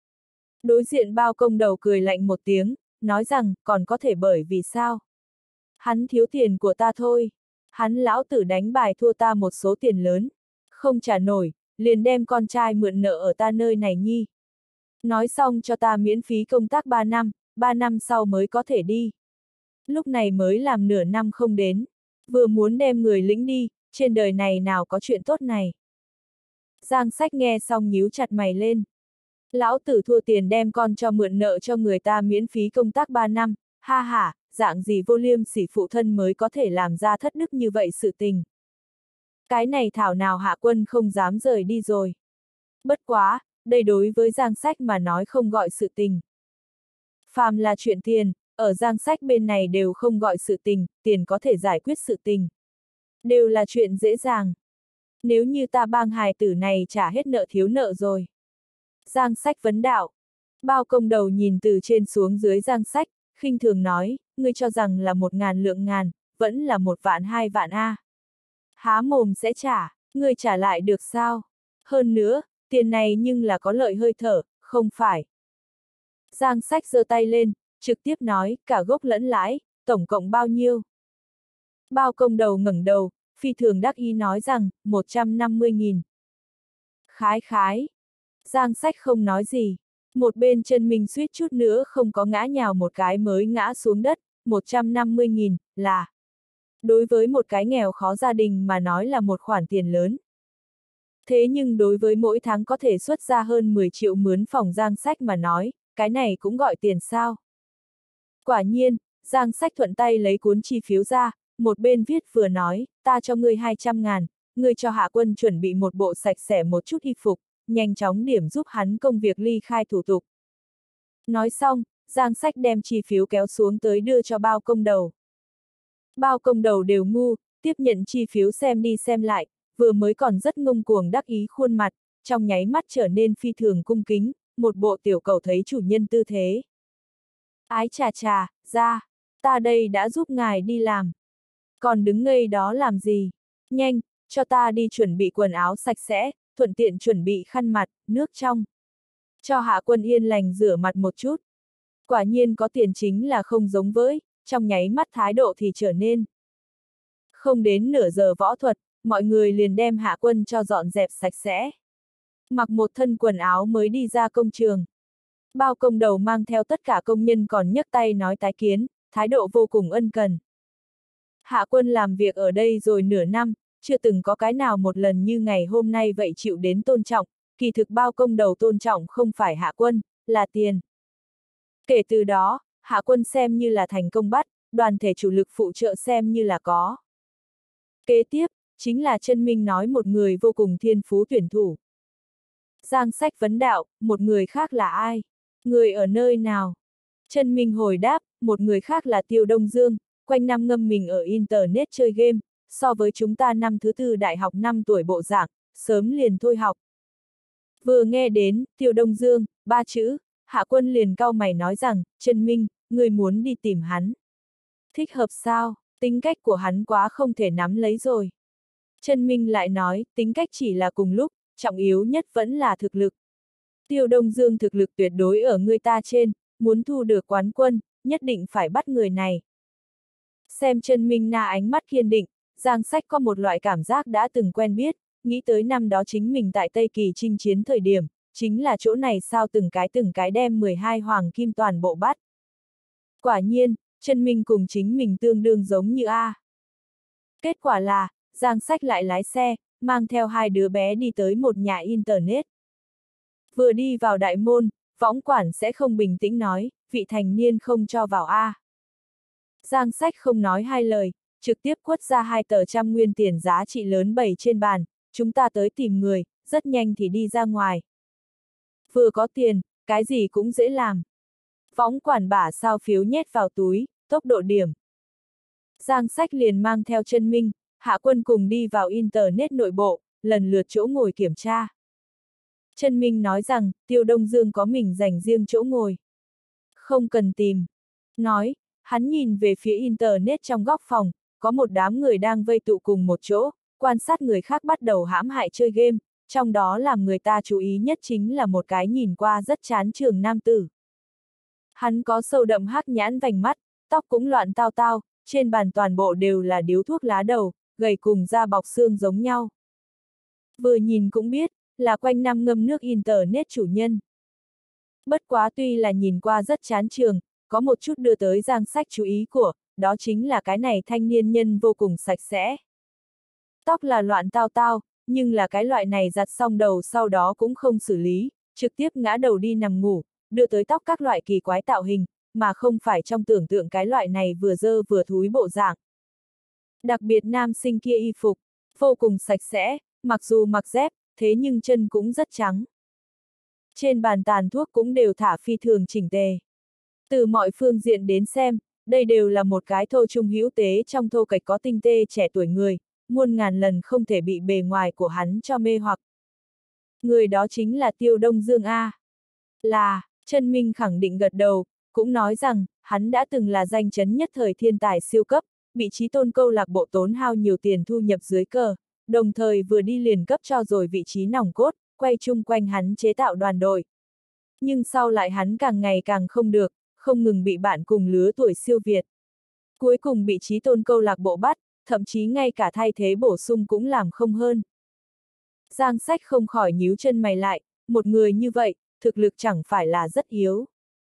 Đối diện Bao Công Đầu cười lạnh một tiếng, nói rằng, còn có thể bởi vì sao? Hắn thiếu tiền của ta thôi. Hắn lão tử đánh bài thua ta một số tiền lớn. Không trả nổi, liền đem con trai mượn nợ ở ta nơi này nhi. Nói xong cho ta miễn phí công tác ba năm, ba năm sau mới có thể đi. Lúc này mới làm nửa năm không đến. Vừa muốn đem người lĩnh đi, trên đời này nào có chuyện tốt này. Giang Sách nghe xong nhíu chặt mày lên. Lão tử thua tiền đem con cho mượn nợ cho người ta miễn phí công tác ba năm, ha ha, dạng gì vô liêm sỉ phụ thân mới có thể làm ra thất đức như vậy sự tình. Cái này thảo nào Hạ Quân không dám rời đi rồi. Bất quá, đây đối với Giang Sách mà nói không gọi sự tình. Phàm là chuyện tiền, ở Giang Sách bên này đều không gọi sự tình, tiền có thể giải quyết sự tình. Đều là chuyện dễ dàng. Nếu như ta bang hài tử này trả hết nợ thiếu nợ rồi. Giang Sách vấn đạo. Bao Công Đầu nhìn từ trên xuống dưới Giang Sách, khinh thường nói, ngươi cho rằng là một ngàn lượng ngàn, vẫn là một vạn hai vạn a. Há mồm sẽ trả, ngươi trả lại được sao? Hơn nữa, tiền này nhưng là có lợi hơi thở, không phải. Giang Sách giơ tay lên, trực tiếp nói, cả gốc lẫn lãi, tổng cộng bao nhiêu? Bao Công Đầu ngẩng đầu, phi thường đắc ý nói rằng, một trăm năm mươi nghìn. Khái khái. Giang Sách không nói gì. Một bên Chân Minh suýt chút nữa không có ngã nhào một cái mới ngã xuống đất, một trăm năm mươi nghìn, là. Đối với một cái nghèo khó gia đình mà nói là một khoản tiền lớn. Thế nhưng đối với mỗi tháng có thể xuất ra hơn mười triệu mướn phòng Giang Sách mà nói, cái này cũng gọi tiền sao. Quả nhiên, Giang Sách thuận tay lấy cuốn chi phiếu ra, một bên viết vừa nói, ta cho ngươi hai trăm ngàn, ngươi cho Hạ Quân chuẩn bị một bộ sạch sẽ một chút y phục, nhanh chóng điểm giúp hắn công việc ly khai thủ tục. Nói xong, Giang Sách đem chi phiếu kéo xuống tới đưa cho Bao Công Đầu. Bao Công Đầu đều ngu, tiếp nhận chi phiếu xem đi xem lại, vừa mới còn rất ngông cuồng đắc ý khuôn mặt, trong nháy mắt trở nên phi thường cung kính, một bộ tiểu cầu thấy chủ nhân tư thế. Ái chà chà, ra, ta đây đã giúp ngài đi làm. Còn đứng ngây đó làm gì? Nhanh, cho ta đi chuẩn bị quần áo sạch sẽ, thuận tiện chuẩn bị khăn mặt, nước trong. Cho Hạ Quân yên lành rửa mặt một chút. Quả nhiên có tiền chính là không giống với, trong nháy mắt thái độ thì trở nên. Không đến nửa giờ võ thuật, mọi người liền đem Hạ Quân cho dọn dẹp sạch sẽ. Mặc một thân quần áo mới đi ra công trường. Bao công đầu mang theo tất cả công nhân còn nhấc tay nói tái kiến, thái độ vô cùng ân cần. Hạ Quân làm việc ở đây rồi nửa năm, chưa từng có cái nào một lần như ngày hôm nay vậy chịu đến tôn trọng, kỳ thực bao công đầu tôn trọng không phải Hạ Quân, là tiền. Kể từ đó, Hạ Quân xem như là thành công bắt, đoàn thể chủ lực phụ trợ xem như là có. Kế tiếp, chính là Chân Minh nói một người vô cùng thiên phú tuyển thủ. Giang Sách vấn đạo, một người khác là ai? Người ở nơi nào? Chân Minh hồi đáp, một người khác là Tiêu Đông Dương, quanh năm ngâm mình ở Internet chơi game, so với chúng ta năm thứ tư đại học năm tuổi bộ dạng, sớm liền thôi học. Vừa nghe đến, Tiêu Đông Dương, ba chữ, Hạ Quân liền cau mày nói rằng, Chân Minh, người muốn đi tìm hắn. Thích hợp sao, tính cách của hắn quá không thể nắm lấy rồi. Chân Minh lại nói, tính cách chỉ là cùng lúc, trọng yếu nhất vẫn là thực lực. Tiêu Đông Dương thực lực tuyệt đối ở người ta trên, muốn thu được quán quân, nhất định phải bắt người này. Xem Chân Minh na ánh mắt kiên định, Giang Sách có một loại cảm giác đã từng quen biết, nghĩ tới năm đó chính mình tại Tây Kỳ chinh chiến thời điểm, chính là chỗ này sao từng cái từng cái đem mười hai hoàng kim toàn bộ bắt. Quả nhiên, Chân Minh cùng chính mình tương đương giống như A. Kết quả là, Giang Sách lại lái xe, mang theo hai đứa bé đi tới một nhà Internet. Vừa đi vào đại môn, võng quản sẽ không bình tĩnh nói, vị thành niên không cho vào A. Giang Sách không nói hai lời, trực tiếp quất ra hai tờ trăm nguyên tiền giá trị lớn bày trên bàn, chúng ta tới tìm người, rất nhanh thì đi ra ngoài. Vừa có tiền, cái gì cũng dễ làm. Võng quản bả sao phiếu nhét vào túi, tốc độ điểm. Giang Sách liền mang theo Chân Minh, Hạ Quân cùng đi vào Internet nội bộ, lần lượt chỗ ngồi kiểm tra. Chân Minh nói rằng, Tiêu Đông Dương có mình dành riêng chỗ ngồi. Không cần tìm. Nói, hắn nhìn về phía Internet trong góc phòng, có một đám người đang vây tụ cùng một chỗ, quan sát người khác bắt đầu hãm hại chơi game, trong đó làm người ta chú ý nhất chính là một cái nhìn qua rất chán trường nam tử. Hắn có sâu đậm hắc nhãn vành mắt, tóc cũng loạn tao tao, trên bàn toàn bộ đều là điếu thuốc lá đầu, gầy cùng da bọc xương giống nhau. Vừa nhìn cũng biết, là quanh năm ngâm nước Internet chủ nhân. Bất quá tuy là nhìn qua rất chán trường, có một chút đưa tới Giang Sách chú ý của, đó chính là cái này thanh niên nhân vô cùng sạch sẽ. Tóc là loạn tao tao, nhưng là cái loại này giặt xong đầu sau đó cũng không xử lý, trực tiếp ngã đầu đi nằm ngủ, đưa tới tóc các loại kỳ quái tạo hình, mà không phải trong tưởng tượng cái loại này vừa dơ vừa thúi bộ dạng. Đặc biệt nam sinh kia y phục, vô cùng sạch sẽ, mặc dù mặc dép, thế nhưng chân cũng rất trắng. Trên bàn tàn thuốc cũng đều thả phi thường chỉnh tề. Từ mọi phương diện đến xem, đây đều là một cái thô trung hữu tế trong thô kệch có tinh tê trẻ tuổi người, muôn ngàn lần không thể bị bề ngoài của hắn cho mê hoặc. Người đó chính là Tiêu Đông Dương A. Là, Chân Minh khẳng định gật đầu, cũng nói rằng, hắn đã từng là danh chấn nhất thời thiên tài siêu cấp, bị Chí Tôn câu lạc bộ tốn hao nhiều tiền thu nhập dưới cờ, đồng thời vừa đi liền cấp cho rồi vị trí nòng cốt, quay chung quanh hắn chế tạo đoàn đội. Nhưng sau lại hắn càng ngày càng không được, không ngừng bị bạn cùng lứa tuổi siêu việt. Cuối cùng bị Chí Tôn câu lạc bộ bắt, thậm chí ngay cả thay thế bổ sung cũng làm không hơn. Giang Sách không khỏi nhíu chân mày lại, một người như vậy, thực lực chẳng phải là rất yếu.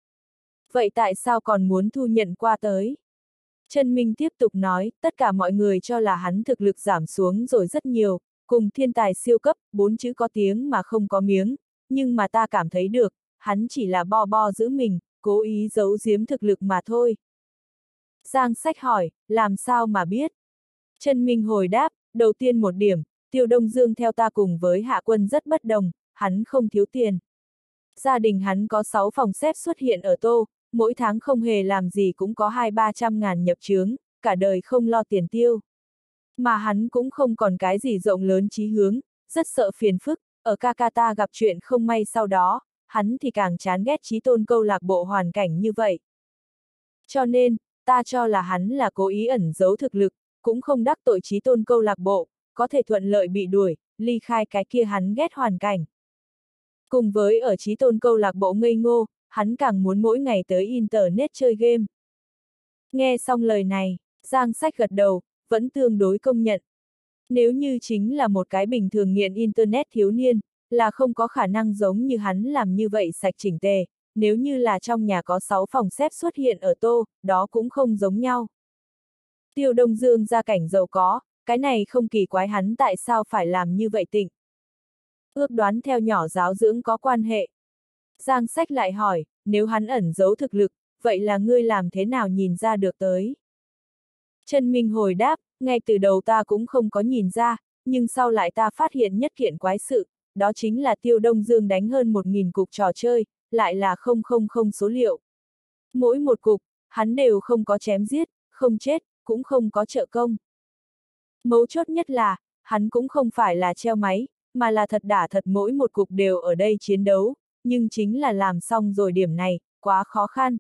Vậy tại sao còn muốn thu nhận qua tới? Chân Minh tiếp tục nói, tất cả mọi người cho là hắn thực lực giảm xuống rồi rất nhiều, cùng thiên tài siêu cấp, bốn chữ có tiếng mà không có miếng, nhưng mà ta cảm thấy được, hắn chỉ là bo bo giữ mình, cố ý giấu giếm thực lực mà thôi. Giang Sách hỏi, làm sao mà biết? Chân Minh hồi đáp, đầu tiên một điểm, Tiêu Đông Dương theo ta cùng với Hạ Quân rất bất đồng, hắn không thiếu tiền. Gia đình hắn có sáu phòng xếp xuất hiện ở Tô, mỗi tháng không hề làm gì cũng có hai ba trăm ngàn nhập chướng, cả đời không lo tiền tiêu. Mà hắn cũng không còn cái gì rộng lớn chí hướng, rất sợ phiền phức, ở Kakata gặp chuyện không may sau đó, hắn thì càng chán ghét Chí Tôn câu lạc bộ hoàn cảnh như vậy. Cho nên, ta cho là hắn là cố ý ẩn giấu thực lực, cũng không đắc tội Chí Tôn câu lạc bộ, có thể thuận lợi bị đuổi, ly khai cái kia hắn ghét hoàn cảnh. Cùng với ở Chí Tôn câu lạc bộ ngây ngô, hắn càng muốn mỗi ngày tới Internet chơi game. Nghe xong lời này, Giang Sách gật đầu, vẫn tương đối công nhận. Nếu như chính là một cái bình thường nghiện Internet thiếu niên, là không có khả năng giống như hắn làm như vậy sạch chỉnh tề, nếu như là trong nhà có sáu phòng xếp xuất hiện ở Tô, đó cũng không giống nhau. Tiêu Đông Dương gia cảnh giàu có, cái này không kỳ quái hắn tại sao phải làm như vậy tịnh. Ước đoán theo nhỏ giáo dưỡng có quan hệ. Giang Sách lại hỏi, nếu hắn ẩn giấu thực lực, vậy là ngươi làm thế nào nhìn ra được tới? Trần Minh hồi đáp, ngay từ đầu ta cũng không có nhìn ra, nhưng sau lại ta phát hiện nhất kiện quái sự, đó chính là Tiêu Đông Dương đánh hơn một nghìn cục trò chơi, lại là không không không số liệu. Mỗi một cục, hắn đều không có chém giết, không chết, cũng không có trợ công. Mấu chốt nhất là, hắn cũng không phải là treo máy, mà là thật đả thật mỗi một cục đều ở đây chiến đấu, nhưng chính là làm xong rồi điểm này, quá khó khăn.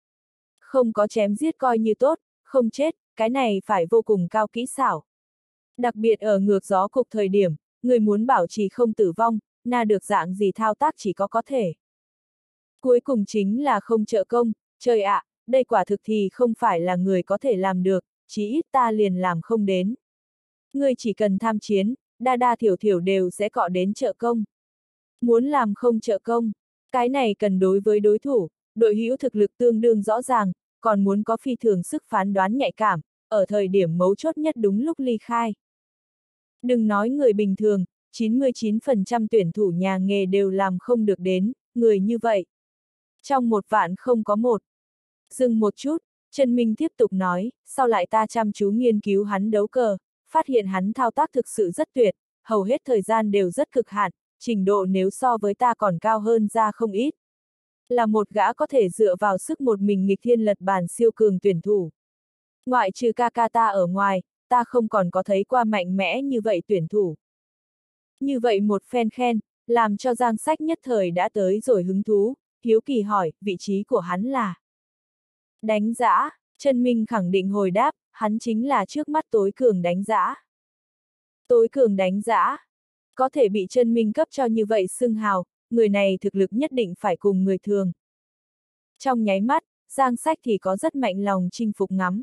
Không có chém giết coi như tốt, không chết, cái này phải vô cùng cao kỹ xảo. Đặc biệt ở ngược gió cục thời điểm, người muốn bảo trì không tử vong, na được dạng gì thao tác chỉ có có thể. Cuối cùng chính là không trợ công, trời ạ, à, đây quả thực thì không phải là người có thể làm được, chí ít ta liền làm không đến. Người chỉ cần tham chiến, đa đa thiểu thiểu đều sẽ cọ đến trợ công. Muốn làm không trợ công, cái này cần đối với đối thủ, đội hữu thực lực tương đương rõ ràng, còn muốn có phi thường sức phán đoán nhạy cảm, ở thời điểm mấu chốt nhất đúng lúc ly khai. Đừng nói người bình thường, chín mươi chín phần trăm tuyển thủ nhà nghề đều làm không được đến, người như vậy. Trong một vạn không có một. Dừng một chút, Trần Minh tiếp tục nói, sau lại ta chăm chú nghiên cứu hắn đấu cờ, phát hiện hắn thao tác thực sự rất tuyệt, hầu hết thời gian đều rất cực hạn, trình độ nếu so với ta còn cao hơn ra không ít. Là một gã có thể dựa vào sức một mình nghịch thiên lật bàn siêu cường tuyển thủ. Ngoại trừ ca ca ta ở ngoài, ta không còn có thấy qua mạnh mẽ như vậy tuyển thủ. Như vậy một phen khen, làm cho Giang Sách nhất thời đã tới rồi hứng thú, hiếu kỳ hỏi, vị trí của hắn là đánh giã. Trần Minh khẳng định hồi đáp, hắn chính là trước mắt tối cường đánh giã. Tối cường đánh giã. Có thể bị Trần Minh cấp cho như vậy xưng hào, người này thực lực nhất định phải cùng người thường. Trong nháy mắt, Giang Sách thì có rất mạnh lòng chinh phục ngắm.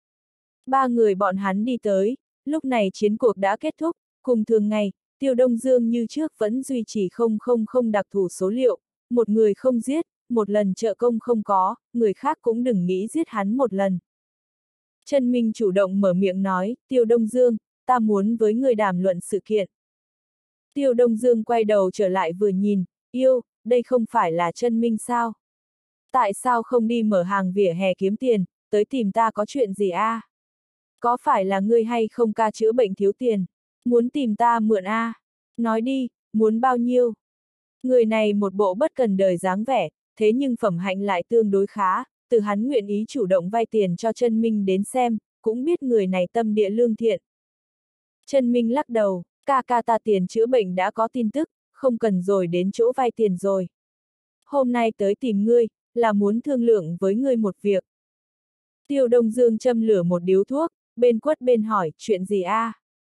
Ba người bọn hắn đi tới, lúc này chiến cuộc đã kết thúc, cùng thường ngày, Tiêu Đông Dương như trước vẫn duy trì không không không đặc thù số liệu, một người không giết, một lần trợ công không có, người khác cũng đừng nghĩ giết hắn một lần. Trần Minh chủ động mở miệng nói, Tiêu Đông Dương, ta muốn với người đàm luận sự kiện. Tiêu Đông Dương quay đầu trở lại vừa nhìn, yêu, đây không phải là Trần Minh sao? Tại sao không đi mở hàng vỉa hè kiếm tiền, tới tìm ta có chuyện gì a? À? Có phải là ngươi hay không ca chữa bệnh thiếu tiền? Muốn tìm ta mượn a? À? Nói đi, muốn bao nhiêu? Người này một bộ bất cần đời dáng vẻ, thế nhưng phẩm hạnh lại tương đối khá, từ hắn nguyện ý chủ động vay tiền cho Trần Minh đến xem, cũng biết người này tâm địa lương thiện. Trần Minh lắc đầu, ca ca ta tiền chữa bệnh đã có tin tức, không cần rồi đến chỗ vay tiền rồi. Hôm nay tới tìm ngươi, là muốn thương lượng với ngươi một việc. Tiêu Đông Dương châm lửa một điếu thuốc, bên quất bên hỏi, chuyện gì a? À?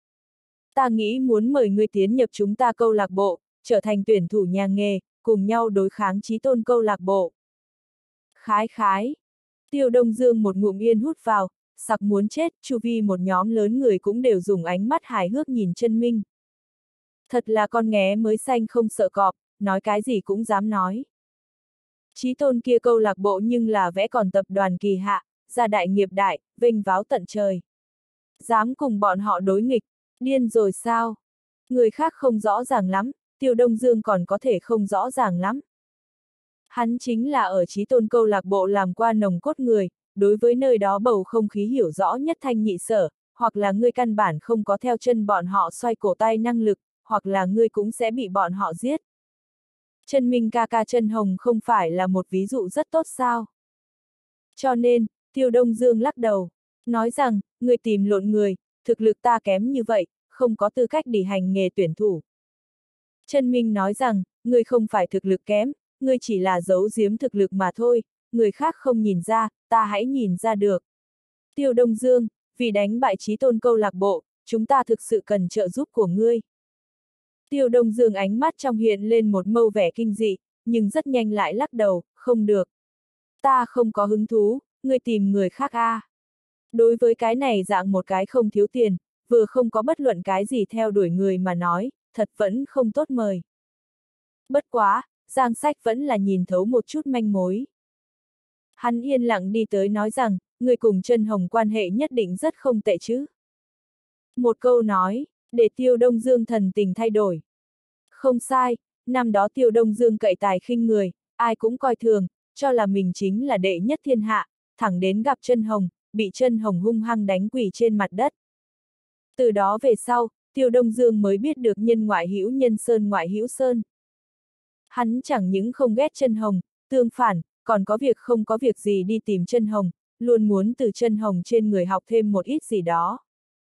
Ta nghĩ muốn mời ngươi tiến nhập chúng ta câu lạc bộ, trở thành tuyển thủ nhà nghề, cùng nhau đối kháng Chí Tôn câu lạc bộ. Khái khái. Tiêu Đông Dương một ngụm yên hút vào, sặc muốn chết, chu vi một nhóm lớn người cũng đều dùng ánh mắt hài hước nhìn Trần Minh. Thật là con nghé mới xanh không sợ cọp, nói cái gì cũng dám nói. Chí Tôn kia câu lạc bộ nhưng là vẽ còn tập đoàn kỳ hạ, gia đại nghiệp đại, vinh váo tận trời. Dám cùng bọn họ đối nghịch, điên rồi sao? Người khác không rõ ràng lắm, Tiêu Đông Dương còn có thể không rõ ràng lắm. Hắn chính là ở Chí Tôn câu lạc bộ làm qua nồng cốt người, đối với nơi đó bầu không khí hiểu rõ nhất thanh nhị sở, hoặc là ngươi căn bản không có theo chân bọn họ xoay cổ tay năng lực, hoặc là ngươi cũng sẽ bị bọn họ giết. Trần Minh ca ca Trần Hồng không phải là một ví dụ rất tốt sao? Cho nên, Tiêu Đông Dương lắc đầu, nói rằng, người tìm lộn người, thực lực ta kém như vậy, không có tư cách đi hành nghề tuyển thủ. Trần Minh nói rằng, người không phải thực lực kém, người chỉ là giấu giếm thực lực mà thôi, người khác không nhìn ra, ta hãy nhìn ra được. Tiêu Đông Dương, vì đánh bại Chí Tôn câu lạc bộ, chúng ta thực sự cần trợ giúp của ngươi. Tiêu Đông Dương ánh mắt trong hiện lên một mâu vẻ kinh dị, nhưng rất nhanh lại lắc đầu, không được. Ta không có hứng thú, ngươi tìm người khác a. À. Đối với cái này dạng một cái không thiếu tiền, vừa không có bất luận cái gì theo đuổi người mà nói, thật vẫn không tốt mời. Bất quá, Giang Sách vẫn là nhìn thấu một chút manh mối. Hắn yên lặng đi tới nói rằng, người cùng Chân Hồng quan hệ nhất định rất không tệ chứ. Một câu nói, để Tiêu Đông Dương thần tình thay đổi. Không sai, năm đó Tiêu Đông Dương cậy tài khinh người, ai cũng coi thường, cho là mình chính là đệ nhất thiên hạ, thẳng đến gặp Chân Hồng, bị Chân Hồng hung hăng đánh quỳ trên mặt đất. Từ đó về sau, Tiêu Đông Dương mới biết được nhân ngoại hữu nhân sơn ngoại hữu sơn. Hắn chẳng những không ghét Chân Hồng, tương phản, còn có việc không có việc gì đi tìm Chân Hồng, luôn muốn từ Chân Hồng trên người học thêm một ít gì đó.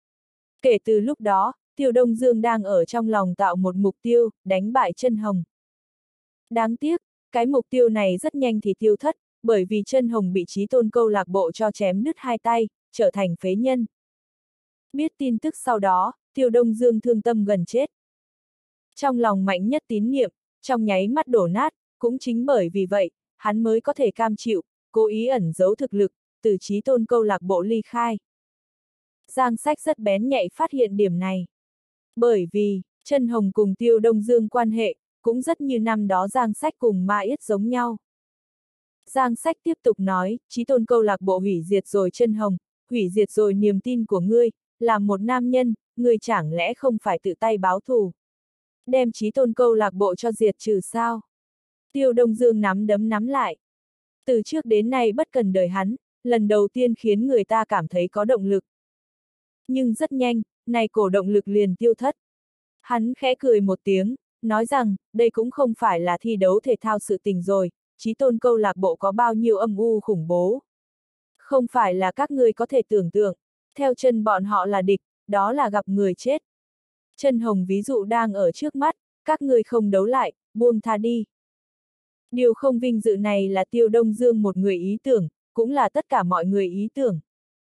Kể từ lúc đó, Tiêu Đông Dương đang ở trong lòng tạo một mục tiêu, đánh bại Chân Hồng. Đáng tiếc, cái mục tiêu này rất nhanh thì tiêu thất, bởi vì Chân Hồng bị Chí Tôn câu lạc bộ cho chém đứt hai tay, trở thành phế nhân. Biết tin tức sau đó, Tiêu Đông Dương thương tâm gần chết. Trong lòng mạnh nhất tín niệm, trong nháy mắt đổ nát, cũng chính bởi vì vậy, hắn mới có thể cam chịu, cố ý ẩn giấu thực lực, từ Chí Tôn câu lạc bộ ly khai. Giang Sách rất bén nhạy phát hiện điểm này. Bởi vì, Chân Hồng cùng Tiêu Đông Dương quan hệ, cũng rất như năm đó Giang Sách cùng Ma Yết giống nhau. Giang Sách tiếp tục nói, Chí Tôn câu lạc bộ hủy diệt rồi Chân Hồng, hủy diệt rồi niềm tin của ngươi, là một nam nhân, ngươi chẳng lẽ không phải tự tay báo thù. Đem Chí Tôn câu lạc bộ cho diệt trừ sao? Tiêu Đông Dương nắm đấm nắm lại. Từ trước đến nay bất cần đời hắn, lần đầu tiên khiến người ta cảm thấy có động lực. Nhưng rất nhanh, này cổ động lực liền tiêu thất. Hắn khẽ cười một tiếng, nói rằng, đây cũng không phải là thi đấu thể thao sự tình rồi, Chí Tôn câu lạc bộ có bao nhiêu âm u khủng bố. Không phải là các ngươi có thể tưởng tượng, theo chân bọn họ là địch, đó là gặp người chết. Chân Hồng ví dụ đang ở trước mắt, các ngươi không đấu lại, buông tha đi. Điều không vinh dự này là Tiêu Đông Dương một người ý tưởng, cũng là tất cả mọi người ý tưởng.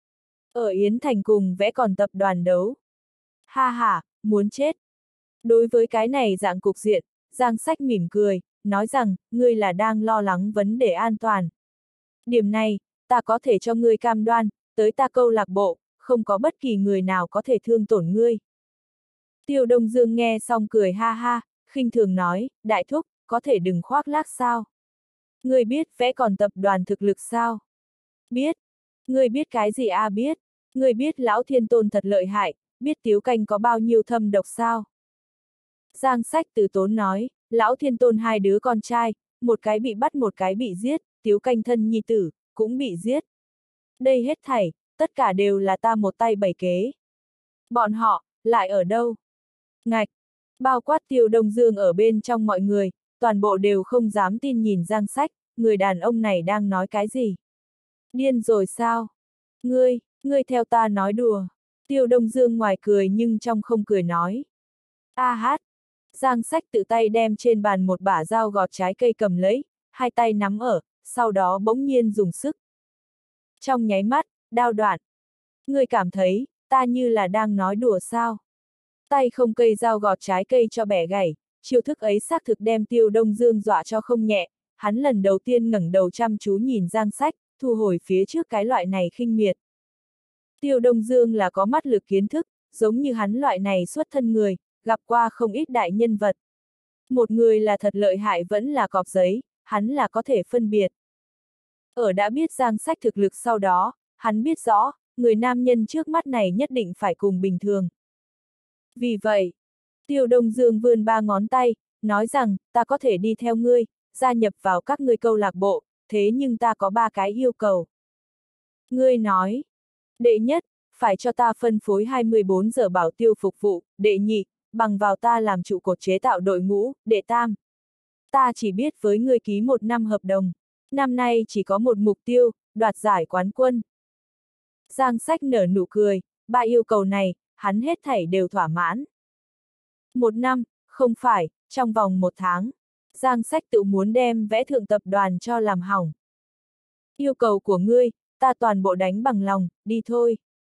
Ở Yến Thành cùng vẽ còn tập đoàn đấu. Ha ha, muốn chết. Đối với cái này dạng cục diện, Giang Sách mỉm cười, nói rằng, ngươi là đang lo lắng vấn đề an toàn. Điểm này, ta có thể cho ngươi cam đoan, tới ta câu lạc bộ, không có bất kỳ người nào có thể thương tổn ngươi. Tiêu Đông Dương nghe xong cười ha ha, khinh thường nói, đại thúc, có thể đừng khoác lác sao? Ngươi biết vẽ còn tập đoàn thực lực sao? Biết. Ngươi biết cái gì à biết? Ngươi biết lão thiên tôn thật lợi hại, biết Tiếu Canh có bao nhiêu thâm độc sao? Giang Sách từ tốn nói, lão thiên tôn hai đứa con trai, một cái bị bắt một cái bị giết, Tiếu Canh thân nhi tử, cũng bị giết. Đây hết thảy, tất cả đều là ta một tay bày kế. Bọn họ, lại ở đâu? Ngạch! Bao quát Tiêu Đông Dương ở bên trong mọi người, toàn bộ đều không dám tin nhìn Giang Sách, người đàn ông này đang nói cái gì? Điên rồi sao? Ngươi, ngươi theo ta nói đùa. Tiêu Đông Dương ngoài cười nhưng trong không cười nói. A hát! Giang Sách tự tay đem trên bàn một bả dao gọt trái cây cầm lấy, hai tay nắm ở, sau đó bỗng nhiên dùng sức. Trong nháy mắt, đao đoạn. Ngươi cảm thấy, ta như là đang nói đùa sao? Tay không cây dao gọt trái cây cho bẻ gãy, chiêu thức ấy xác thực đem Tiêu Đông Dương dọa cho không nhẹ, hắn lần đầu tiên ngẩng đầu chăm chú nhìn Giang Sách, thu hồi phía trước cái loại này khinh miệt. Tiêu Đông Dương là có mắt lực kiến thức, giống như hắn loại này xuất thân người, gặp qua không ít đại nhân vật. Một người là thật lợi hại vẫn là cọp giấy, hắn là có thể phân biệt. Ở đã biết Giang Sách thực lực sau đó, hắn biết rõ, người nam nhân trước mắt này nhất định phải cùng bình thường. Vì vậy, Tiêu Đông Dương vươn ba ngón tay, nói rằng, ta có thể đi theo ngươi, gia nhập vào các ngươi câu lạc bộ, thế nhưng ta có ba cái yêu cầu. Ngươi nói, đệ nhất, phải cho ta phân phối hai mươi bốn giờ bảo tiêu phục vụ, đệ nhị, bằng vào ta làm trụ cột chế tạo đội ngũ, đệ tam. Ta chỉ biết với ngươi ký một năm hợp đồng, năm nay chỉ có một mục tiêu, đoạt giải quán quân. Giang Sách nở nụ cười, ba yêu cầu này, hắn hết thảy đều thỏa mãn. Một năm, không phải, trong vòng một tháng, Giang Sách tự muốn đem vẽ thượng tập đoàn cho làm hỏng. Yêu cầu của ngươi, ta toàn bộ đánh bằng lòng, đi thôi.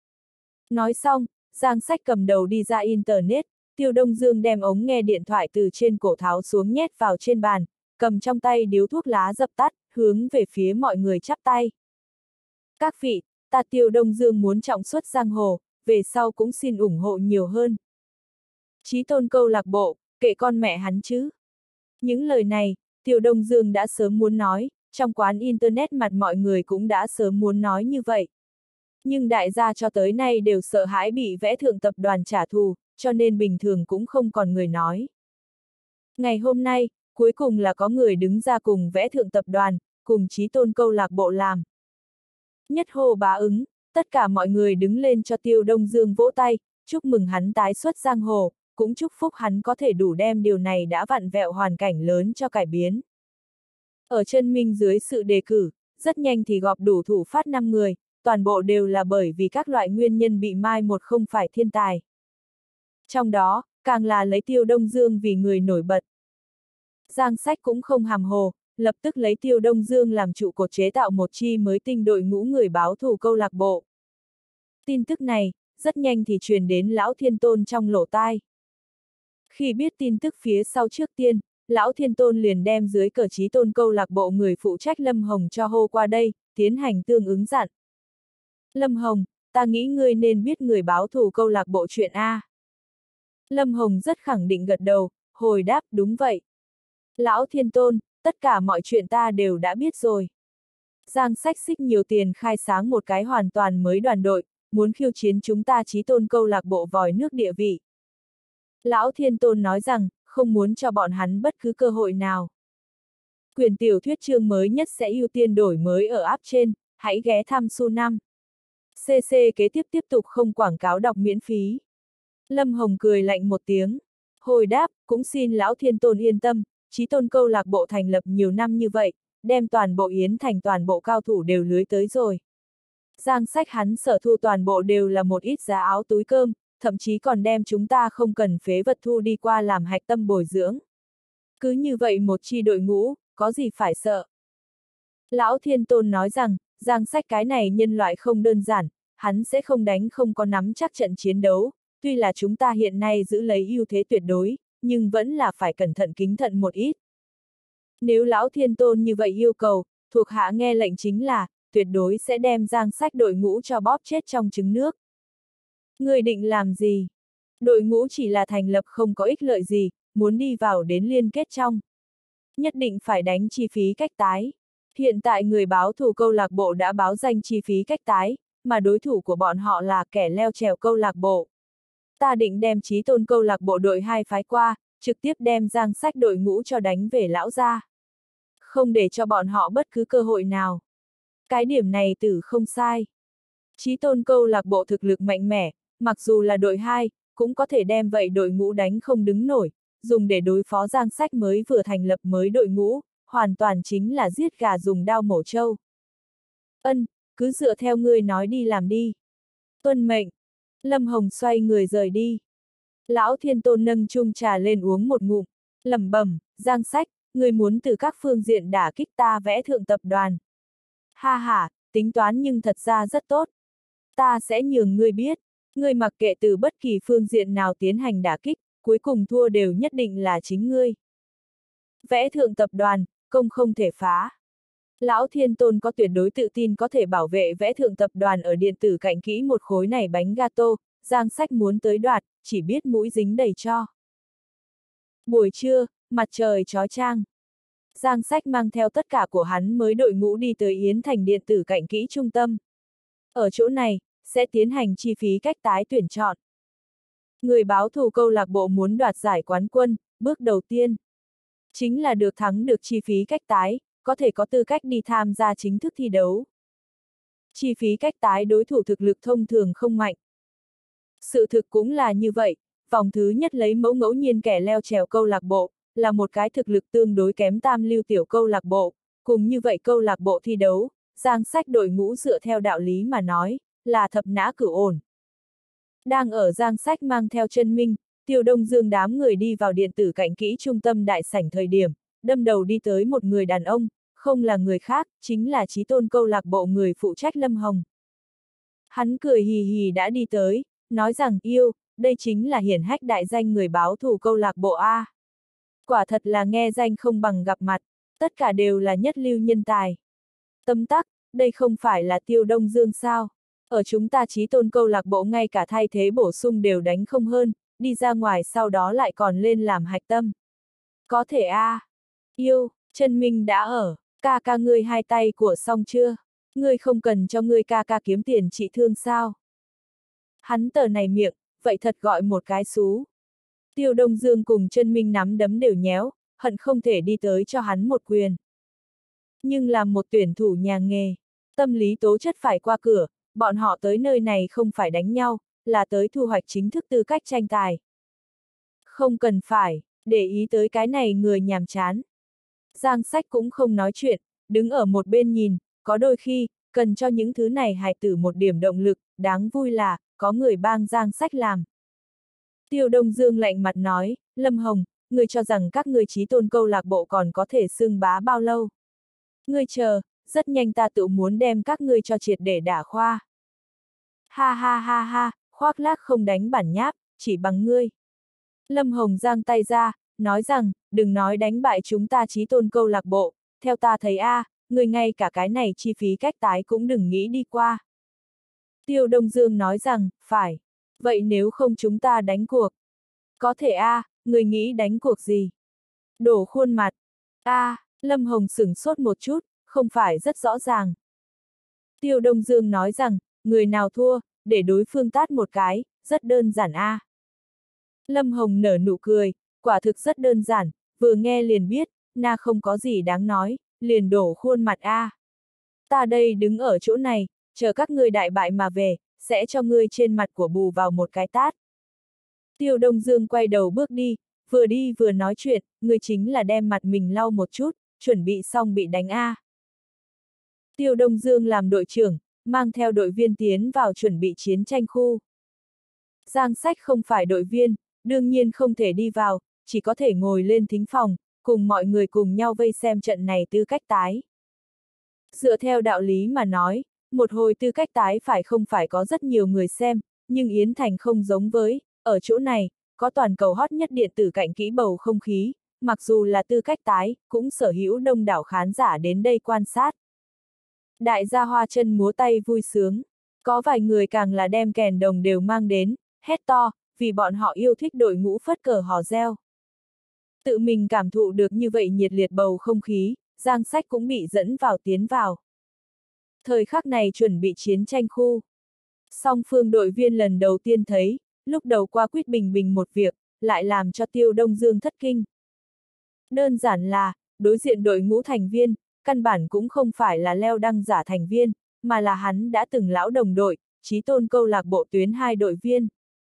Nói xong, Giang Sách cầm đầu đi ra Internet, Tiêu Đông Dương đem ống nghe điện thoại từ trên cổ tháo xuống nhét vào trên bàn, cầm trong tay điếu thuốc lá dập tắt, hướng về phía mọi người chắp tay. Các vị, ta Tiêu Đông Dương muốn trọng xuất giang hồ, về sau cũng xin ủng hộ nhiều hơn. Chí tôn câu lạc bộ, kệ con mẹ hắn chứ. Những lời này, Tiêu Đông Dương đã sớm muốn nói, trong quán Internet mặt mọi người cũng đã sớm muốn nói như vậy. Nhưng đại gia cho tới nay đều sợ hãi bị Vẽ Thượng tập đoàn trả thù, cho nên bình thường cũng không còn người nói. Ngày hôm nay, cuối cùng là có người đứng ra cùng Vẽ Thượng tập đoàn, cùng Chí tôn câu lạc bộ làm. Nhất hô bá ứng, tất cả mọi người đứng lên cho Tiêu Đông Dương vỗ tay, chúc mừng hắn tái xuất giang hồ, cũng chúc phúc hắn có thể đủ đem điều này đã vặn vẹo hoàn cảnh lớn cho cải biến. Ở chân minh dưới sự đề cử, rất nhanh thì gọp đủ thủ phát năm người, toàn bộ đều là bởi vì các loại nguyên nhân bị mai một không phải thiên tài. Trong đó, càng là lấy Tiêu Đông Dương vì người nổi bật. Giang Sách cũng không hàm hồ, lập tức lấy Tiêu Đông Dương làm trụ cột chế tạo một chi mới tinh đội ngũ người báo thù câu lạc bộ. Tin tức này, rất nhanh thì truyền đến Lão Thiên Tôn trong lỗ tai. Khi biết tin tức phía sau trước tiên, Lão Thiên Tôn liền đem dưới cờ Chí tôn câu lạc bộ người phụ trách Lâm Hồng cho hô qua đây, tiến hành tương ứng dặn. Lâm Hồng, ta nghĩ ngươi nên biết người báo thù câu lạc bộ chuyện A. Lâm Hồng rất khẳng định gật đầu, hồi đáp đúng vậy. Lão Thiên Tôn, tất cả mọi chuyện ta đều đã biết rồi. Giang Sách xích nhiều tiền khai sáng một cái hoàn toàn mới đoàn đội, muốn khiêu chiến chúng ta Chí tôn câu lạc bộ vòi nước địa vị. Lão Thiên Tôn nói rằng, không muốn cho bọn hắn bất cứ cơ hội nào. Quyển tiểu thuyết chương mới nhất sẽ ưu tiên đổi mới ở app trên, hãy ghé thăm Su năm. xê xê kế tiếp tiếp tục không quảng cáo đọc miễn phí. Lâm Hồng cười lạnh một tiếng. Hồi đáp, cũng xin Lão Thiên Tôn yên tâm, Chí tôn câu lạc bộ thành lập nhiều năm như vậy, đem toàn bộ Yến Thành toàn bộ cao thủ đều lưới tới rồi. Giang Sách hắn sở thu toàn bộ đều là một ít giá áo túi cơm, thậm chí còn đem chúng ta không cần phế vật thu đi qua làm hạch tâm bồi dưỡng. Cứ như vậy một chi đội ngũ, có gì phải sợ. Lão Thiên Tôn nói rằng, Giang Sách cái này nhân loại không đơn giản, hắn sẽ không đánh không có nắm chắc trận chiến đấu, tuy là chúng ta hiện nay giữ lấy ưu thế tuyệt đối, nhưng vẫn là phải cẩn thận kính thận một ít. Nếu Lão Thiên Tôn như vậy yêu cầu, thuộc hạ nghe lệnh chính là, tuyệt đối sẽ đem Giang Sách đội ngũ cho bóp chết trong trứng nước. Người định làm gì? Đội ngũ chỉ là thành lập không có ích lợi gì, muốn đi vào đến liên kết trong. Nhất định phải đánh chi phí cách tái. Hiện tại người báo thù câu lạc bộ đã báo danh chi phí cách tái, mà đối thủ của bọn họ là kẻ leo trèo câu lạc bộ. Ta định đem Chí tôn câu lạc bộ đội hai phái qua, trực tiếp đem Giang Sách đội ngũ cho đánh về lão gia. Không để cho bọn họ bất cứ cơ hội nào. Cái điểm này tử không sai. Chí tôn câu lạc bộ thực lực mạnh mẽ, mặc dù là đội hai, cũng có thể đem vậy đội ngũ đánh không đứng nổi, dùng để đối phó Giang Sách mới vừa thành lập mới đội ngũ, hoàn toàn chính là giết gà dùng đao mổ trâu. Ân, cứ dựa theo ngươi nói đi làm đi. Tuân mệnh. Lâm Hồng xoay người rời đi. Lão Thiên Tôn nâng chung trà lên uống một ngụm, lẩm bẩm, Giang Sách, ngươi muốn từ các phương diện đả kích ta Vẽ Thượng tập đoàn. Ha ha, tính toán nhưng thật ra rất tốt. Ta sẽ nhường ngươi biết, ngươi mặc kệ từ bất kỳ phương diện nào tiến hành đả kích, cuối cùng thua đều nhất định là chính ngươi. Vẽ Thượng tập đoàn, công không thể phá. Lão Thiên Tôn có tuyệt đối tự tin có thể bảo vệ Vẽ Thượng tập đoàn ở điện tử cạnh kỹ một khối này bánh gato, Giang Sách muốn tới đoạt, chỉ biết mũi dính đầy cho. Buổi trưa, mặt trời chói chang. Giang Sách mang theo tất cả của hắn mới đội ngũ đi tới Yến Thành điện tử cạnh kỹ trung tâm. Ở chỗ này, sẽ tiến hành chi phí cách tái tuyển chọn. Người báo thù câu lạc bộ muốn đoạt giải quán quân, bước đầu tiên chính là được thắng được chi phí cách tái, có thể có tư cách đi tham gia chính thức thi đấu. Chi phí cách tái đối thủ thực lực thông thường không mạnh. Sự thực cũng là như vậy, vòng thứ nhất lấy mẫu ngẫu nhiên kẻ leo trèo câu lạc bộ, là một cái thực lực tương đối kém tam lưu tiểu câu lạc bộ, cùng như vậy câu lạc bộ thi đấu, Giang Sách đội ngũ dựa theo đạo lý mà nói, là thập nã cửu ổn. Đang ở Giang Sách mang theo chân minh, Tiêu Đông Dương đám người đi vào điện tử cạnh kỹ trung tâm đại sảnh thời điểm, đâm đầu đi tới một người đàn ông, không là người khác, chính là Chí tôn câu lạc bộ người phụ trách Lâm Hồng. Hắn cười hì hì đã đi tới, nói rằng yêu, đây chính là hiển hách đại danh người báo thù câu lạc bộ A. Quả thật là nghe danh không bằng gặp mặt, tất cả đều là nhất lưu nhân tài. Tấm tắc, đây không phải là Tiêu Đông Dương sao? Ở chúng ta chí tôn câu lạc bộ ngay cả thay thế bổ sung đều đánh không hơn, đi ra ngoài sau đó lại còn lên làm hạch tâm. Có thể a à. Yêu, chân minh đã ở, ca ca ngươi hai tay của xong chưa? Ngươi không cần cho ngươi ca ca kiếm tiền trị thương sao? Hắn tờ này miệng, vậy thật gọi một cái xú. Tiêu Đông Dương cùng chân minh nắm đấm đều nhéo, hận không thể đi tới cho hắn một quyền. Nhưng làm một tuyển thủ nhà nghề, tâm lý tố chất phải qua cửa, bọn họ tới nơi này không phải đánh nhau, là tới thu hoạch chính thức tư cách tranh tài. Không cần phải, để ý tới cái này người nhàm chán. Giang Sách cũng không nói chuyện, đứng ở một bên nhìn, có đôi khi, cần cho những thứ này hài tử một điểm động lực, đáng vui là, có người bang Giang Sách làm. Tiêu Đông Dương lạnh mặt nói, Lâm Hồng, ngươi cho rằng các ngươi chí tôn câu lạc bộ còn có thể xưng bá bao lâu? Ngươi chờ, rất nhanh ta tự muốn đem các ngươi cho triệt để đả khoa. Ha ha ha ha, khoác lác không đánh bản nháp, chỉ bằng ngươi. Lâm Hồng giang tay ra, nói rằng, đừng nói đánh bại chúng ta chí tôn câu lạc bộ, theo ta thấy a, à, ngươi ngay cả cái này chi phí cách tái cũng đừng nghĩ đi qua. Tiêu Đông Dương nói rằng, phải. Vậy nếu không chúng ta đánh cuộc? Có thể a, à, ngươi nghĩ đánh cuộc gì? Đổ khuôn mặt. A, à, Lâm Hồng sửng sốt một chút, không phải rất rõ ràng. Tiêu Đông Dương nói rằng, người nào thua, để đối phương tát một cái, rất đơn giản a. À. Lâm Hồng nở nụ cười, quả thực rất đơn giản, vừa nghe liền biết, na không có gì đáng nói, liền đổ khuôn mặt a. À. Ta đây đứng ở chỗ này, chờ các ngươi đại bại mà về, sẽ cho ngươi trên mặt của bù vào một cái tát. Tiêu Đông Dương quay đầu bước đi, vừa đi vừa nói chuyện, ngươi chính là đem mặt mình lau một chút, chuẩn bị xong bị đánh a. À. Tiêu Đông Dương làm đội trưởng, mang theo đội viên tiến vào chuẩn bị chiến tranh khu. Giang Sách không phải đội viên, đương nhiên không thể đi vào, chỉ có thể ngồi lên thính phòng, cùng mọi người cùng nhau vây xem trận này tư cách tái. Dựa theo đạo lý mà nói, một hồi tư cách tái phải không phải có rất nhiều người xem, nhưng Yến Thành không giống với, ở chỗ này, có toàn cầu hot nhất điện tử cạnh kỹ bầu không khí, mặc dù là tư cách tái, cũng sở hữu đông đảo khán giả đến đây quan sát. Đại gia hoa chân múa tay vui sướng, có vài người càng là đem kèn đồng đều mang đến, hét to, vì bọn họ yêu thích đội ngũ phất cờ hò reo. Tự mình cảm thụ được như vậy nhiệt liệt bầu không khí, Giang Sách cũng bị dẫn vào tiến vào. Thời khắc này chuẩn bị chiến tranh khu. Song phương đội viên lần đầu tiên thấy, lúc đầu qua quyết bình bình một việc, lại làm cho Tiêu Đông Dương thất kinh. Đơn giản là, đối diện đội ngũ thành viên, căn bản cũng không phải là leo đăng giả thành viên, mà là hắn đã từng lão đồng đội, chí tôn câu lạc bộ tuyến hai đội viên.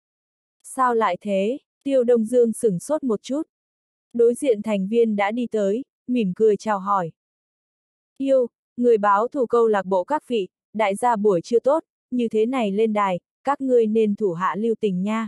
Sao lại thế? Tiêu Đông Dương sửng sốt một chút. Đối diện thành viên đã đi tới, mỉm cười chào hỏi. Yêu, người báo thủ câu lạc bộ các vị, đại gia buổi trưa tốt, như thế này lên đài, các ngươi nên thủ hạ lưu tình nha.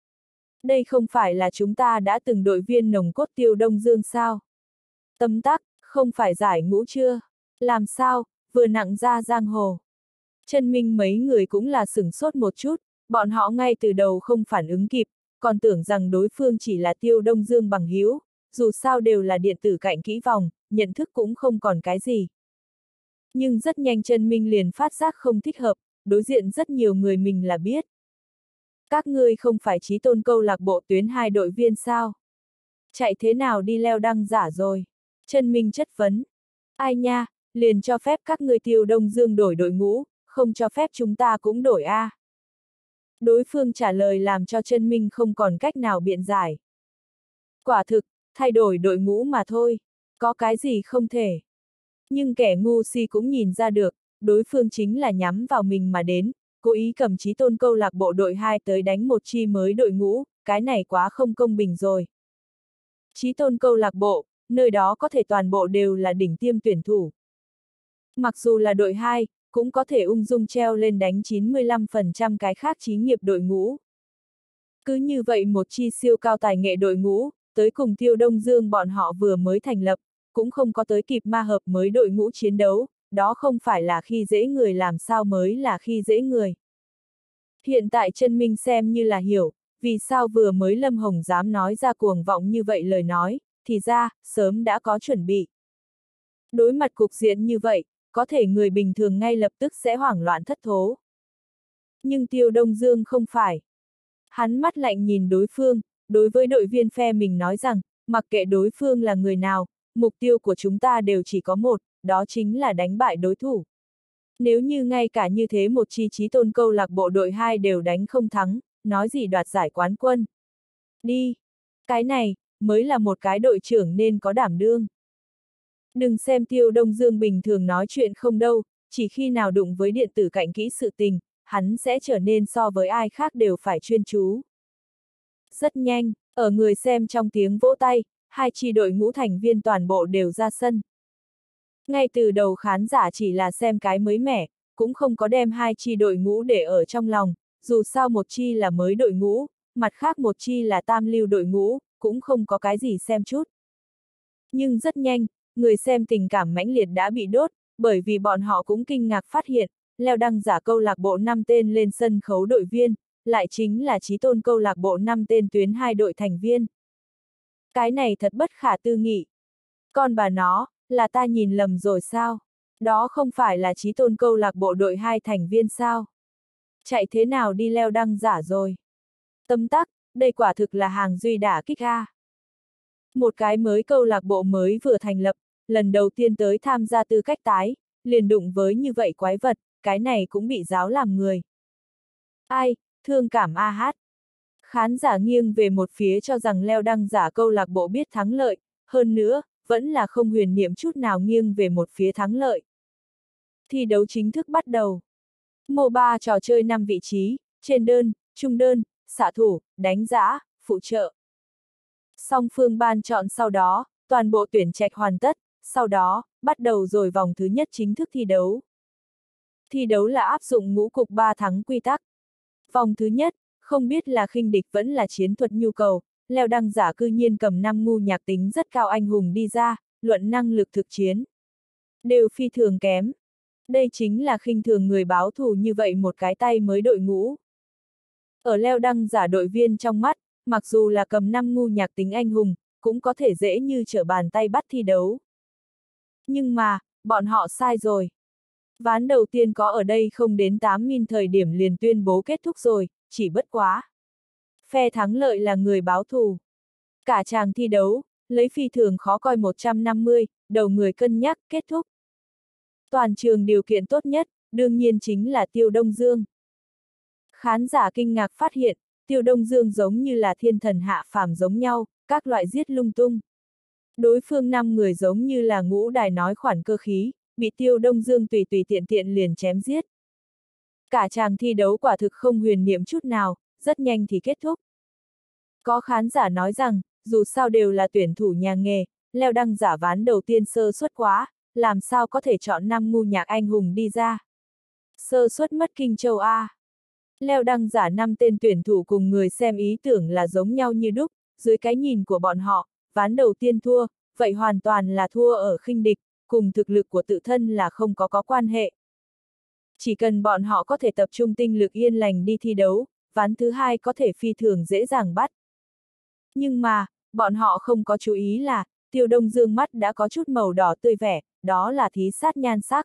Đây không phải là chúng ta đã từng đội viên nồng cốt Tiêu Đông Dương sao? Tấm tắc, không phải giải ngũ chưa? Làm sao, vừa nặng ra giang hồ. Chân minh mấy người cũng là sửng sốt một chút, bọn họ ngay từ đầu không phản ứng kịp, còn tưởng rằng đối phương chỉ là Tiêu Đông Dương bằng hữu, dù sao đều là điện tử cạnh kỹ vòng, nhận thức cũng không còn cái gì. Nhưng rất nhanh chân minh liền phát giác không thích hợp, đối diện rất nhiều người mình là biết. Các ngươi không phải chí tôn câu lạc bộ tuyến hai đội viên sao? Chạy thế nào đi leo đăng giả rồi? Chân minh chất vấn. Ai nha, liền cho phép các ngươi Tiêu Đông Dương đổi đội ngũ, không cho phép chúng ta cũng đổi a. À. Đối phương trả lời làm cho chân minh không còn cách nào biện giải. Quả thực, thay đổi đội ngũ mà thôi, có cái gì không thể. Nhưng kẻ ngu si cũng nhìn ra được, đối phương chính là nhắm vào mình mà đến, cố ý cầm chí tôn câu lạc bộ đội hai tới đánh một chi mới đội ngũ, cái này quá không công bình rồi. Chí tôn câu lạc bộ, nơi đó có thể toàn bộ đều là đỉnh tiêm tuyển thủ. Mặc dù là đội hai, cũng có thể ung dung treo lên đánh chín mươi lăm phần trăm cái khác chí nghiệp đội ngũ. Cứ như vậy một chi siêu cao tài nghệ đội ngũ, tới cùng Tiêu Đông Dương bọn họ vừa mới thành lập, cũng không có tới kịp ma hợp mới đội ngũ chiến đấu, đó không phải là khi dễ người làm sao mới là khi dễ người. Hiện tại chân minh xem như là hiểu, vì sao vừa mới Lâm Hồng dám nói ra cuồng vọng như vậy lời nói, thì ra, sớm đã có chuẩn bị. Đối mặt cục diện như vậy, có thể người bình thường ngay lập tức sẽ hoảng loạn thất thố. Nhưng Tiêu Đông Dương không phải. Hắn mắt lạnh nhìn đối phương, đối với đội viên phe mình nói rằng, mặc kệ đối phương là người nào, mục tiêu của chúng ta đều chỉ có một, đó chính là đánh bại đối thủ. Nếu như ngay cả như thế một chi chí tôn câu lạc bộ đội hai đều đánh không thắng, nói gì đoạt giải quán quân. Đi! Cái này, mới là một cái đội trưởng nên có đảm đương. Đừng xem Tiêu Đông Dương bình thường nói chuyện không đâu, chỉ khi nào đụng với điện tử cạnh kỹ sự tình, hắn sẽ trở nên so với ai khác đều phải chuyên chú. Rất nhanh, ở người xem trong tiếng vỗ tay, hai chi đội ngũ thành viên toàn bộ đều ra sân. Ngay từ đầu khán giả chỉ là xem cái mới mẻ, cũng không có đem hai chi đội ngũ để ở trong lòng, dù sao một chi là mới đội ngũ, mặt khác một chi là tam lưu đội ngũ, cũng không có cái gì xem chút. Nhưng rất nhanh, người xem tình cảm mãnh liệt đã bị đốt, bởi vì bọn họ cũng kinh ngạc phát hiện, leo đăng giả câu lạc bộ năm tên lên sân khấu đội viên, lại chính là chí tôn câu lạc bộ năm tên tuyến hai đội thành viên. Cái này thật bất khả tư nghị. Con bà nó, là ta nhìn lầm rồi sao? Đó không phải là chí tôn câu lạc bộ đội hai thành viên sao? Chạy thế nào đi leo đăng giả rồi? Tấm tắc, đây quả thực là hàng duy đả kích a. Một cái mới câu lạc bộ mới vừa thành lập, lần đầu tiên tới tham gia tư cách tái, liền đụng với như vậy quái vật, cái này cũng bị giáo làm người. Ai, thương cảm a hát. Khán giả nghiêng về một phía cho rằng leo đăng giả câu lạc bộ biết thắng lợi, hơn nữa, vẫn là không huyền niệm chút nào nghiêng về một phía thắng lợi. Thi đấu chính thức bắt đầu. MOBA trò chơi năm vị trí, trên đơn, trung đơn, xạ thủ, đánh giã, phụ trợ. Song phương ban chọn sau đó, toàn bộ tuyển trạch hoàn tất, sau đó, bắt đầu rồi vòng thứ nhất chính thức thi đấu. Thi đấu là áp dụng ngũ cục ba thắng quy tắc. Vòng thứ nhất, không biết là khinh địch vẫn là chiến thuật nhu cầu, leo đăng giả cư nhiên cầm năm ngu nhạc tính rất cao anh hùng đi ra, luận năng lực thực chiến. Đều phi thường kém. Đây chính là khinh thường người báo thù như vậy một cái tay mới đội ngũ. Ở leo đăng giả đội viên trong mắt, mặc dù là cầm năm ngu nhạc tính anh hùng, cũng có thể dễ như trở bàn tay bắt thi đấu. Nhưng mà, bọn họ sai rồi. Ván đầu tiên có ở đây không đến tám min thời điểm liền tuyên bố kết thúc rồi, chỉ bất quá. Phe thắng lợi là người báo thù. Cả chàng thi đấu, lấy phi thường khó coi một trăm năm mươi, đầu người cân nhắc, kết thúc. Toàn trường điều kiện tốt nhất, đương nhiên chính là Tiêu Đông Dương. Khán giả kinh ngạc phát hiện, Tiêu Đông Dương giống như là thiên thần hạ phàm giống nhau, các loại giết lung tung. Đối phương năm người giống như là ngũ đài nói khoản cơ khí, bị Tiêu Đông Dương tùy tùy tiện tiện liền chém giết. Cả chàng thi đấu quả thực không huyền niệm chút nào, rất nhanh thì kết thúc. Có khán giả nói rằng, dù sao đều là tuyển thủ nhà nghề, leo đăng giả ván đầu tiên sơ suất quá, làm sao có thể chọn năm ngu nhạc anh hùng đi ra. Sơ suất mất kinh châu A. Leo đăng giả năm tên tuyển thủ cùng người xem ý tưởng là giống nhau như đúc, dưới cái nhìn của bọn họ, ván đầu tiên thua, vậy hoàn toàn là thua ở khinh địch, cùng thực lực của tự thân là không có có quan hệ. Chỉ cần bọn họ có thể tập trung tinh lực yên lành đi thi đấu, ván thứ hai có thể phi thường dễ dàng bắt. Nhưng mà, bọn họ không có chú ý là, Tiêu Đông Dương mắt đã có chút màu đỏ tươi vẻ, đó là thí sát nhan sắc.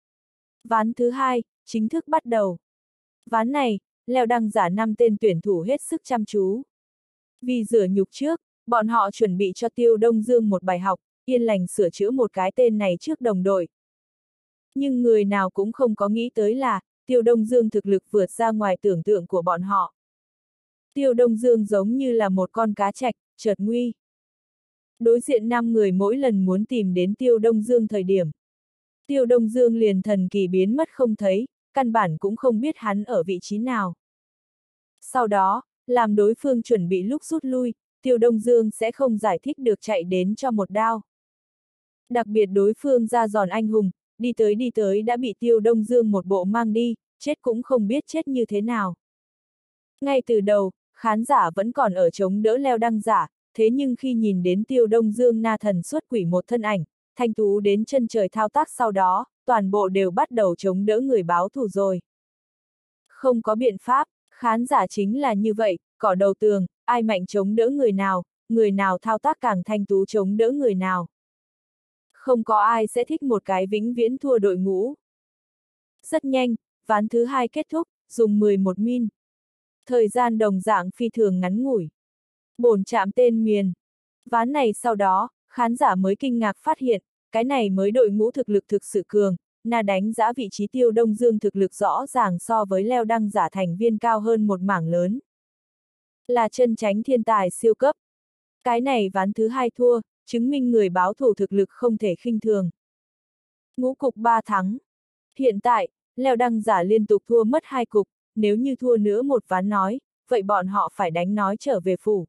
Ván thứ hai, chính thức bắt đầu. Ván này, leo đăng giả năm tên tuyển thủ hết sức chăm chú. Vì rửa nhục trước, bọn họ chuẩn bị cho Tiêu Đông Dương một bài học, yên lành sửa chữa một cái tên này trước đồng đội. Nhưng người nào cũng không có nghĩ tới là, Tiêu Đông Dương thực lực vượt ra ngoài tưởng tượng của bọn họ. Tiêu Đông Dương giống như là một con cá trạch, chợt nguy. Đối diện năm người mỗi lần muốn tìm đến Tiêu Đông Dương thời điểm. Tiêu Đông Dương liền thần kỳ biến mất không thấy, căn bản cũng không biết hắn ở vị trí nào. Sau đó, làm đối phương chuẩn bị lúc rút lui, Tiêu Đông Dương sẽ không giải thích được chạy đến cho một đao. Đặc biệt đối phương ra giòn anh hùng, đi tới đi tới đã bị Tiêu Đông Dương một bộ mang đi, chết cũng không biết chết như thế nào. Ngay từ đầu, khán giả vẫn còn ở chống đỡ leo đăng giả, thế nhưng khi nhìn đến Tiêu Đông Dương na thần xuất quỷ một thân ảnh, thanh tú đến chân trời thao tác sau đó, toàn bộ đều bắt đầu chống đỡ người báo thù rồi. Không có biện pháp, khán giả chính là như vậy, cỏ đầu tường, ai mạnh chống đỡ người nào, người nào thao tác càng thanh tú chống đỡ người nào. Không có ai sẽ thích một cái vĩnh viễn thua đội ngũ. Rất nhanh, ván thứ hai kết thúc, dùng mười một min. Thời gian đồng dạng phi thường ngắn ngủi. Bổn trạm tên miền. Ván này sau đó, khán giả mới kinh ngạc phát hiện, cái này mới đội ngũ thực lực thực sự cường, na đánh giá vị trí Tiêu Đông Dương thực lực rõ ràng so với leo đăng giả thành viên cao hơn một mảng lớn. Là chân chánh thiên tài siêu cấp. Cái này ván thứ hai thua, chứng minh người báo thủ thực lực không thể khinh thường. Ngũ cục ba thắng. Hiện tại, leo đăng giả liên tục thua mất hai cục, nếu như thua nữa một ván nói, vậy bọn họ phải đánh nói trở về phủ.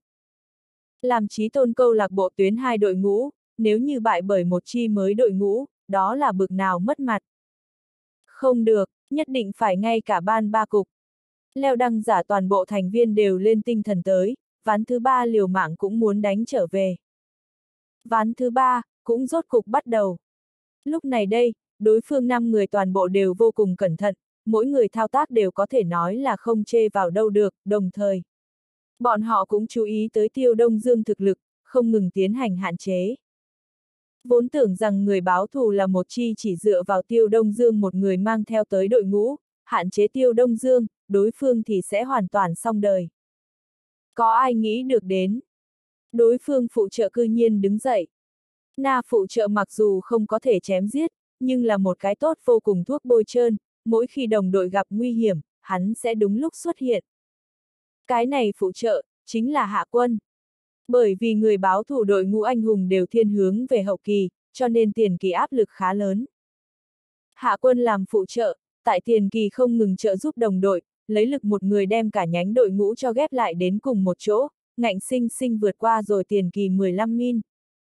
Làm chí tôn câu lạc bộ tuyến hai đội ngũ, nếu như bại bởi một chi mới đội ngũ, đó là bực nào mất mặt. Không được, nhất định phải ngay cả ban ba cục. Leo đăng giả toàn bộ thành viên đều lên tinh thần tới, ván thứ ba liều mạng cũng muốn đánh trở về. Ván thứ ba, cũng rốt cục bắt đầu. Lúc này đây, đối phương năm người toàn bộ đều vô cùng cẩn thận, mỗi người thao tác đều có thể nói là không chê vào đâu được, đồng thời. Bọn họ cũng chú ý tới Tiêu Đông Dương thực lực, không ngừng tiến hành hạn chế. Vốn tưởng rằng người báo thù là một chi chỉ dựa vào Tiêu Đông Dương một người mang theo tới đội ngũ, hạn chế Tiêu Đông Dương, đối phương thì sẽ hoàn toàn xong đời. Có ai nghĩ được đến? Đối phương phụ trợ cư nhiên đứng dậy. Na phụ trợ mặc dù không có thể chém giết, nhưng là một cái tốt vô cùng thuốc bôi trơn, mỗi khi đồng đội gặp nguy hiểm, hắn sẽ đúng lúc xuất hiện. Cái này phụ trợ, chính là Hạ Quân. Bởi vì người báo thủ đội ngũ anh hùng đều thiên hướng về hậu kỳ, cho nên tiền kỳ áp lực khá lớn. Hạ Quân làm phụ trợ, tại tiền kỳ không ngừng trợ giúp đồng đội, lấy lực một người đem cả nhánh đội ngũ cho ghép lại đến cùng một chỗ, ngạnh sinh sinh vượt qua rồi tiền kỳ mười lăm min.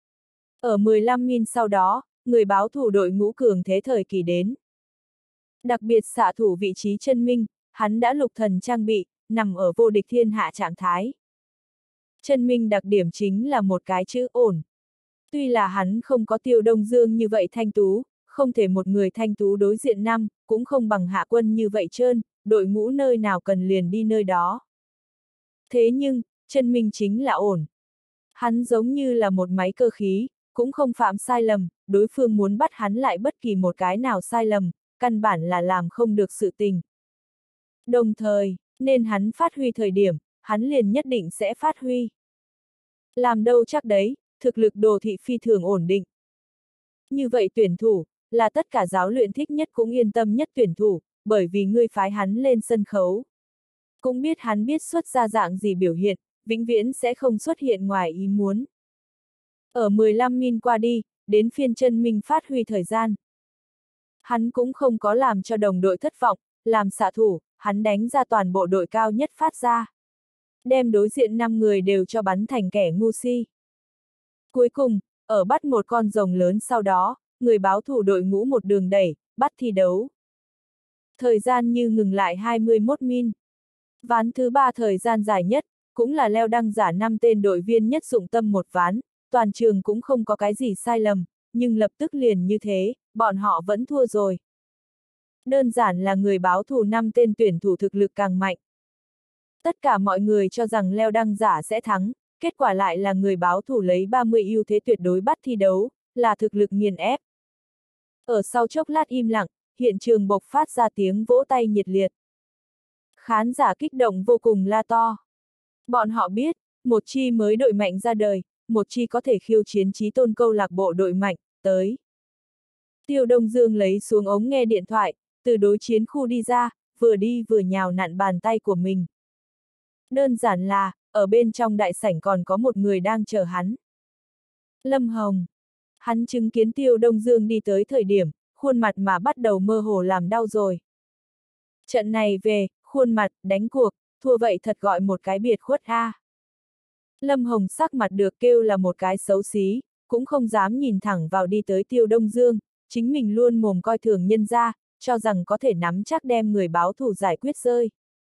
Ở mười lăm min sau đó, người báo thủ đội ngũ cường thế thời kỳ đến. Đặc biệt xạ thủ vị trí chân minh, hắn đã lục thần trang bị, nằm ở vô địch thiên hạ trạng thái. Chân minh đặc điểm chính là một cái chữ ổn. Tuy là hắn không có Tiêu Đông Dương như vậy thanh tú, không thể một người thanh tú đối diện năm, cũng không bằng Hạ Quân như vậy trơn, đội ngũ nơi nào cần liền đi nơi đó. Thế nhưng, chân minh chính là ổn. Hắn giống như là một máy cơ khí, cũng không phạm sai lầm, đối phương muốn bắt hắn lại bất kỳ một cái nào sai lầm, căn bản là làm không được sự tình. Đồng thời, nên hắn phát huy thời điểm, hắn liền nhất định sẽ phát huy. Làm đâu chắc đấy, thực lực đồ thị phi thường ổn định. Như vậy tuyển thủ, là tất cả giáo luyện thích nhất cũng yên tâm nhất tuyển thủ, bởi vì ngươi phái hắn lên sân khấu. Cũng biết hắn biết xuất ra dạng gì biểu hiện, vĩnh viễn sẽ không xuất hiện ngoài ý muốn. Ở mười lăm min qua đi, đến phiên chân minh phát huy thời gian. Hắn cũng không có làm cho đồng đội thất vọng, làm xạ thủ, hắn đánh ra toàn bộ đội cao nhất phát ra. Đem đối diện năm người đều cho bắn thành kẻ ngu si. Cuối cùng, ở bắt một con rồng lớn sau đó, người báo thủ đội ngũ một đường đẩy, bắt thi đấu. Thời gian như ngừng lại hai mươi mốt min. Ván thứ ba thời gian dài nhất, cũng là leo đăng giả năm tên đội viên nhất dụng tâm một ván, toàn trường cũng không có cái gì sai lầm, nhưng lập tức liền như thế, bọn họ vẫn thua rồi. Đơn giản là người báo thù năm tên tuyển thủ thực lực càng mạnh. Tất cả mọi người cho rằng leo đăng giả sẽ thắng, kết quả lại là người báo thủ lấy ba mươi ưu thế tuyệt đối bắt thi đấu, là thực lực nghiền ép. Ở sau chốc lát im lặng, hiện trường bộc phát ra tiếng vỗ tay nhiệt liệt. Khán giả kích động vô cùng la to. Bọn họ biết, một chi mới đội mạnh ra đời, một chi có thể khiêu chiến chí tôn câu lạc bộ đội mạnh, tới. Tiêu Đông Dương lấy xuống ống nghe điện thoại, từ đối chiến khu đi ra, vừa đi vừa nhào nặn bàn tay của mình. Đơn giản là, ở bên trong đại sảnh còn có một người đang chờ hắn. Lâm Hồng. Hắn chứng kiến Tiêu Đông Dương đi tới thời điểm, khuôn mặt mà bắt đầu mơ hồ làm đau rồi. Trận này về, khuôn mặt, đánh cuộc, thua vậy thật gọi một cái biệt khuất a. Lâm Hồng sắc mặt được kêu là một cái xấu xí, cũng không dám nhìn thẳng vào đi tới Tiêu Đông Dương, chính mình luôn mồm coi thường nhân ra, cho rằng có thể nắm chắc đem người báo thù giải quyết rơi.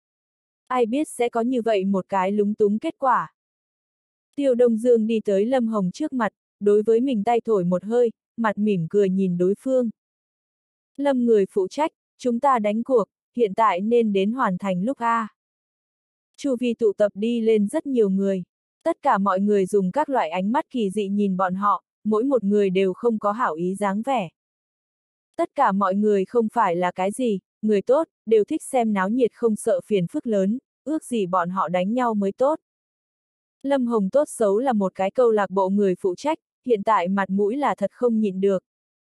Ai biết sẽ có như vậy một cái lúng túng kết quả. Tiêu Đông Dương đi tới Lâm Hồng trước mặt, đối với mình tay thổi một hơi, mặt mỉm cười nhìn đối phương. Lâm người phụ trách, chúng ta đánh cuộc, hiện tại nên đến hoàn thành lúc A. Chu vi tụ tập đi lên rất nhiều người. Tất cả mọi người dùng các loại ánh mắt kỳ dị nhìn bọn họ, mỗi một người đều không có hảo ý dáng vẻ. Tất cả mọi người không phải là cái gì, người tốt, đều thích xem náo nhiệt không sợ phiền phức lớn, ước gì bọn họ đánh nhau mới tốt. Lâm Hồng tốt xấu là một cái câu lạc bộ người phụ trách, hiện tại mặt mũi là thật không nhịn được.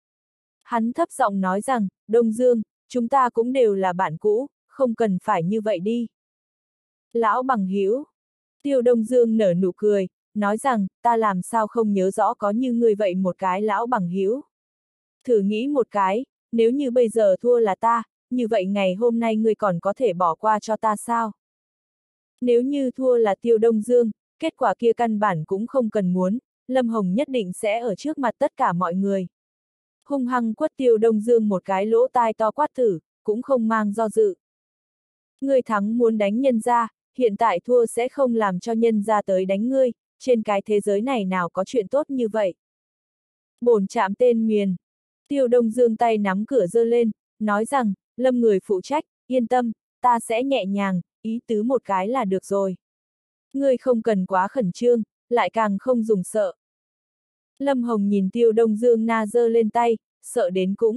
Hắn thấp giọng nói rằng, Đông Dương, chúng ta cũng đều là bạn cũ, không cần phải như vậy đi. Lão bằng hữu. Tiêu Đông Dương nở nụ cười, nói rằng, ta làm sao không nhớ rõ có như ngươi vậy một cái lão bằng hữu. Thử nghĩ một cái, nếu như bây giờ thua là ta, như vậy ngày hôm nay ngươi còn có thể bỏ qua cho ta sao? Nếu như thua là Tiêu Đông Dương, kết quả kia căn bản cũng không cần muốn, Lâm Hồng nhất định sẽ ở trước mặt tất cả mọi người. Hung hăng quất Tiêu Đông Dương một cái lỗ tai to quát thử, cũng không mang do dự. Ngươi thắng muốn đánh nhân gia, hiện tại thua sẽ không làm cho nhân gia tới đánh ngươi, trên cái thế giới này nào có chuyện tốt như vậy. Bổn trạm tên miền. Tiêu Đông Dương tay nắm cửa giơ lên, nói rằng, Lâm người phụ trách, yên tâm, ta sẽ nhẹ nhàng, ý tứ một cái là được rồi. Ngươi không cần quá khẩn trương, lại càng không dùng sợ. Lâm Hồng nhìn Tiêu Đông Dương na giơ lên tay, sợ đến cũng.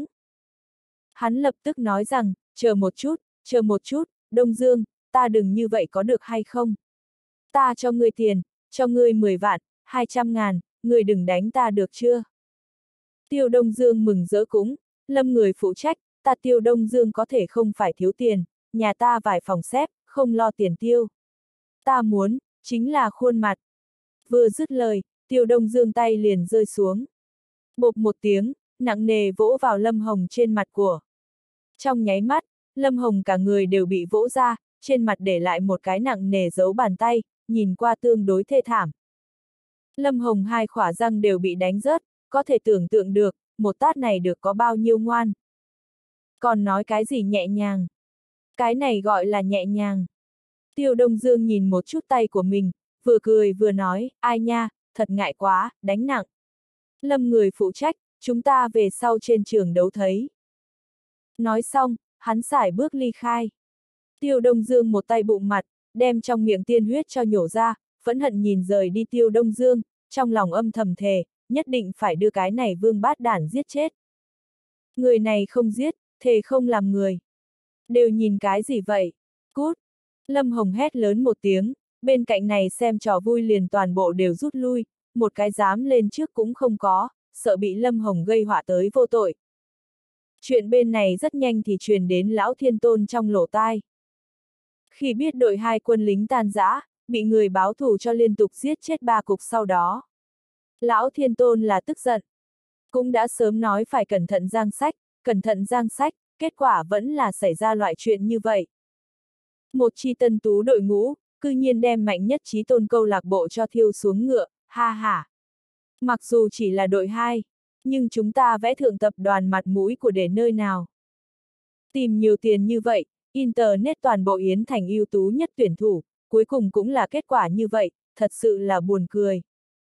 Hắn lập tức nói rằng, chờ một chút, chờ một chút, Đông Dương, ta đừng như vậy có được hay không? Ta cho ngươi tiền, cho ngươi mười vạn, hai trăm ngàn, ngươi đừng đánh ta được chưa? Tiêu Đông Dương mừng rỡ cũng, Lâm người phụ trách, ta Tiêu Đông Dương có thể không phải thiếu tiền, nhà ta vài phòng xếp, không lo tiền tiêu. Ta muốn, chính là khuôn mặt. Vừa dứt lời, Tiêu Đông Dương tay liền rơi xuống. Bộp một tiếng, nặng nề vỗ vào Lâm Hồng trên mặt của. Trong nháy mắt, Lâm Hồng cả người đều bị vỗ ra, trên mặt để lại một cái nặng nề dấu bàn tay, nhìn qua tương đối thê thảm. Lâm Hồng hai khỏa răng đều bị đánh rớt, có thể tưởng tượng được, một tát này được có bao nhiêu ngoan. Còn nói cái gì nhẹ nhàng? Cái này gọi là nhẹ nhàng. Tiêu Đông Dương nhìn một chút tay của mình, vừa cười vừa nói, ai nha, thật ngại quá, đánh nặng. Lâm người phụ trách, chúng ta về sau trên trường đấu thấy. Nói xong, hắn sải bước ly khai. Tiêu Đông Dương một tay bụng mặt, đem trong miệng tiên huyết cho nhổ ra, phẫn hận nhìn rời đi Tiêu Đông Dương, trong lòng âm thầm thề, nhất định phải đưa cái này vương bát đản giết chết. Người này không giết, thề không làm người. Đều nhìn cái gì vậy? Cút! Lâm Hồng hét lớn một tiếng, bên cạnh này xem trò vui liền toàn bộ đều rút lui, một cái dám lên trước cũng không có, sợ bị Lâm Hồng gây họa tới vô tội. Chuyện bên này rất nhanh thì truyền đến Lão Thiên Tôn trong lỗ tai. Khi biết đội hai quân lính tan rã, bị người báo thù cho liên tục giết chết ba cục sau đó. Lão Thiên Tôn là tức giận. Cũng đã sớm nói phải cẩn thận Giang Sách, cẩn thận Giang Sách, kết quả vẫn là xảy ra loại chuyện như vậy. Một chi tân tú đội ngũ, cư nhiên đem mạnh nhất chí tôn câu lạc bộ cho thiêu xuống ngựa, ha ha. Mặc dù chỉ là đội hai, nhưng chúng ta vẽ thượng tập đoàn mặt mũi của để nơi nào. Tìm nhiều tiền như vậy, Internet toàn bộ Yến Thành ưu tú nhất tuyển thủ, cuối cùng cũng là kết quả như vậy, thật sự là buồn cười.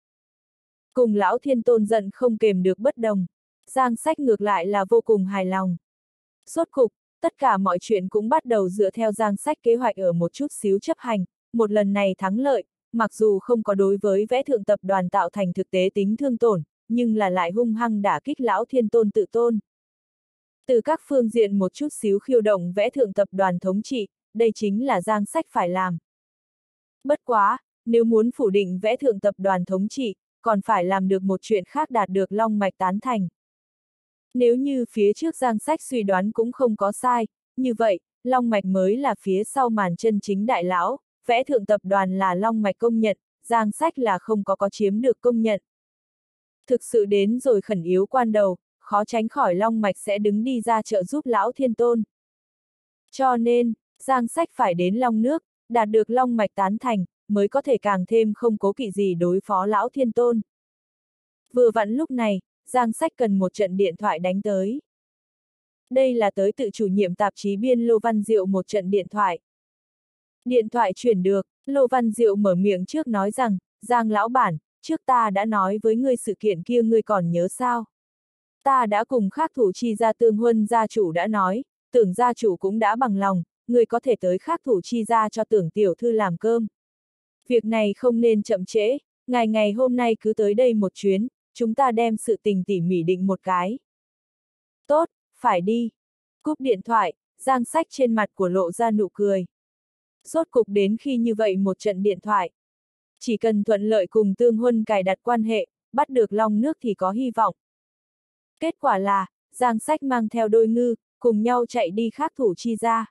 Cùng Lão Thiên Tôn giận không kềm được bất đồng, Giang Sách ngược lại là vô cùng hài lòng. Rốt cục, tất cả mọi chuyện cũng bắt đầu dựa theo Giang Sách kế hoạch ở một chút xíu chấp hành, một lần này thắng lợi, mặc dù không có đối với vẽ thượng tập đoàn tạo thành thực tế tính thương tổn, nhưng là lại hung hăng đả kích Lão Thiên Tôn tự tôn. Từ các phương diện một chút xíu khiêu động vẽ thượng tập đoàn thống trị, đây chính là Giang Sách phải làm. Bất quá, nếu muốn phủ định vẽ thượng tập đoàn thống trị, còn phải làm được một chuyện khác đạt được long mạch tán thành. Nếu như phía trước Giang Sách suy đoán cũng không có sai, như vậy, long mạch mới là phía sau màn chân chính đại lão, vẽ thượng tập đoàn là long mạch công nhận, Giang Sách là không có có chiếm được công nhận. Thực sự đến rồi khẩn yếu quan đầu, khó tránh khỏi long mạch sẽ đứng đi ra trợ giúp Lão Thiên Tôn. Cho nên, Giang Sách phải đến long nước, đạt được long mạch tán thành, mới có thể càng thêm không cố kỵ gì đối phó Lão Thiên Tôn. Vừa vặn lúc này, Giang Sách cần một trận điện thoại đánh tới. Đây là tới tự chủ nhiệm tạp chí biên Lô Văn Diệu một trận điện thoại. Điện thoại chuyển được, Lô Văn Diệu mở miệng trước nói rằng, Giang lão bản, trước ta đã nói với ngươi sự kiện kia ngươi còn nhớ sao? Ta đã cùng khác thủ chi gia Tương Huân gia chủ đã nói, Tưởng gia chủ cũng đã bằng lòng, ngươi có thể tới khác thủ chi gia cho Tưởng tiểu thư làm cơm. Việc này không nên chậm trễ, ngày ngày hôm nay cứ tới đây một chuyến, chúng ta đem sự tình tỉ mỉ định một cái. Tốt, phải đi. Cúp điện thoại, Giang Sách trên mặt của lộ ra nụ cười. Rốt cục đến khi như vậy một trận điện thoại. Chỉ cần thuận lợi cùng Tương Huân cài đặt quan hệ, bắt được long nước thì có hy vọng. Kết quả là, Giang Sách mang theo đôi ngư, cùng nhau chạy đi Khác Thủ Chi Gia.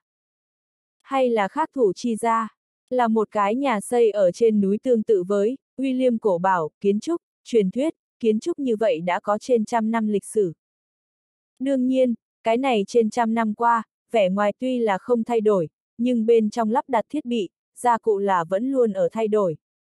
Hay là Khác Thủ Chi Gia, là một cái nhà xây ở trên núi tương tự với William Cổ Bảo, kiến trúc, truyền thuyết, kiến trúc như vậy đã có trên trăm năm lịch sử. Đương nhiên, cái này trên trăm năm qua, vẻ ngoài tuy là không thay đổi, nhưng bên trong lắp đặt thiết bị, gia cụ là vẫn luôn ở thay đổi.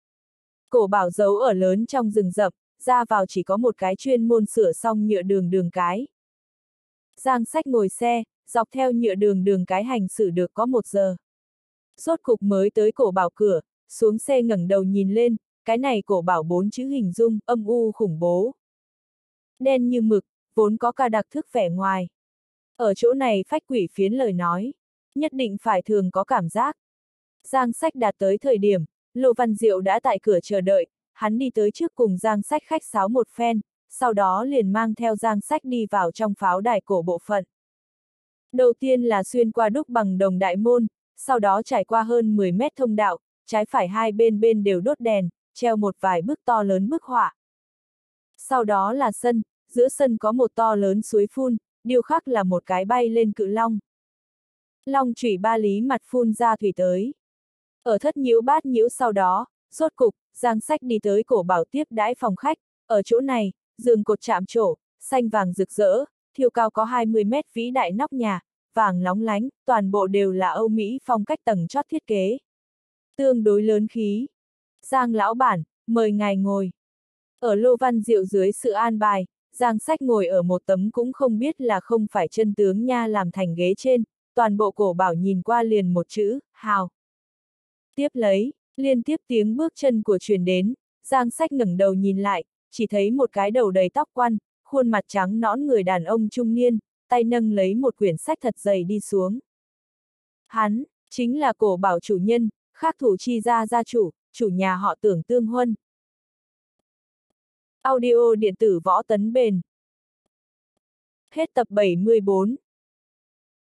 Cổ Bảo giấu ở lớn trong rừng rậm, ra vào chỉ có một cái chuyên môn sửa xong nhựa đường đường cái. Giang Sách ngồi xe, dọc theo nhựa đường đường cái hành xử được có một giờ. Rốt cục mới tới Cổ Bảo cửa, xuống xe ngẩng đầu nhìn lên, cái này Cổ Bảo bốn chữ hình dung, âm u khủng bố. Đen như mực, vốn có cả đặc thức vẻ ngoài. Ở chỗ này phách quỷ phiến lời nói, nhất định phải thường có cảm giác. Giang Sách đạt tới thời điểm, Lô Văn Diệu đã tại cửa chờ đợi, hắn đi tới trước cùng Giang Sách khách sáo một phen, sau đó liền mang theo Giang Sách đi vào trong pháo đài cổ bộ phận. Đầu tiên là xuyên qua đúc bằng đồng đại môn, sau đó trải qua hơn mười mét thông đạo, trái phải hai bên bên đều đốt đèn, treo một vài bức to lớn bức họa. Sau đó là sân, giữa sân có một to lớn suối phun, điêu khắc là một cái bay lên cự long. Long chủy ba lý mặt phun ra thủy tới. Ở thất nhiễu bát nhiễu sau đó, rốt cục, Giang Sách đi tới Cổ Bảo tiếp đãi phòng khách, ở chỗ này, giường cột chạm trổ, xanh vàng rực rỡ, thiêu cao có hai mươi mét vĩ đại nóc nhà, vàng lóng lánh, toàn bộ đều là Âu Mỹ phong cách tầng chót thiết kế. Tương đối lớn khí. Giang lão bản, mời ngài ngồi. Ở Lô Văn Diệu dưới sự an bài, Giang Sách ngồi ở một tấm cũng không biết là không phải chân tướng nha làm thành ghế trên, toàn bộ Cổ Bảo nhìn qua liền một chữ, hào. Tiếp lấy, liên tiếp tiếng bước chân của truyền đến, Giang Sách ngẩng đầu nhìn lại, chỉ thấy một cái đầu đầy tóc quăn, khuôn mặt trắng nõn người đàn ông trung niên, tay nâng lấy một quyển sách thật dày đi xuống. Hắn, chính là Cổ Bảo chủ nhân, Khác Thủ Chi Gia gia chủ, chủ nhà họ Tưởng Tương Huân. Audio điện tử Võ Tấn Bền. Hết tập bảy mươi bốn.